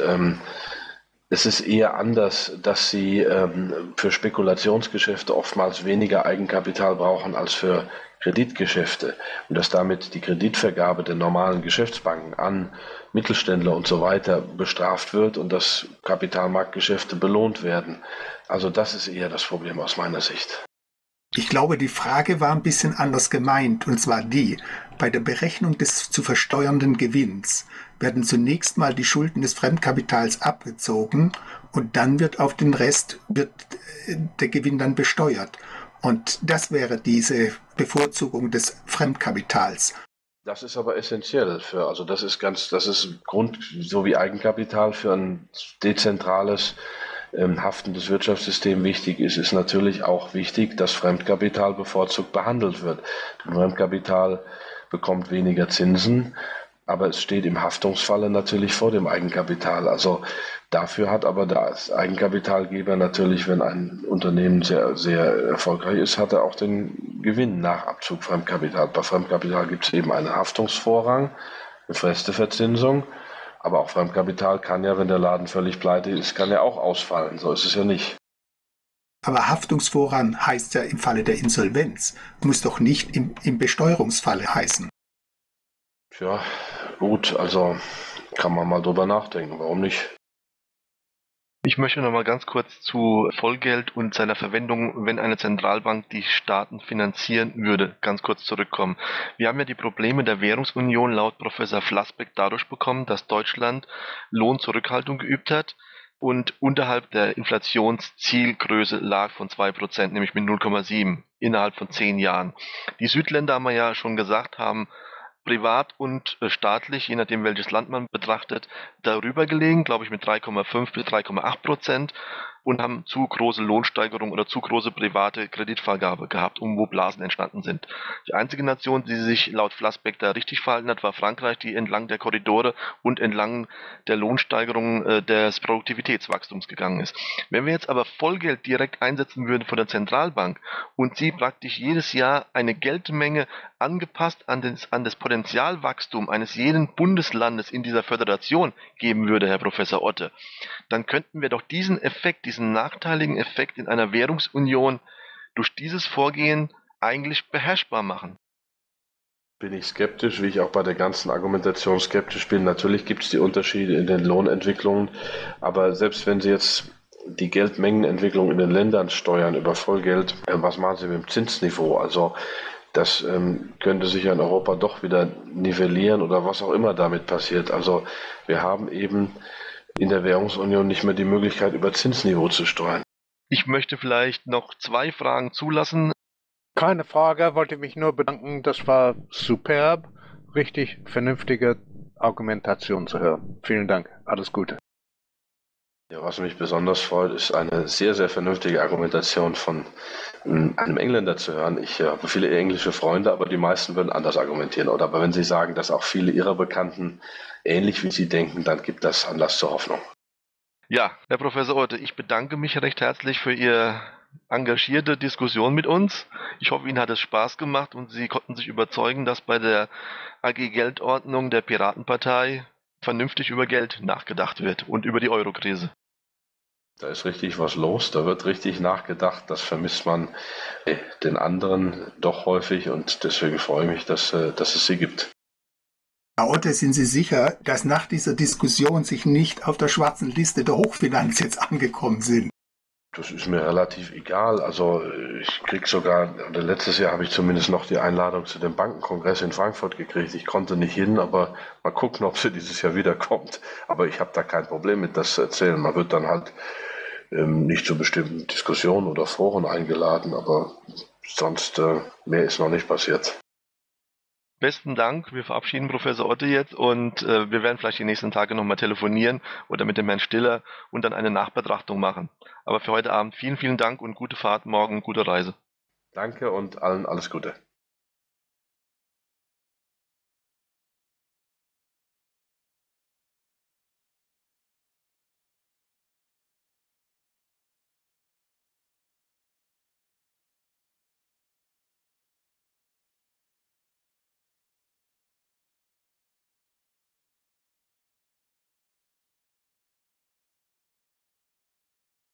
Es ist eher anders, dass Sie für Spekulationsgeschäfte oftmals weniger Eigenkapital brauchen als für Kreditgeschäfte und dass damit die Kreditvergabe der normalen Geschäftsbanken an Mittelständler und so weiter bestraft wird und dass Kapitalmarktgeschäfte belohnt werden. Also das ist eher das Problem aus meiner Sicht.
Ich glaube, die Frage war ein bisschen anders gemeint, und zwar bei der Berechnung des zu versteuernden Gewinns werden zunächst mal die Schulden des Fremdkapitals abgezogen und dann wird auf den Rest der Gewinn dann besteuert. Und das wäre diese Bevorzugung des Fremdkapitals.
Das ist aber essentiell das ist Grund, so wie Eigenkapital für ein dezentrales, haftendes Wirtschaftssystem wichtig ist natürlich auch wichtig, dass Fremdkapital bevorzugt behandelt wird. Denn Fremdkapital bekommt weniger Zinsen, aber es steht im Haftungsfalle natürlich vor dem Eigenkapital. Also dafür hat aber der Eigenkapitalgeber natürlich, wenn ein Unternehmen sehr, sehr erfolgreich ist, hat er auch den Gewinn nach Abzug Fremdkapital. Bei Fremdkapital gibt es eben einen Haftungsvorrang, eine feste Verzinsung, aber auch Fremdkapital kann ja, wenn der Laden völlig pleite ist, kann ja auch ausfallen. So ist es ja nicht.
Aber Haftungsvorrang heißt ja im Falle der Insolvenz, muss doch nicht im Besteuerungsfalle heißen.
Ja, gut, also kann man mal drüber nachdenken, warum nicht?
Ich möchte noch mal ganz kurz zu Vollgeld und seiner Verwendung, wenn eine Zentralbank die Staaten finanzieren würde, ganz kurz zurückkommen. Wir haben ja die Probleme der Währungsunion laut Professor Flassbeck dadurch bekommen, dass Deutschland Lohnzurückhaltung geübt hat und unterhalb der Inflationszielgröße lag von 2%, nämlich mit 0,7 innerhalb von 10 Jahren. Die Südländer, haben wir ja schon gesagt, haben privat und staatlich, je nachdem welches Land man betrachtet, darüber gelegen, glaube ich mit 3,5 bis 3,8% und haben zu große Lohnsteigerung oder zu große private Kreditvergabe gehabt, wo Blasen entstanden sind. Die einzige Nation, die sich laut Flassbeck da richtig verhalten hat, war Frankreich, die entlang der Korridore und entlang der Lohnsteigerung des Produktivitätswachstums gegangen ist. Wenn wir jetzt aber Vollgeld direkt einsetzen würden von der Zentralbank und sie praktisch jedes Jahr eine Geldmenge angepasst an das Potentialwachstum eines jeden Bundeslandes in dieser Föderation geben würde, Herr Professor Otte, dann könnten wir doch diesen nachteiligen Effekt in einer Währungsunion durch dieses Vorgehen eigentlich beherrschbar machen.
Bin ich skeptisch, wie ich auch bei der ganzen Argumentation skeptisch bin. Natürlich gibt es die Unterschiede in den Lohnentwicklungen, aber selbst wenn Sie jetzt die Geldmengenentwicklung in den Ländern steuern über Vollgeld, was machen Sie mit dem Zinsniveau? Also das könnte sich ja in Europa doch wieder nivellieren oder was auch immer damit passiert. Also wir haben eben in der Währungsunion nicht mehr die Möglichkeit, über Zinsniveau zu steuern.
Ich möchte vielleicht noch 2 Fragen zulassen.
Keine Frage, wollte mich nur bedanken. Das war superb. Richtig vernünftige Argumentation zu hören. Vielen Dank. Alles Gute.
Ja, was mich besonders freut, ist eine sehr, sehr vernünftige Argumentation von einem Engländer zu hören. Ich habe viele englische Freunde, aber die meisten würden anders argumentieren. Oder aber wenn Sie sagen, dass auch viele Ihrer Bekannten ähnlich wie Sie denken, dann gibt das Anlass zur Hoffnung.
Ja, Herr Professor Otte, ich bedanke mich recht herzlich für Ihre engagierte Diskussion mit uns. Ich hoffe, Ihnen hat es Spaß gemacht und Sie konnten sich überzeugen, dass bei der AG Geldordnung der Piratenpartei vernünftig über Geld nachgedacht wird und über die Eurokrise.
Da ist richtig was los, da wird richtig nachgedacht. Das vermisst man den anderen doch häufig und deswegen freue ich mich, dass es sie gibt.
Herr Otte, sind Sie sicher, dass nach dieser Diskussion sich nicht auf der schwarzen Liste der Hochfinanz jetzt angekommen sind?
Das ist mir relativ egal. Also ich krieg sogar, oder letztes Jahr habe ich zumindest noch die Einladung zu dem Bankenkongress in Frankfurt gekriegt. Ich konnte nicht hin, aber mal gucken, ob sie dieses Jahr wiederkommt. Aber ich habe da kein Problem mit, das zu erzählen. Man wird dann halt nicht zu bestimmten Diskussionen oder Foren eingeladen, aber sonst mehr ist noch nicht passiert.
Besten Dank, wir verabschieden Professor Otte jetzt und wir werden vielleicht die nächsten Tage nochmal telefonieren oder mit dem Herrn Stiller und dann eine Nachbetrachtung machen. Aber für heute Abend vielen, vielen Dank und gute Fahrt morgen, gute Reise.
Danke und allen alles Gute.